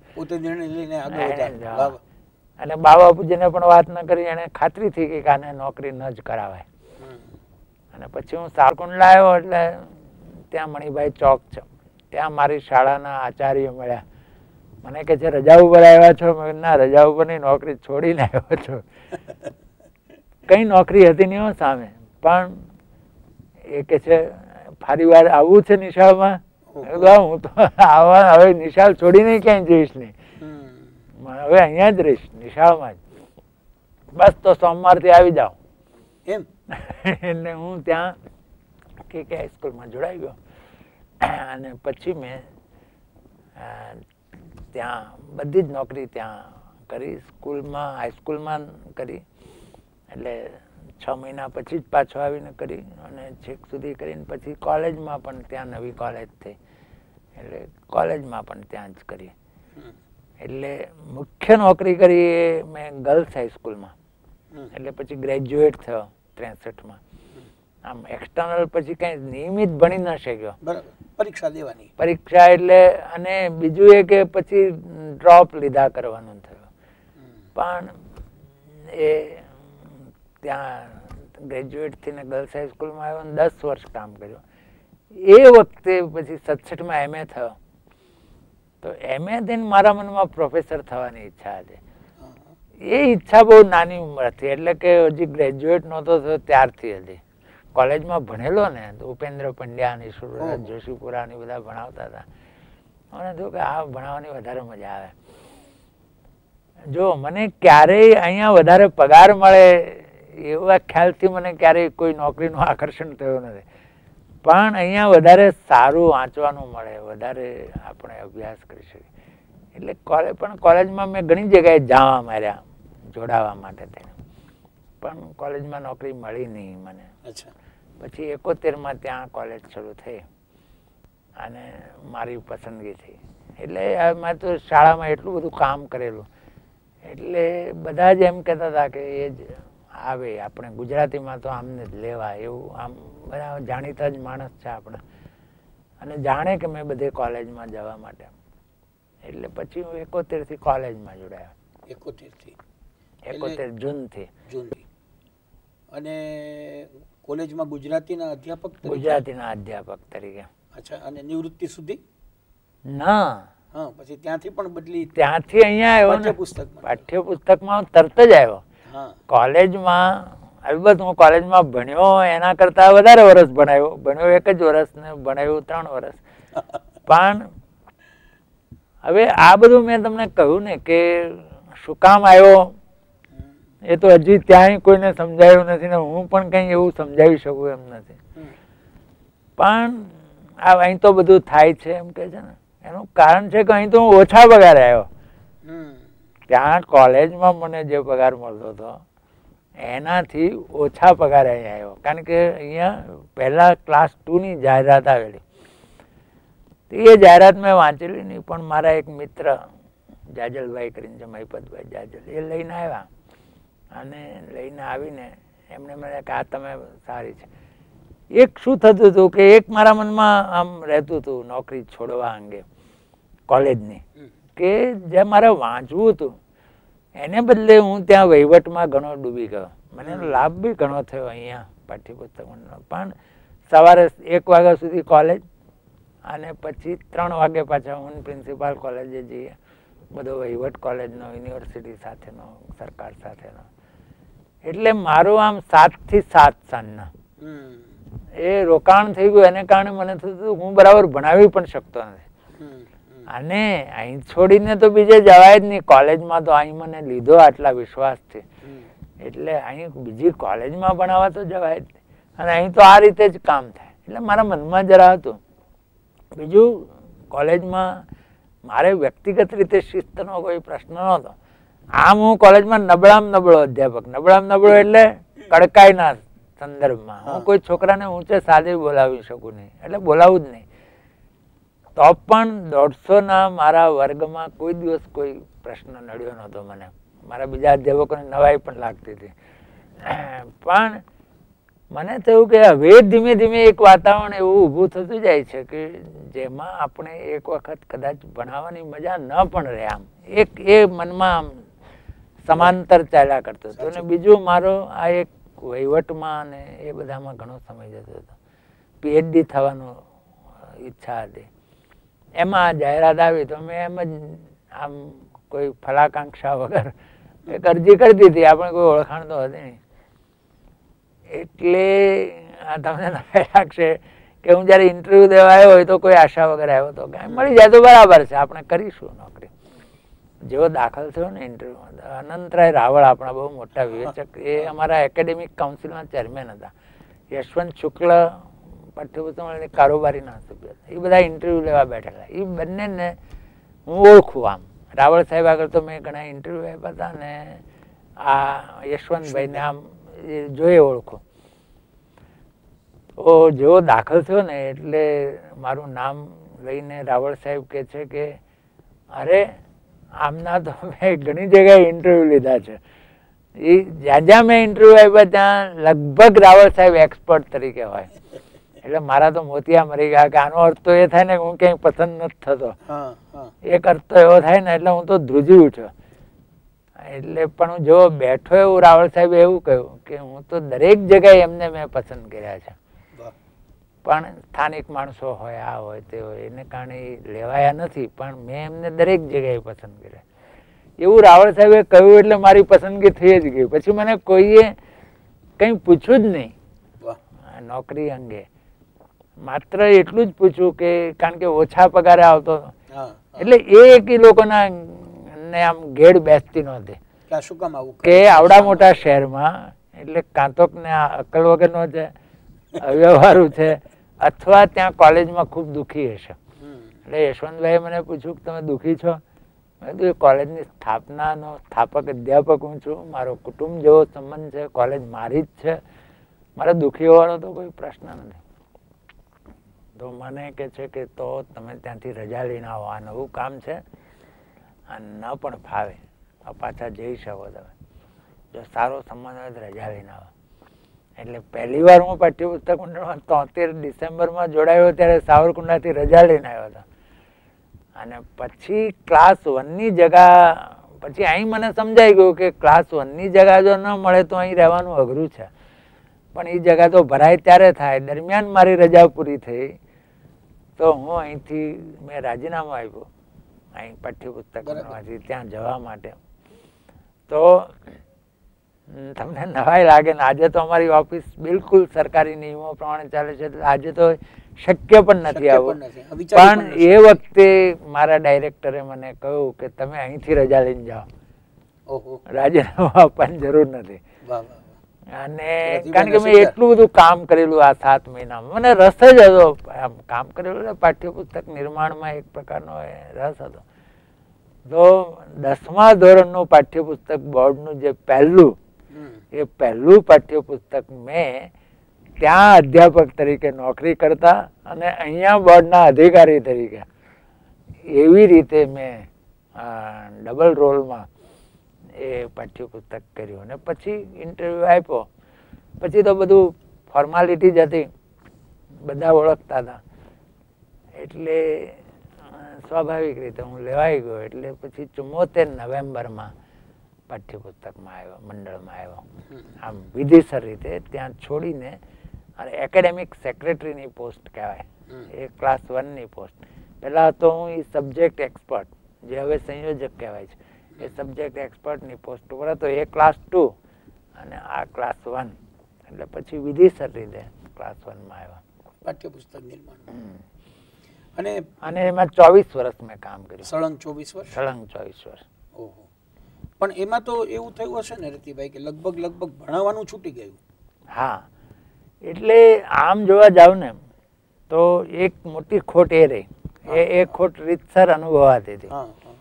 અને બા બાપુજીને પણ વાત ન કરી. એને ખાતરી થઈ ગઈ કે આને નોકરી ન જ કરાવાય. અને પછી હું સારકુંડ લાવ્યો. એટલે ત્યાં મણિભાઈ ચોક છે, ત્યાં મારી શાળાના આચાર્ય મળ્યા. મને કે છે રજા ઉપર આવ્યા છો? મેં ના, રજા ઉપર ની નોકરી છોડીને આવ્યો છો. કઈ નોકરી હતી નહીં સામે. પણ એ કે છે ફરી વાર આવવું છે નિશાળમાં? હું તો આવા હવે નિશાળ છોડીને ક્યાંય જઈશ નહીં, હવે અહીંયા જ રહીશ નિશાળમાં જ. બસ તો સોમવારથી આવી જાઓ એમ. એટલે હું ત્યાં કે કે હાઈસ્કૂલમાં જોડાઈ ગયો. અને પછી મેં ત્યાં બધી જ નોકરી ત્યાં કરી. સ્કૂલમાં, હાઈસ્કૂલમાં કરી. એટલે છ મહિના પછી જ પાછો આવીને કરી અને છેક સુધી કરીને પછી કોલેજમાં પણ ત્યાં નવી કોલેજ થઈ એટલે કોલેજમાં પણ ત્યાં જ કરી. એટલે મુખ્ય નોકરી કરી એ મેં ગર્લ્સ હાઈસ્કૂલમાં. એટલે પછી ગ્રેજ્યુએટ થયો ત્રેસઠમાં. આમ એક્સટર્નલ પછી કઈ નિયમિત ભણી ન શક્યો. પરીક્ષા દેવાની. પરીક્ષા એટલે અને બીજું એ કે પછી ડ્રોપ લીધા કરવાનું થયું. પણ એ ત્યાં ગ્રેજ્યુએટ થઈને ગર્લ્સ હાઈસ્કૂલમાં આવ્યો, દસ વર્ષ કામ કર્યું. એ વખતે પછી સડસઠમાં એમ એ થયો. તો એમ એ થઈને મારા મનમાં પ્રોફેસર થવાની ઈચ્છા હતી. એ ઈચ્છા બહુ નાની ઉંમર હતી, એટલે કે હજી ગ્રેજ્યુએટ નહોતો થયો ત્યારથી હતી. કોલેજમાં ભણેલો ને તો ઉપેન્દ્ર પંડ્યા ને સુરજ જોશીપુરા ને બધા ભણાવતા હતા. મને થયું કે આ ભણાવવાની વધારે મજા આવે. જો મને ક્યારેય અહીંયા વધારે પગાર મળે એવા ખ્યાલથી મને ક્યારેય કોઈ નોકરીનું આકર્ષણ થયું નથી. પણ અહીંયા વધારે સારું વાંચવાનું મળે, વધારે આપણે અભ્યાસ કરી શકીએ. એટલે કોલેજ પણ કોલેજમાં મેં ઘણી જગ્યાએ જવા માર્યા જોડાવા માટે થઈને, પણ કોલેજમાં નોકરી મળી નહીં મને. પછી એકોતેરમાં ત્યાં કોલેજ શરૂ થઈ અને મારી પસંદગી થઈ. એટલે મેં તો શાળામાં એટલું બધું કામ કરેલું, એટલે બધા જ એમ કહેતા હતા કે એ જ આવે, આપણે ગુજરાતીમાં તો આમને જ લેવા, એવું આમ બધા જાણીતા જ માણસ છે આપણે, અને જાણે કે મેં બધે કોલેજમાં જવા માટે. એટલે પછી હું એકોતેર થી કોલેજમાં જોડાયો. એકોતેર થી એકોતેર જૂન થી જૂન થી અને કોલેજમાં ગુજરાતીના અધ્યાપક તરીકે? ગુજરાતીના અધ્યાપક તરીકે. અચ્છા, અને નિવૃત્તિ સુધી? ના, હા, પછી ત્યાંથી પણ બદલી? ત્યાંથી અહીંયા આવ્યો ને પાઠ્યપુસ્તકમાં તરત જ આવ્યો. કોલેજમાં અલબત્ત હું કોલેજમાં ભણ્યો એના કરતા વધારે વર્ષ ભણાયો, ભણ્યો એક જ વર્ષ ને ભણાયું ત્રણ વર્ષ. પણ હવે આ બધું મેં તમને કહ્યું ને કે શું કામ આવ્યો એ તો હજી ત્યાંય કોઈને સમજાયું નથી ને હું પણ કઈ એવું સમજાવી શકું એમ નથી. પણ આ અહીં તો બધું થાય છે એમ કે છે ને, એનું કારણ છે કે અહીં તો હું ઓછા પગારે આવ્યો. ત્યાં કોલેજમાં મને જે પગાર મળતો હતો એનાથી ઓછા પગારે અહીંયા આવ્યો, કારણ કે અહીંયા પહેલા ક્લાસ ટુ ની જાહેરાત આવેલી. એ જાહેરાત મેં વાંચેલી નહીં, પણ મારા એક મિત્ર જાજલભાઈ કરીને છે, મહિપતભાઈ જાજલ, એ લઈને આવ્યા. અને લઈને આવીને એમને મને કે આ તમે સારી છે. એક શું થતું હતું કે એક મારા મનમાં આમ રહેતું હતું નોકરી છોડવા અંગે કોલેજની, કે જે મારે વાંચવું હતું એને બદલે હું ત્યાં વહીવટમાં ઘણો ડૂબી ગયો. મને લાભ બી ઘણો થયો અહીંયા પાઠ્યપુસ્તકનો, પણ સવારે એક વાગ્યા સુધી કોલેજ અને પછી ત્રણ વાગે પાછા હું પ્રિન્સિપાલ કોલેજે જઈએ, બધો વહીવટ કોલેજનો, યુનિવર્સિટી સાથેનો, સરકાર સાથેનો. એટલે મારું આમ સાત થી સાત સાંજના એ રોકાણ થઈ ગયું. એને કારણે મને થતું હું બરાબર ભણાવી પણ શકતો નથી. અને અહીં છોડીને તો બીજે જવાય જ નહીં. કોલેજમાં તો અહીં મને લીધો આટલા વિશ્વાસથી, એટલે અહીં બીજી કોલેજમાં ભણાવવા તો જવાય જ નહીં. અને અહીં તો આ રીતે જ કામ થાય. એટલે મારા મનમાં જરા હતું. બીજું કોલેજમાં મારે વ્યક્તિગત રીતે શિસ્તનો કોઈ પ્રશ્ન નહોતો. આમ હું કોલેજમાં નબળામ નબળો અધ્યાપક, નબળામ નબળો એટલે કડકાઈના સંદર્ભમાં હું કોઈ છોકરાને ઊંચે સાદે બોલાવી શકું નહીં, એટલે બોલાવું જ નહીં. તો પણ દોઢસો ના મારા વર્ગમાં કોઈ દિવસ કોઈ પ્રશ્ન નડ્યો નહોતો મને. મારા બીજા અધ્યાપકોને નવાઈ પણ લાગતી હતી. પણ મને થયું કે હવે ધીમે ધીમે એક વાતાવરણ એવું ઊભું થતું જાય છે કે જેમાં આપણે એક વખત કદાચ ભણાવવાની મજા ન પણ રહે. આમ એક એ મનમાં આમ સમાંતર ચાલ્યા કરતો હતો. અને બીજું મારો આ એક વહીવટમાં અને એ બધામાં ઘણો સમય જતો હતો. પીએચડી થવાનું ઈચ્છા હતી. એમાં જાહેરાત આવી તો મેં એમ જ આમ કોઈ ફલાકાંક્ષા વગર એક અરજી કરી દીધી. આપણે કોઈ ઓળખાણ તો હતી નહીં. એટલે આ તમને લાગશે કે હું જયારે ઇન્ટરવ્યુ દેવા આવ્યો હોય તો કોઈ આશા વગર આવ્યો હતો કે મળી જાય તો બરાબર છે, આપણે કરીશું નોકરી. જેવો દાખલ થયો ને ઇન્ટરવ્યુમાં, અનંતરાય રાવળ આપણા બહુ મોટા વિવેચક, એ અમારા એકેડેમિક કાઉન્સિલના ચેરમેન હતા. યશવંત શુક્લ પાઠ્યપુસ્તક કારોબારીના સભ્ય હતા. એ બધા ઇન્ટરવ્યુ લેવા બેઠેલા. એ બંનેને હું ઓળખું. આમ રાવળ સાહેબ આગળ તો મેં ઘણા ઇન્ટરવ્યુ આપ્યા હતા ને આ યશવંતભાઈને આમ જોઈએ ઓળખો. તો જેવો દાખલ થયો ને એટલે મારું નામ લઈને રાવળ સાહેબ કે છે કે અરે આમના તો મેં ઘણી જગ્યાએ ઇન્ટરવ્યુ લીધા છે. એ જ્યાં જ્યાં મેં ઇન્ટરવ્યુ આપ્યા ત્યાં લગભગ રાવળ સાહેબ એક્સપર્ટ તરીકે હોય. એટલે મારા તો મોતિયા મરી ગયા કે આનો અર્થ તો એ થાય ને હું ક્યાંય પસંદ નથી થતો. એક અર્થ તો એવો થાય ને એટલે હું તો ધ્રુજી ઉઠ્યો. એટલે પણ જો બેઠો એવું રાવળ સાહેબે એવું કહ્યું કે હું તો દરેક જગ્યાએ એમને મેં પસંદ કર્યા છે, પણ સ્થાનિક માણસો હોય, આ હોય તે હોય, એને કારણે લેવાયા નથી, પણ મેં એમને દરેક જગ્યાએ પસંદ કર્યા. એવું રાવળ સાહેબે કહ્યું એટલે મારી પસંદગી થઈ જ ગઈ. પછી મને કોઈએ કંઈ પૂછ્યું જ નહીં નોકરી અંગે. માત્ર એટલું જ પૂછ્યું કે કારણ કે ઓછા પગારે આવતો એટલે એ એક લોકોના ને આમ ઘેડ બેસતી નહોતી કે આવડા મોટા શહેરમાં એટલે કાં તો ને અક્કલ વગરનો છે, અવ્યવહારુ છે, અથવા ત્યાં કોલેજમાં ખૂબ દુઃખી હશે. એટલે યશવંતભાઈએ મને પૂછ્યું કે તમે દુઃખી છો? મેં કીધું કોલેજની સ્થાપનાનો સ્થાપક અધ્યાપક હું છું, મારો કુટુંબ જેવો સંબંધ છે, કોલેજ મારી જ છે, મારે દુઃખી હોવાનો તો કોઈ પ્રશ્ન નથી. તો મને કે છે કે તો તમે ત્યાંથી રજા લઈને આવો, આ નવું કામ છે, આ ન પણ ફાવે, આ પાછા જઈ શકો તમે, જો સારો સંબંધ હોય તો રજા લઈને આવો. એટલે પહેલી વાર હું પાઠ્યપુસ્તક મંડળમાં તોતેર ડિસેમ્બરમાં જોડાયો ત્યારે સાવરકુંડલાથી રજા લઈને આવ્યો હતો. અને પછી ક્લાસ વનની જગા પછી અહીં મને સમજાઈ ગયું કે ક્લાસ વનની જગા જો ન મળે તો અહીં રહેવાનું અઘરું છે, પણ એ જગા તો ભરાય ત્યારે થાય. દરમિયાન મારી રજા પૂરી થઈ તો હું અહીંથી મેં રાજીનામું આપ્યું અહીં પાઠ્યપુસ્તકમાંથી ત્યાં જવા માટે. તો તમને નવાઈ લાગે ને, આજે તો અમારી ઓફિસ બિલકુલ સરકારી નિયમો પ્રમાણે ચાલે છે, આજે તો શક્ય પણ નથી આવું. પણ એ વખતે મારા ડાયરેક્ટરે મને કહ્યું કે તમે અહીંથી રજા લઈને જાઓ, રાજીનામું આપવાની જરૂર નથી. અને કારણ કે મેં એટલું બધું કામ કરેલું આ સાત મહિનામાં, મને રસ જ હતો આમ કામ કરેલું, પાઠ્યપુસ્તક નિર્માણમાં એક પ્રકારનો રસ હતો. તો દસમા ધોરણનું પાઠ્યપુસ્તક બોર્ડનું જે પહેલું એ પહેલું પાઠ્યપુસ્તક મેં ત્યાં અધ્યાપક તરીકે નોકરી કરતા અને અહીંયા બોર્ડના અધિકારી તરીકે એવી રીતે મેં ડબલ રોલમાં એ પાઠ્યપુસ્તક કર્યું. અને પછી ઇન્ટરવ્યુ આપ્યો, પછી તો બધું ફોર્માલિટી જ હતી, બધા ઓળખતા હતા, એટલે સ્વાભાવિક રીતે હું લેવાઈ ગયો. એટલે પછી ચુમ્મોતેર નવેમ્બરમાં પાઠ્યપુસ્તકમાં આવ્યો, મંડળમાં આવ્યો, આમ વિધિસર રીતે ત્યાં છોડીને. અને એકેડેમિક સેક્રેટરીની પોસ્ટ કહેવાય, એ ક્લાસ વનની પોસ્ટ. પહેલાં તો હું એ સબ્જેક્ટ એક્સપર્ટ, જે હવે સંયોજક કહેવાય છે, એ સબ્જેક્ટ એક્સપર્ટની પોસ્ટ ઉપર હતો, એ ક્લાસ ટુ અને આ ક્લાસ વન. એટલે પછી વિધિસર રીતે ક્લાસ વનમાં આવ્યો પાઠ્યપુસ્તક નિર્માણ. અને અને એમાં ચોવીસ વર્ષ મેં કામ કર્યું. સળંગ ચોવીસ વર્ષ? સળંગ ચોવીસ વર્ષ. ઓહો. પણ એમાં તો એવું થયું હશે ને રતિભાઈ કે લગભગ લગભગ ભણાવવાનું છૂટી ગયું? હા, એટલે આમ જોવા જાવ ને તો એક મોટી ખોટ એ રહી, એ એ ખોટ રીતસર અનુભવાતી હતી.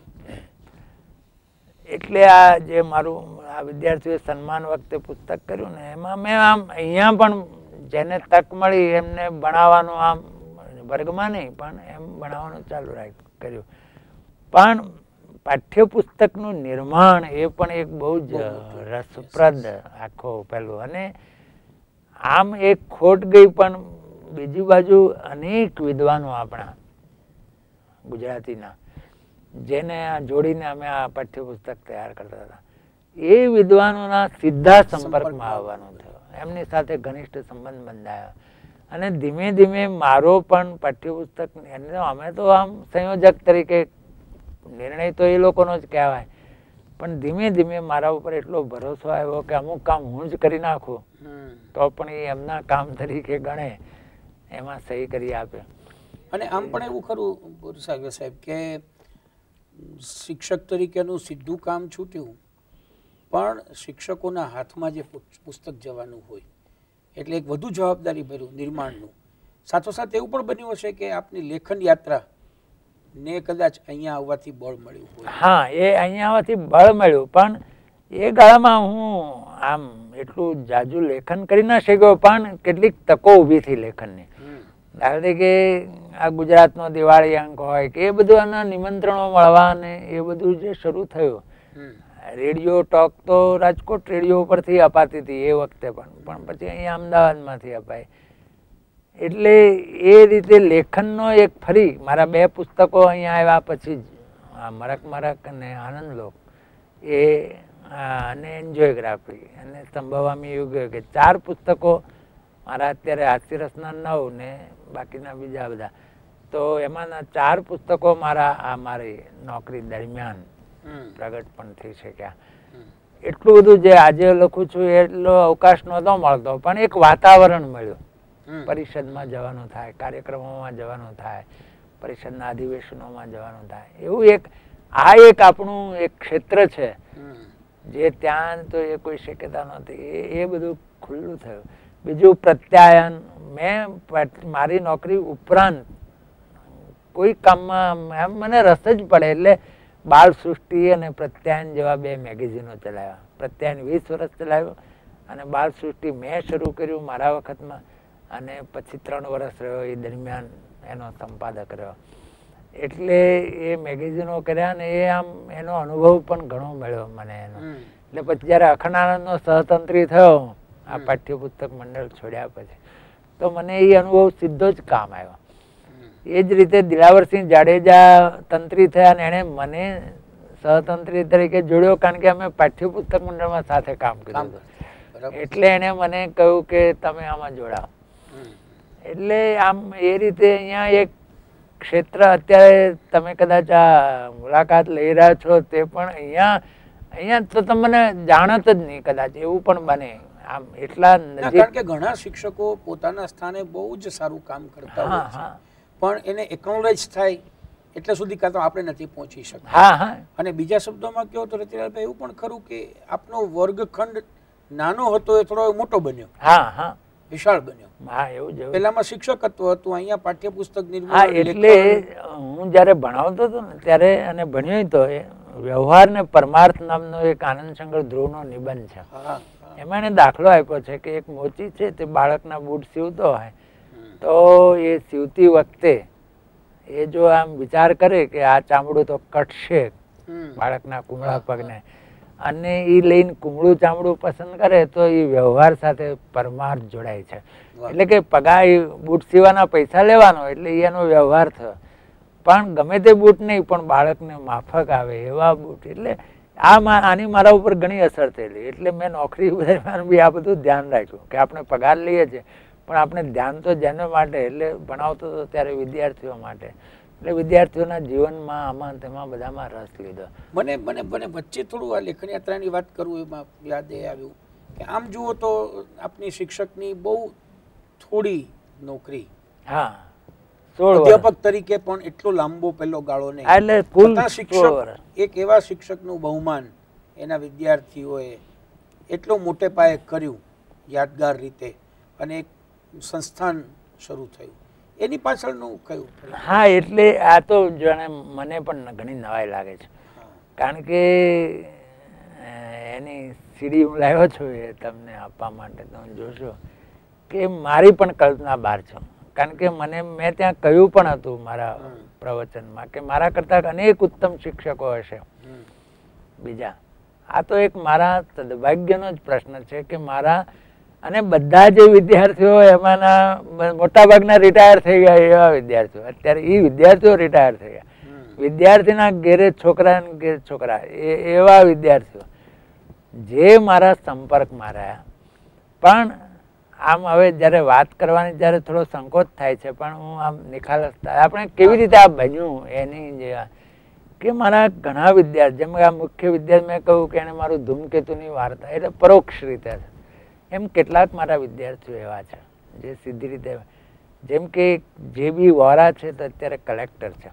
એટલે આ જે મારું આ વિદ્યાર્થીઓએ સન્માન વખતે પુસ્તક કર્યું ને, એમાં મેં આમ અહીંયા પણ જેને તક મળી એમને ભણાવવાનું, આમ વર્ગમાં નહીં પણ એમ ભણાવવાનું ચાલુ રાખ્યું કર્યું. પણ પાઠ્યપુસ્તકનું નિર્માણ એ પણ એક બહુ જ રસપ્રદ આખો પેલું. અને આમ એક ખોટ ગઈ, પણ બીજી બાજુ અનેક વિદ્વાનો આપણા ગુજરાતીના જેને જોડીને અમે આ પાઠ્યપુસ્તક તૈયાર કરતા હતા, એ વિદ્વાનોના સીધા સંપર્કમાં આવવાનું થયું, એમની સાથે ઘનિષ્ઠ સંબંધ બંધાયો. અને ધીમે ધીમે મારો પણ પાઠ્યપુસ્તક, અમે તો આમ સંયોજક તરીકે નિર્ણય તો એ લોકોનો જ કહેવાય, પણ ધીમે ધીમે મારા ઉપર એટલો ભરોસો આવ્યો કે અમુક કામ હું જ કરી નાખું તો પણ એ એમના કામ તરીકે ગણે, એમાં સહી કરી આપે. અને આમ પણ એવું ખરું પુરુષાગ્ર સાહેબ કે શિક્ષક તરીકેનું સીધું કામ છૂટ્યું, પણ શિક્ષકોના હાથમાં જે પુસ્તક જવાનું હોય એટલે એક વધુ જવાબદારી ભર્યું નિર્માણનું. સાથોસાથ એવું પણ બન્યું હશે કે આપની લેખન યાત્રા ને કદાચ અહીંયા આવવાથી બળ મળ્યું હોય? હા, એ અહીંયા આવવાથી બળ મળ્યું, પણ એ ગાળામાં હું આમ એટલું જાજુ લેખન કરી ના શક્યો, પણ કેટલીક તકો ઊભી થઈ લેખનની. દાખલા તરીકે આ ગુજરાતનો દિવાળી અંક હોય કે એ બધું એના નિમંત્રણો મળવા ને એ બધું જે શરૂ થયું. રેડિયો ટોક તો રાજકોટ રેડિયો ઉપરથી અપાતી હતી એ વખતે પણ, પણ પછી અહીંયા અમદાવાદમાંથી અપાય. એટલે એ રીતે લેખનનો એક ફરી મારા બે પુસ્તકો અહીંયા આવ્યા પછી જ, મરક મરક અને આનંદલોક એ અને એન્જોયગ્રાફી અને સંભવામી યુગ, કે ચાર પુસ્તકો મારા અત્યારે હાસ્યરસના નવ ને બાકીના બીજા બધા. તો એમાંના ચાર પુસ્તકો મારા આ મારી નોકરી દરમિયાન પ્રગટ પણ થઈ શક્યા. એટલું બધું જે આજે લખું છું એટલો અવકાશ નહોતો મળતો, પણ એક વાતાવરણ મળ્યું. પરિષદમાં જવાનું થાય, કાર્યક્રમોમાં જવાનું થાય, પરિષદના અધિવેશનોમાં જવાનું થાય, એવું એક આ એક આપણું એક ક્ષેત્ર છે જે ત્યાં તો એ કોઈ શક્યતા નહોતી, એ બધું ખુલ્લું થયું. બીજું પ્રત્યાયન. મેં મારી નોકરી ઉપરાંત કોઈ કામમાં એમ મને રસ જ પડે એટલે બાળ સૃષ્ટિ અને પ્રત્યાયન જેવા બે મેગેઝિનો ચલાવ્યા. પ્રત્યાયન વીસ વર્ષ ચલાવ્યો અને બાળ સૃષ્ટિ મેં શરૂ કર્યું મારા વખતમાં, અને પછી ત્રણ વર્ષ રહ્યો એ દરમિયાન એનો સંપાદક રહ્યો. એટલે એ મેગેઝિનો કર્યા ને એ આમ એનો અનુભવ પણ ઘણો મળ્યો મને એનો. એટલે પછી જયારે અખંડાનંદનો સહતંત્રી થયો આ પાઠ્યપુસ્તક મંડળ છોડ્યા પછી, તો મને એ અનુભવ સીધો જ કામ આવ્યો. એ જ રીતે દિલાવરસિંહ જાડેજા તંત્રી થયા ને એણે મને સહતંત્રી તરીકે જોડ્યો, કારણ કે અમે પાઠ્યપુસ્તક મંડળમાં સાથે કામ કર્યું હતું. એટલે એણે મને કહ્યું કે તમે આમાં જોડાઓ. એટલે આમ એ રીતે અહીંયા એક ક્ષેત્ર અત્યારે તમે કદાચ આ મુલાકાત લઈ રહ્યા છો તે પણ અહીંયા અહીંયા તો તમને જાણત જ નહીં કદાચ, એવું પણ બને. આમ એટલા કારણ કે ઘણા શિક્ષકો પોતાના સ્થાને બહુ જ સારું કામ કરતા હોય છે, પણ એને એકનોલેજ થાય એટલે સુધી કાં તો આપણે નથી પહોંચી શકતા. હા હા. અને બીજા શબ્દોમાં કહો તો રતિલાલભાઈ એવું પણ ખરું કે આપનો વર્ગખંડ નાનો હતો એ થોડો મોટો બન્યો. હા હા. વિશાળ બન્યો. હા એવું જ. પેલામાં શિક્ષકત્વ હતું, અહીંયા પાઠ્યપુસ્તક નિર્માણ. એટલે હું જયારે ભણાવતો હતો ને ત્યારે અને ભણ્યો તો એ વ્યવહાર ને પરમાર્થ નામનો એક આનંદ શંકર ધ્રુવનો નિબંધ છે. એમાં એને દાખલો આપ્યો છે કે એક મોચી છે તે બાળકના બૂટ સીવતો હોય તો એ સીવતી વખતે એ જો આમ વિચાર કરે કે આ ચામડું તો કટશે બાળકના કુમળા પગને, અને એ લઈને કુમળું ચામડું પસંદ કરે તો એ વ્યવહાર સાથે પરમાર્થ જોડાય છે. એટલે કે પગાર બૂટ સીવાના પૈસા લેવાનો એટલે એનો વ્યવહાર થયો, પણ ગમે તે બૂટ નહીં પણ બાળકને માફક આવે એવા બૂટ. એટલે આ આની મારા ઉપર ઘણી અસર થયેલી. એટલે મેં નોકરી બી આ બધું ધ્યાન રાખ્યું કે આપણે પગાર લઈએ છીએ પણ આપણે ધ્યાન તો જેના માટે, એટલે ભણાવતો હતો ત્યારે વિદ્યાર્થીઓ માટે, એટલે વિદ્યાર્થીઓના જીવનમાં આમાં તેમાં બધામાં રસ લીધો. મને મને મને વચ્ચે થોડું આ લેખન યાત્રાની વાત કરું એમાં યાદ એ આવ્યું કે આમ જુઓ તો આપની શિક્ષકની બહુ થોડી નોકરી. હા. અધ્યાપક તરીકે પણ એટલો લાંબો પહેલો ગાળો નહીં. એટલે કુલ શિક્ષક એક એવા શિક્ષકનું બહુમાન એના વિદ્યાર્થીઓએ એટલો મોટે પાયે કર્યું યાદગાર રીતે, અને એક સંસ્થાન શરૂ થયું. એની પાછળનું કયું? હા એટલે આ તો જાણે મને પણ ઘણી નવાઈ લાગે છે, કારણ કે એની સીડી હું લાવ્યો છું એ તમને આપવા માટે. તમે જોશો કે મારી પણ કલ્પના બહાર છે, કારણ કે મને મેં ત્યાં કહ્યું પણ હતું મારા પ્રવચનમાં કે મારા કરતા અનેક ઉત્તમ શિક્ષકો હશે બીજા. આ તો એક મારા સદભાગ્યનો જ પ્રશ્ન છે કે મારા અને બધા જે વિદ્યાર્થીઓ એમાંના મોટા ભાગના રિટાયર થઈ ગયા એવા વિદ્યાર્થીઓ, અત્યારે એ વિદ્યાર્થીઓ રિટાયર થઈ ગયા, વિદ્યાર્થીના ઘેરે છોકરા ઘેર છોકરા એવા વિદ્યાર્થીઓ જે મારા સંપર્કમાં રહ્યા. પણ આમ હવે જયારે વાત કરવાની ત્યારે થોડો સંકોચ થાય છે, પણ હું આમ નિખાલસ આપણે કેવી રીતે આ બન્યું એની જે કે મારા ઘણા વિદ્યાર્થી, જેમ કે આ મુખ્ય વિદ્યાર્થી મેં કહ્યું કે એને મારું ધૂમકેતુની વાર્તા, એટલે પરોક્ષ રીતે એમ કેટલાક મારા વિદ્યાર્થીઓ એવા છે જે સીધી રીતે, જેમ કે જે બી વોરા છે તો અત્યારે કલેક્ટર છે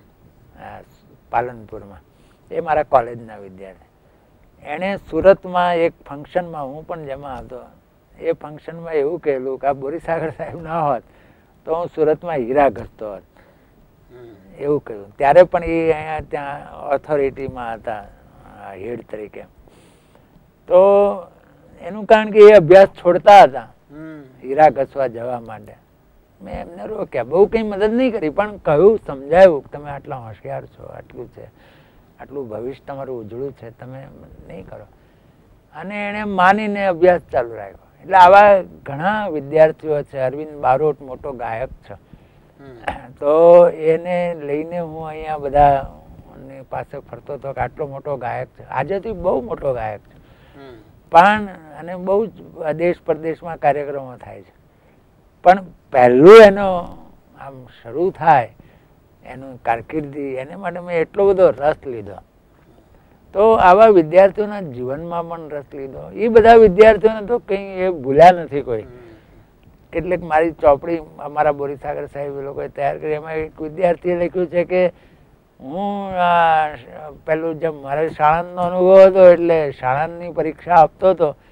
પાલનપુરમાં, એ મારા કોલેજના વિદ્યાર્થી. એણે સુરતમાં એક ફંક્શનમાં, હું પણ જેમાં હતો, એ ફંક્શનમાં એવું કહેલું કે આ બોરીસાગર સાહેબ ના હોત તો હું સુરતમાં હીરા ઘસતો હોત, એવું કહ્યું. ત્યારે પણ એ અહીંયા ત્યાં ઓથોરિટીમાં હતા હેડ તરીકે. તો એનું કારણ કે એ અભ્યાસ છોડતા હતા હીરા ઘસવા જવા માટે. મેં એમને રોક્યા, બહુ કંઈ મદદ નહીં કરી, પણ કહ્યું, સમજાયું કે તમે આટલા હોશિયાર છો, આટલું છે, આટલું ભવિષ્ય તમારું ઉજળું છે, તમે નહીં કરો. અને એણે માનીને અભ્યાસ ચાલુ રાખ્યો. એટલે આવા ઘણા વિદ્યાર્થીઓ છે. અરવિંદ બારોટ મોટો ગાયક છે, તો એને લઈને હું અહીંયા બધા પાસે ફરતો હતો કે આટલો મોટો ગાયક છે, આજેથી બહુ મોટો ગાયક છે. પણ અને બહુ જ દેશ પરદેશમાં કાર્યક્રમો થાય છે, પણ પહેલું એનો આમ શરૂ થાય એનું કારકિર્દી, એને માટે મેં એટલો બધો રસ લીધો. તો આવા વિદ્યાર્થીઓના જીવનમાં પણ રસ લીધો. એ બધા વિદ્યાર્થીઓને તો કંઈ એ ભૂલ્યા નથી કોઈ. કેટલીક મારી ચોપડી અમારા બોરીસાગર સાહેબ એ લોકોએ તૈયાર કરી, એમાં એક વિદ્યાર્થીએ લખ્યું છે કે હું પેલું જેમ મારે શાળાનો અનુભવ હતો, એટલે શાળાની પરીક્ષા આપતો હતો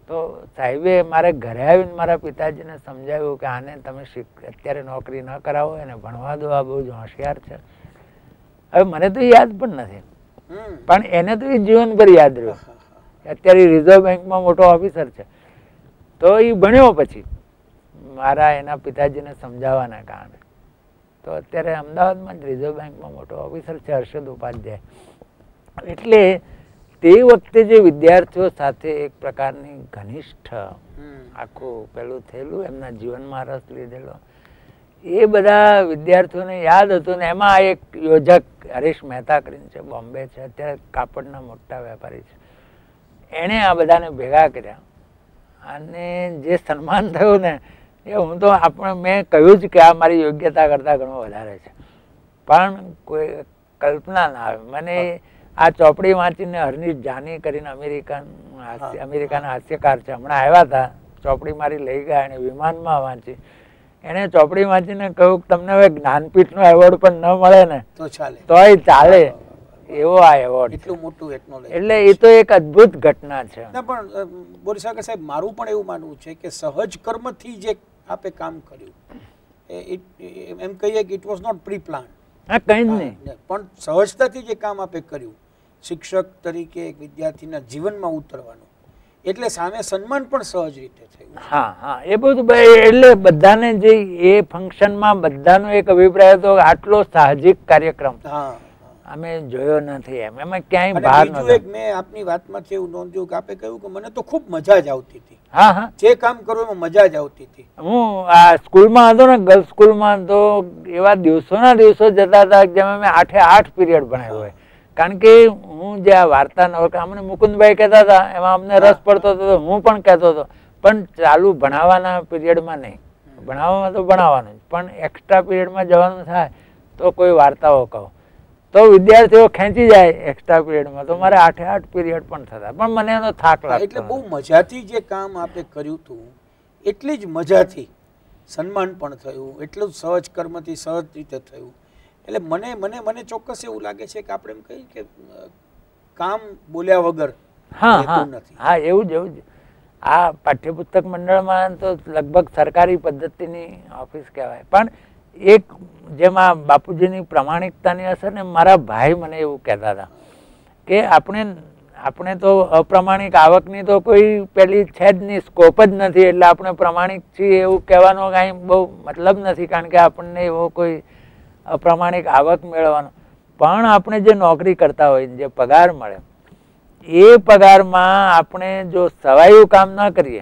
તો સાહેબે મારે ઘરે આવીને મારા પિતાજીને સમજાવ્યું કે આને તમે અત્યારે નોકરી ન કરાવો એને ભણવા દો, આ બહુ જ હોશિયાર છે. હવે મને તો યાદ પણ નથી, પણ એને તો એ જીવનભર યાદ રહ્યું. અત્યારે રિઝર્વ બેંકમાં મોટો ઓફિસર છે. તો એ ભણ્યો પછી મારા એના પિતાજીને સમજાવવાના કારણે. તો અત્યારે અમદાવાદમાં જ રિઝર્વ બેંકમાં મોટો ઓફિસર છે, હર્ષદ ઉપાધ્યાય. એટલે તે વખતે જે વિદ્યાર્થીઓ સાથે એક પ્રકારની ઘનિષ્ઠ આખું પેલું થયેલું, એમના જીવનમાં રસ લીધેલો, એ બધા વિદ્યાર્થીઓને યાદ હતું. ને એમાં એક યોજક હરીશ મહેતા કરીને છે, બોમ્બે છે, અત્યારે કાપડના મોટા વેપારી છે. એણે આ બધાને ભેગા કર્યા અને જે સન્માન થયું ને એ હું તો આપણે મેં કહ્યું જ કે આ મારી યોગ્યતા કરતાં ઘણું વધારે છે, પણ કોઈ કલ્પના ના આવે મને. આ ચોપડી વાંચીને હર્નિશ જાની કરીને અમેરિકન અમેરિકાના હાસ્યકાર છે, હમણાં આવ્યા હતા, ચોપડી મારી લઈ ગયા, એને વિમાનમાં વાંચી. એને ચોપડી વાંચીને કહ્યું કે તમને હવે જ્ઞાનપીઠનો એવોર્ડ પણ ન મળે ને તો ચાલે, તોય ચાલે એવો આ એવોર્ડ. એટલું મોટું એકનોલેજ. એટલે એ તો એક અદ્ભુત ઘટના છે. પણ બોરીસાગર સાહેબ, મારું પણ એવું માનવું છે કે સહજ કર્મથી જે આપે કામ કર્યું, એમ કહીએ કે it was not pre plan. હા, કંઈ જ નહીં, પણ સહજતાથી જે કામ આપે કર્યું, શિક્ષક તરીકે એક વિદ્યાર્થીના જીવનમાં ઉતરવાનું, એટલે સામે સન્માન પણ સહજ રીતે થયું. હા હા, એ બધું. એટલે બધાને જે એ ફંક્શનમાં બધાનો એક અભિપ્રાય હતો આટલો સાહજિક કાર્યક્રમ અમે જોયો નથી. એમ એમાં ક્યાંય બહાર નહોતો. મેં આપની વાતમાંથી એવું નોંધ્યું કે આપે કહ્યું કે મને તો ખૂબ મજા જ આવતી હતી. હા હા, જે કામ કરું એમાં મજા જ આવતી હતી. હું આ સ્કૂલમાં હતો ને, ગર્લ્સ સ્કૂલમાં, તો એવા દિવસોના દિવસો જતા હતા જેમાં મેં આઠે આઠ પીરિયડ ભણાવ્યો હોય. કારણ કે હું જે આ વાર્તા નવલકથા અમને મુકુંદભાઈ કહેતા હતા એમાં અમને રસ પડતો હતો, હું પણ કહેતો હતો, પણ ચાલુ ભણાવવાના પીરિયડમાં નહીં. ભણાવવામાં તો ભણાવવાનું જ, પણ એક્સ્ટ્રા પીરિયડમાં જવાનું થાય તો કોઈ વાર્તાઓ કહો તો વિદ્યાર્થીઓ ખેંચી જાય એક્સ્ટ્રા પીરિયડમાં, તો મારે આઠે આઠ પીરિયડ પણ થતા, પણ મને એનો થાક લાગતો. એટલે બહુ મજાથી જે કામ આપણે કર્યું હતું એટલી જ મજાથી સન્માન પણ થયું, એટલું જ સહજ કર્મથી સહજ રીતે થયું. એટલે મને મને મને ચોક્કસ એવું લાગે છે કે આપણે એમ કહીએ કે કામ બોલ્યા વગર નથી. હા, એવું જ એવું જ. આ પાઠ્યપુસ્તક મંડળમાં તો લગભગ સરકારી પદ્ધતિની ઓફિસ કહેવાય, પણ એક જેમાં બાપુજીની પ્રામાણિકતાની અસર ને, મારા ભાઈ મને એવું કહેતા હતા કે આપણે આપણે તો અપ્રમાણિક આવકની તો કોઈ પેલી છે જ નહીં, સ્કોપ જ નથી, એટલે આપણે પ્રમાણિક છીએ એવું કહેવાનો કાંઈ બહુ મતલબ નથી, કારણ કે આપણને એવો કોઈ અપ્રમાણિક આવક મેળવવાનો. પણ આપણે જે નોકરી કરતા હોય, જે પગાર મળે, એ પગારમાં આપણે જો સવાયું કામ ના કરીએ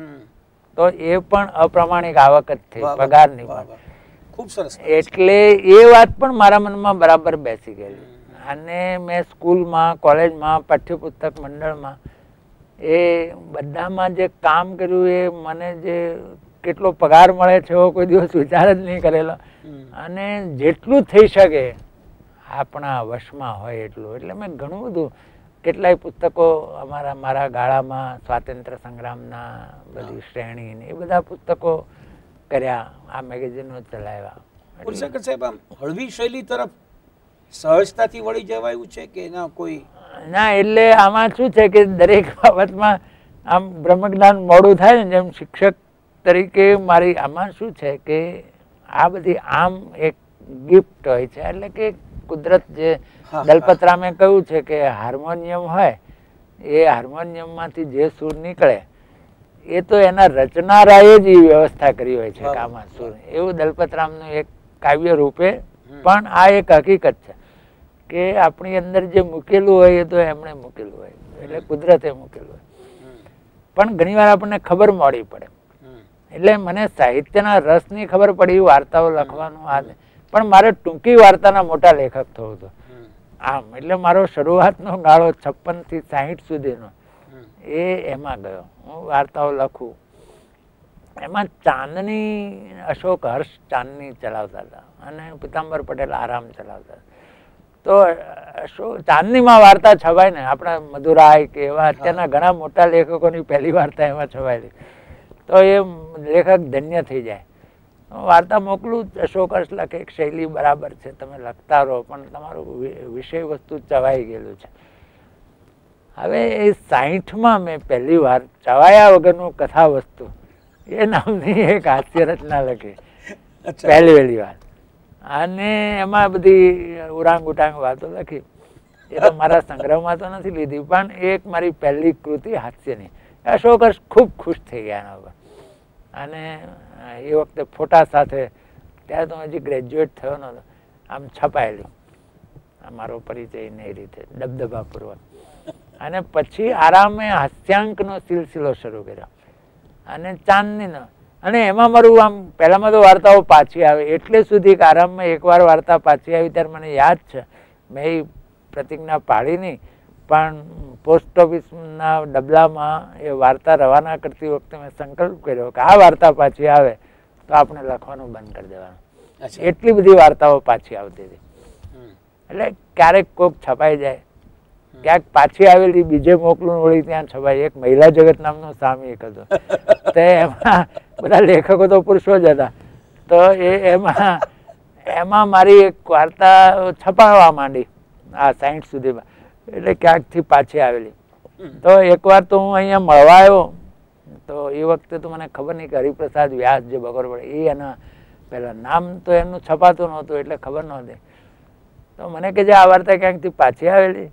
તો એ પણ અપ્રમાણિક આવક જ થઈ પગારની. ખૂબ સરસ. એટલે એ વાત પણ મારા મનમાં બરાબર બેસી ગયેલી. અને મેં સ્કૂલમાં, કોલેજમાં, પાઠ્યપુસ્તક મંડળમાં, એ બધામાં જે કામ કર્યું, એ મને જે કેટલો પગાર મળે છે એવો કોઈ દિવસ વિચાર જ નહીં કરેલો. અને જેટલું થઈ શકે આપણા વશમાં હોય એટલું. એટલે મેં ઘણું બધું, કેટલાય પુસ્તકો અમારા મારા ગાળામાં સ્વાતંત્ર્ય સંગ્રામના બધી શ્રેણી ને એ બધા પુસ્તકો કર્યા, આ મેગેઝિનો ચલાવ્યા. પુરુષાકર સાહેબ, આમ હળવી શૈલી તરફ સહજતાથી વળી જવાયું છે કે ના કોઈ? ના, એટલે આમાં શું છે કે દરેક બાબતમાં આમ બ્રહ્મજ્ઞાન મોડું થાય ને, જેમ શિક્ષક તરીકે મારી આમાં શું છે કે આ બધી આમ એક ગિફ્ટ હોય છે. એટલે કે કુદરત, જે દલપતરામે કહ્યું છે કે હાર્મોનિયમ હોય, એ હાર્મોનિયમમાંથી જે સૂર નીકળે એ તો એના રચનારાએ જ એ વ્યવસ્થા કરી હોય છે આમાં સૂર. એવું દલપતરામનું એક કાવ્ય રૂપે પણ આ એક હકીકત છે કે આપણી અંદર જે મૂકેલું હોય એ તો એમણે મૂકેલું હોય, એટલે કુદરતે મૂકેલું હોય. પણ ઘણી વાર આપણને ખબર મોડી પડે. એટલે મને સાહિત્યના રસની ખબર પડી, વાર્તાઓ લખવાનું આ, પણ મારે ટૂંકી વાર્તાના મોટા લેખક થવું હતું આમ. એટલે મારો શરૂઆતનો ગાળો છપ્પન થી સાહીઠ સુધીનો એ એમાં ગયો. હું વાર્તાઓ લખું. એમાં ચાંદની, અશોક હર્ષ ચાંદની ચલાવતા હતા અને પિતાંબર પટેલ આરામ ચલાવતા હતા. તો અશોક ચાંદનીમાં વાર્તા છવાય ને, આપણા મધુરાય કે એવા અત્યારના ઘણા મોટા લેખકોની પહેલી વાર્તા એમાં છવાયેલી, તો એ લેખક ધન્ય થઈ જાય. વાર્તા મોકલું, અશોક હર્ષ લખે, એક શૈલી બરાબર છે, તમે લખતા રહો, પણ તમારું વિષય વસ્તુ ચવાઈ ગયેલું છે. હવે એ સાહીઠમાં મેં પહેલી વાર ચવાયા વગરનું કથા વસ્તુ એ નામની એક હાસ્ય રચના લખી પહેલી પહેલી વાર, અને એમાં બધી ઉરાંગ ઉટાંગ વાતો લખી. એ તો મારા સંગ્રહમાં તો નથી લીધી, પણ એક મારી પહેલી કૃતિ હાસ્યની. અશોક ખૂબ ખુશ થઈ ગયા એના ઉપર, અને એ વખતે ફોટા સાથે, ત્યારે તો હજી ગ્રેજ્યુએટ થયો નહોતો, આમ છપાયેલી મારો પરિચય ને એ રીતે દબદબાપૂર્વક. અને પછી આરામે હાસ્યાંકનો સિલસિલો શરૂ કર્યો અને ચાંદનીનો, અને એમાં મારું આમ પહેલામાં તો વાર્તાઓ પાછી આવે એટલે સુધી કે આરામમાં એકવાર વાર્તા પાછી આવી ત્યારે મને યાદ છે, મેં એ પ્રતિજ્ઞા પાડી નહીં, પણ પોસ્ટ ઓફિસના ડબલામાં એ વાર્તા રવાના કરતી વખતે મેં સંકલ્પ કર્યો કે આ વાર્તા પાછી આવે તો આપણે લખવાનું બંધ કરી દેવાનું. એટલી બધી વાર્તાઓ પાછી આવતી હતી. એટલે ક્યારેક કોઈક છપાઈ જાય, ક્યાંક પાછી આવેલી બીજે મોકલું વળી ત્યાં છપાય. એક મહિલા જગત નામનો સામયિક હતો, તે એમાં બધા લેખકો તો પુરુષો જ હતા, તો એ એમાં એમાં મારી એક વાર્તા છપાવવા માંડી આ સાઈઠ સુધીમાં, એટલે ક્યાંકથી પાછી આવેલી. તો એકવાર તો હું અહીંયા મળવા આવ્યો, તો એ વખતે તો મને ખબર નહીં કે હરિપ્રસાદ વ્યાસ જે બગોર પડે એ એના પહેલાં નામ તો એમનું છપાતું નહોતું એટલે ખબર નહોતી. તો મને કે જે આ વાર્તા ક્યાંકથી પાછી આવેલી,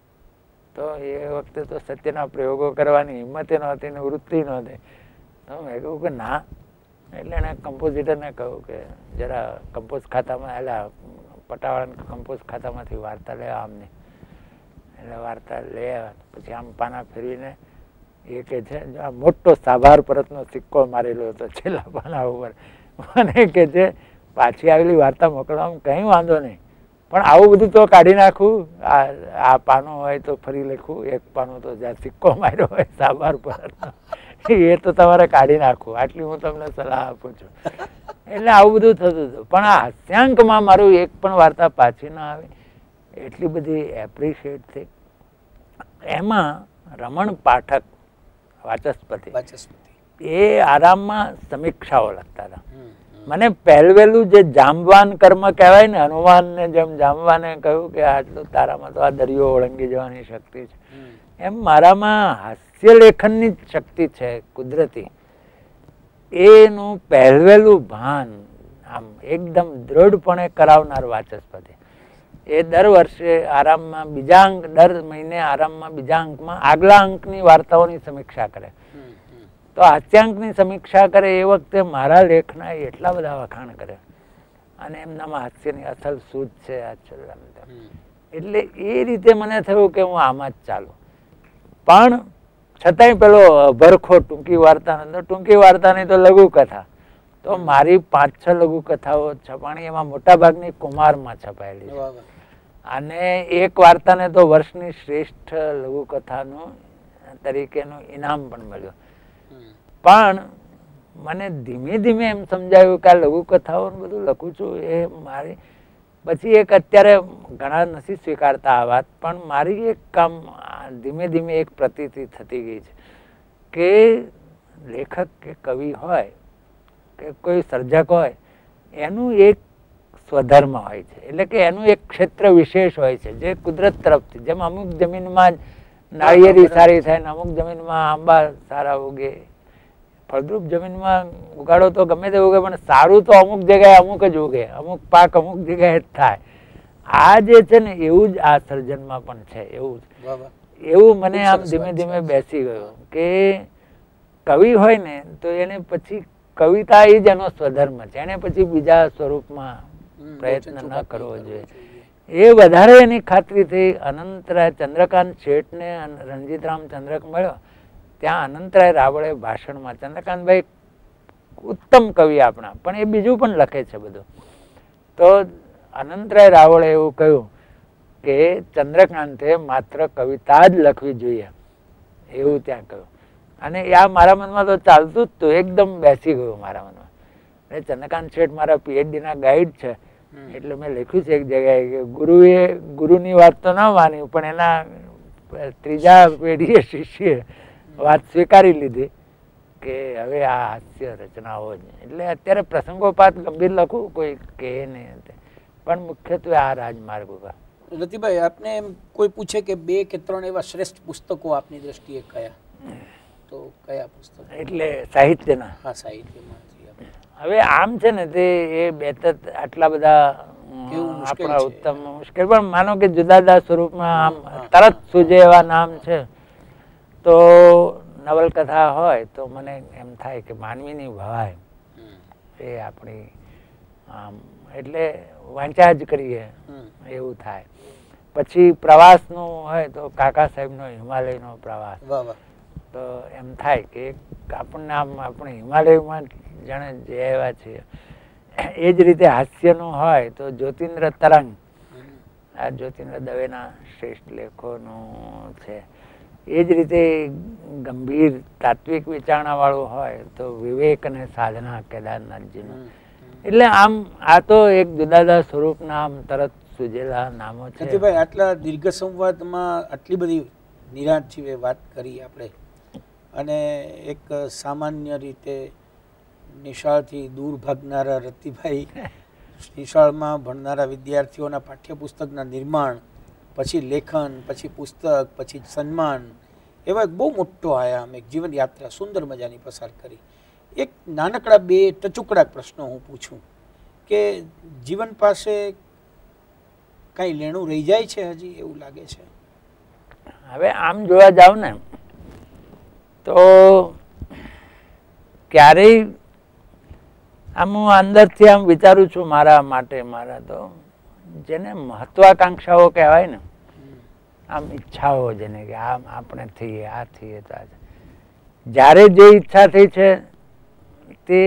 તો એ વખતે તો સત્યના પ્રયોગો કરવાની હિંમત નહોતી ને વૃત્તિ નહોતી. તો મેં કહ્યું કે ના, એટલે એણે કમ્પોઝિટરને કહ્યું કે જરા કમ્પોઝ ખાતામાં એટલે પટાવાળા કમ્પોઝ ખાતામાંથી વાર્તા લેવા આમને. એટલે વાર્તા લઈ આવ્યા. પછી આમ પાના ફેરવીને એ કે છે આ મોટો સાભાર પરતનો સિક્કો મારેલો હતો છેલ્લા પાના ઉપર. મને કે છે પાછી આવેલી વાર્તા મોકલવામાં કંઈ વાંધો નહીં, પણ આવું બધું તો કાઢી નાખું, આ આ પાનો હોય તો ફરી લખું, એક પાનો તો જ્યાં સિક્કો માર્યો હોય સાભાર પરતનો એ તો તમારે કાઢી નાખવું, આટલી હું તમને સલાહ આપું છું. એટલે આવું બધું થતું હતું. પણ આ હાસ્યાંકમાં મારું એક પણ વાર્તા પાછી ના આવે એટલી બધી એપ્રિશિએટ થઈ. એમાં રમણ પાઠક વાચસ્પતિ એ આરામમાં સમીક્ષાઓ લખતા હતા. મને પહેલવેલું જે જામવાન કર્મ કહેવાય ને, હનુમાનને જેમ જામવાને કહ્યું કે આટલું તારામાં તો આ દરિયો ઓળંગી જવાની શક્તિ છે, એમ મારામાં હાસ્ય લેખનની જ શક્તિ છે કુદરતી. એનું પહેલવેલું ભાન આમ એકદમ દ્રઢપણે કરાવનાર વાચસ્પતિ. એ દર વર્ષે આરામમાં બીજા અંક, દર મહિને આરામમાં બીજા અંકમાં આગલા અંકની વાર્તાઓની સમીક્ષા કરે. તો હાસ્યાંકની સમીક્ષા કરે એ વખતે મારા લેખના એટલા બધા વખાણ કરે, અને એમનામાં હાસ્યની અસલ સૂઝ છે. એટલે એ રીતે મને થયું કે હું આમાં જ ચાલું. પણ છતાંય પેલો ભરખો ટૂંકી વાર્તા, ટૂંકી વાર્તાની તો લઘુકથા, તો મારી પાંચ છ લઘુકથાઓ છપાણી, એમાં મોટા ભાગની કુમારમાં છપાયેલી છે. અને એક વાર્તાને તો વર્ષની શ્રેષ્ઠ લઘુકથાનું તરીકેનું ઇનામ પણ મળ્યું. પણ મને ધીમે ધીમે એમ સમજાયું કે આ લઘુકથાઓ બધું લખું છું એ મારી, પછી એક અત્યારે ઘણા નથી સ્વીકારતા આ વાત, પણ મારી એક કામ ધીમે ધીમે એક પ્રતીતિ થતી ગઈ છે કે લેખક કે કવિ હોય કે કોઈ સર્જક હોય એનું એક સ્વધર્મ હોય છે, એટલે કે એનું એક ક્ષેત્ર વિશેષ હોય છે જે કુદરત તરફથી, જેમ અમુક જમીનમાં નાળિયેરી સારી થાય ને અમુક જમીનમાં આંબા સારા ઉગે, ફળદ્રુપ જમીનમાં ઉગાડો તો ગમે તે ઉગે, પણ સારું તો અમુક જગ્યાએ અમુક જ ઉગે, અમુક પાક અમુક જગ્યાએ જ થાય. આ જે છે ને એવું જ આ સર્જનમાં પણ છે. એવું એવું મને આમ ધીમે ધીમે બેસી ગયો કે કવિ હોય ને તો એને પછી કવિતા એ જ એનો સ્વધર્મ છે, એને પછી બીજા સ્વરૂપમાં પ્રયત્ન ન કરવો જોઈએ. એ વધારે એની ખાતરી થઈ. અનંતરાય ચંદ્રકાંત શેઠને રણજીતરામ ચંદ્રક મળ્યો, ત્યાં અનંતરાય રાવળે ભાષણમાં, ચંદ્રકાંતભાઈ ઉત્તમ કવિ આપણા, પણ એ બીજું પણ લખે છે બધું, તો અનંતરાય રાવળે એવું કહ્યું કે ચંદ્રકાંતે માત્ર કવિતા જ લખવી જોઈએ, એવું ત્યાં કહ્યું. અને આ મારા મનમાં તો ચાલતું જ હતું, એકદમ બેસી ગયું મારા મનમાં. અને ચંદ્રકાંત શેઠ મારા પીએચડી ના ગાઈડ છે, એટલે મેં લખ્યું છે એક જગ્યાએ કે ગુરુએ ગુરુની વાત તો ના માની, પણ એના ત્રીજા પેઢીએ શિષ્યએ વાત સ્વીકારી લીધી કે હવે આ હાસ્ય રચનાઓ જ. એટલે અત્યારે પ્રસંગોપાત ગંભીર લખું કોઈ કહે નહીં, પણ મુખ્યત્વે આ રાજમાર્ગ ઉપર રતિભાઈ, આપને એમ કોઈ પૂછે કે બે કે ત્રણ એવા શ્રેષ્ઠ પુસ્તકો આપની દ્રષ્ટિએ કયા, તો કયા પુસ્તકો? એટલે સાહિત્યના? હા, સાહિત્યમાં. હવે આમ છે ને તે એ બે આટલા બધા આપણા ઉત્તમ મુશ્કેલ, પણ માનો કે જુદા જુદા સ્વરૂપમાં આમ તરત સૂજે એવા નામ છે. તો નવલકથા હોય તો મને એમ થાય કે માનવીની ભવાઈ એ આપણી આમ એટલે વાંચ્યા જ કરીએ એવું થાય. પછી પ્રવાસનું હોય તો કાકા સાહેબનો હિમાલયનો પ્રવાસ, તો એમ થાય કે આપણને આમ આપણે હિમાલયમાં જાણે જઈ આવ્યા છીએ. એ જ રીતે હાસ્યનું હોય તો જ્યોતિન્દ્ર તરંગ, આ જ્યોતિન્દ્ર દવેના શ્રેષ્ઠ લેખોનું છે. એ જ રીતે ગંભીર તાત્વિક વિચારણાવાળું હોય તો વિવેક અને સાધના કેદારનાથજીનું. એટલે આમ આ તો એક જુદા જુદા સ્વરૂપના આમ તરત સૂજેલા નામો છે. ભાઈ, આટલા દીર્ઘ સંવાદમાં આટલી બધી નિરાંત જીવે વાત કરી આપણે, અને એક સામાન્ય રીતે નિશાળથી દૂર ભાગનારા રતિભાઈ નિશાળમાં ભણનારા વિદ્યાર્થીઓના પાઠ્યપુસ્તકના નિર્માણ, પછી લેખન, પછી પુસ્તક, પછી સન્માન, એવા એક બહુ મોટો આયામ, એક જીવન યાત્રા સુંદર મજાની પસાર કરી. એક નાનકડા બે ટચુકડા પ્રશ્નો હું પૂછું કે જીવન પાસે કઈ લેણું રહી જાય છે હજી, એવું લાગે છે? હવે આમ જોવા જાવ ને તો ક્યારેય આમ હું અંદરથી આમ વિચારું છું મારા માટે, મારા તો જેને મહત્વાકાંક્ષાઓ કહેવાય ને, આમ ઈચ્છાઓ જેને કે આમ આપણે થઈએ, આ થઈએ, તો આ જ્યારે જે ઈચ્છા થઈ છે તે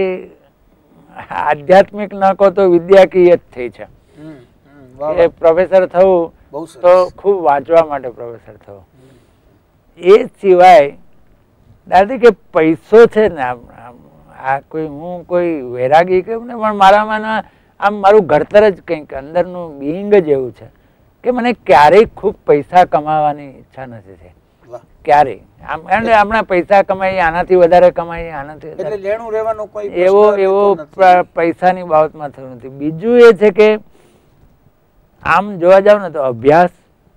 આધ્યાત્મિક ન કહો તો વિદ્યાકીય જ થઈ છે. કે પ્રોફેસર થવું તો ખૂબ વાંચવા માટે પ્રોફેસર થવું. એ સિવાય દાદી કે પૈસો છે ને, આ કોઈ હું કોઈ વૈરાગી કહ્યું ને, પણ મારામાં આમ મારું ઘડતર જ કંઈક અંદરનું બિંગ જ એવું છે કે મને ક્યારેય ખૂબ પૈસા કમાવાની ઈચ્છા નથી થઈ, ક્યારેય. આમ એટલે હમણાં પૈસા કમાઈએ, આનાથી વધારે કમાઈએ, આનાથી એવો એવો પૈસાની બાબતમાં થયું નથી. બીજું એ છે કે આમ જોવા જાવ ને તો અભ્યાસ,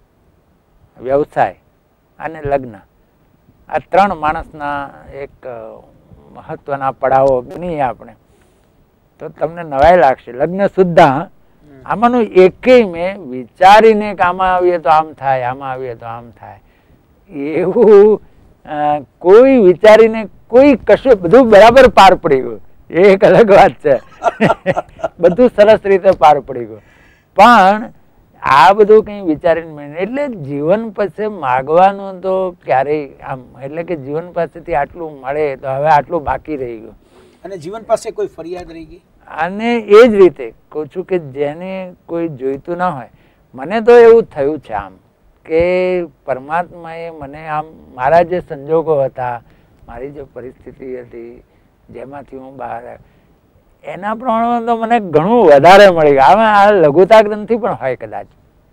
વ્યવસાય અને લગ્ન, આ ત્રણ માણસના એક મહત્વના પડાવો ગણીએ આપણે તો તમને નવાઈ લાગશે. લગ્ન સુદ્ધા આમાંનું એકેય મેં વિચારીને કે આમાં આવીએ તો આમ થાય, આમાં આવીએ તો આમ થાય, એવું કોઈ વિચારીને કોઈ કશું, બધું બરાબર પાર પડી ગયું, એ એક અલગ વાત છે. બધું સરસ રીતે પાર પડી ગયું, પણ આ બધું કઈ વિચારીને એટલે જીવન પાસે માગવાનું તો ક્યારેય આમ, એટલે કે જીવન પાસેથી આટલું મળે તો હવે આટલું બાકી રહી ગયું, અને જીવન પાસે કોઈ ફરિયાદ રહી ગઈ. અને એ જ રીતે કહું છું કે જેને કોઈ જોઈતું ના હોય, મને તો એવું થયું છે આમ કે પરમાત્માએ મને આમ મારા જે સંજોગો હતા, મારી જે પરિસ્થિતિ હતી, જેમાંથી હું બહાર એના પ્રમાણમાં તો મને ઘણું વધારે મળી ગયું. આમાં આ લઘુતા ગ્રંથિ પણ હોય કદાચ,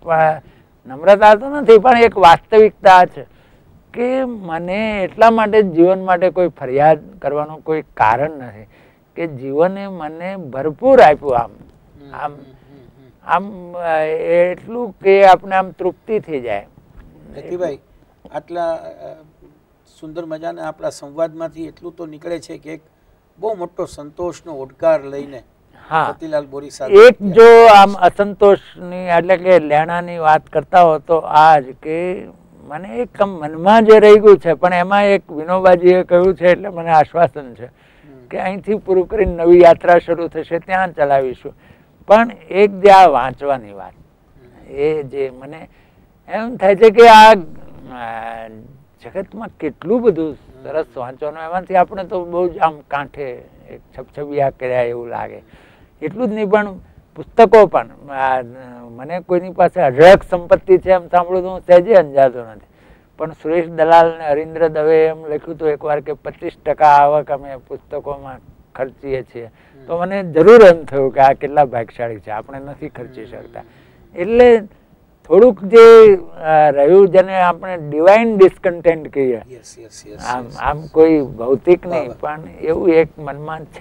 નમ્રતા તો નથી, પણ એક વાસ્તવિકતા છે કે મને એટલા માટે જીવન માટે કોઈ ફરિયાદ કરવાનું કોઈ કારણ નથી કે જીવને મને ભરપૂર આપ્યું. આમ આમ આમ એટલું કે આપણે આમ તૃપ્તિ થઈ જાય. રતિભાઈ, આટલા સુંદર મજાના આપણા સંવાદમાંથી એટલું તો નીકળે છે કે એક બહુ મોટો સંતોષનો ઓડકાર લઈને રતિલાલ બોરી સાથે એક જો આમ અસંતોષની એટલે કે લેણાની વાત કરતા હો તો આજ કે મને એક મનમાં જે રહી ગયું છે, પણ એમાં એક વિનોબાજીએ કહ્યું છે એટલે મને આશ્વાસન છે કે અહીંથી પૂરું કરીને નવી યાત્રા શરૂ થશે, ત્યાં ચલાવીશું. પણ એક જે આ વાંચવાની વાત, એ જે મને એમ થાય છે કે આ જગતમાં કેટલું બધું સરસ વાંચવાનું, એમાંથી આપણે તો બહુ જ આમ કાંઠે એક છપછપિયા કર્યા એવું લાગે. એટલું જ નહીં પણ પુસ્તકો પણ, મને કોઈની પાસે અઢળક સંપત્તિ છે એમ સાંભળું તો હું સહેજે અંજાતો નથી, પણ સુરેશ દલાલ ને હરીન્દ્ર દવે એમ લખ્યું હતું એકવાર કે પચીસ ટકા આવક અમે પુસ્તકોમાં ખર્ચીએ છીએ, તો મને જરૂર એમ થયું કે આ કેટલા ભાગશાળી છે, આપણે નથી ખર્ચી શકતા. એટલે થોડુંક જે રહ્યું જેને આપણે ડિવાઇન ડિસ્કન્ટેન્ટ કહીએ, આમ આમ કોઈ ભૌતિક નહીં પણ એવું એક મનમાં છે.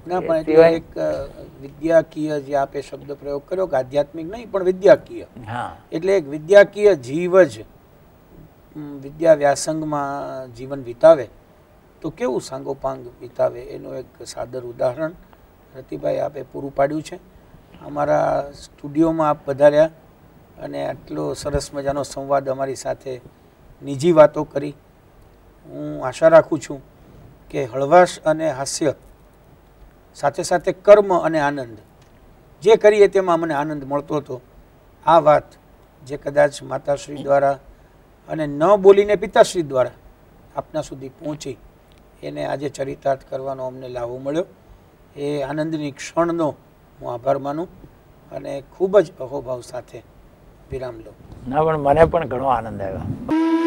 ના પણ એટલે એક વિદ્યાકીય જે આપે શબ્દ પ્રયોગ કર્યો કે આધ્યાત્મિક નહીં પણ વિદ્યાકીય, એટલે એક વિદ્યાકીય જીવ જ વિદ્યા વ્યાસંગમાં જીવન વિતાવે તો કેવું સાંગોપાંગ વિતાવે એનું એક સાદર ઉદાહરણ રતિભાઈ આપે પૂરું પાડ્યું છે. અમારા સ્ટુડિયોમાં આપ પધાર્યા અને આટલો સરસ મજાનો સંવાદ અમારી સાથે નિજી વાતો કરી. હું આશા રાખું છું કે હળવાશ અને હાસ્ય સાથે સાથે કર્મ અને આનંદ જે કરીએ તેમાં મને આનંદ મળતો હતો. આ વાત જે કદાચ માતાશ્રી દ્વારા અને ન બોલીને પિતાશ્રી દ્વારા આપના સુધી પહોંચી એને આજે ચરિતાર્થ કરવાનો અમને લાવો મળ્યો. એ આનંદની ક્ષણનો હું આભાર માનું અને ખૂબ જ અહોભાવ સાથે વિરામ લઉં. ના પણ મને પણ ઘણો આનંદ આવ્યો.